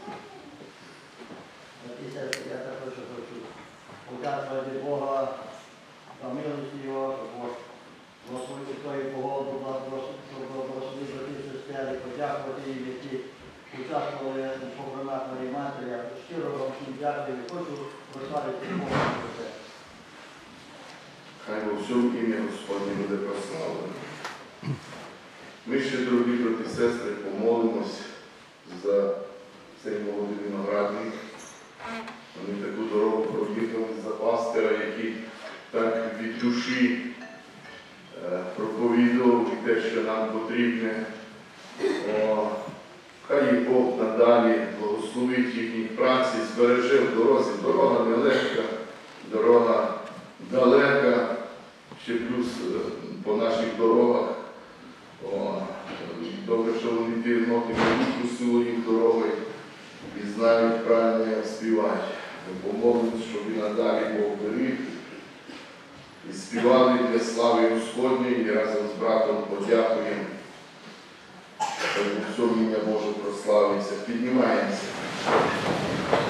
Я також хочу подякувати Бога за милість його, за свою святою погоду, благословити братів і сестер, подякувати їм, які участвували у похоронах Марії Матері. Я щиро вам всім дякую і хочу прославити Бога за це. Хай во всьому ім'я Господнє буде прославлено. Ми ще, дорогі брати і сестри, помолимось за цей молодий виноградник. Вони таку дорогу проїхали за пастира, який так від душі е, проповідував і те, що нам потрібне. О, хай їх Бог надалі благословить їхній праці, збереже в дорозі. Дорога нелегка, дорога далека, ще плюс е, по наших дорогах. О, добре, що вони пірноти велику силу їх дороги і знають правильно як співати. Ми помолимося, щоб і надалі Бог беріг. І співали для слави Господньої і разом з братом подякуємо. Щоб у всьому ім'я Боже прославиться. Піднімаємося.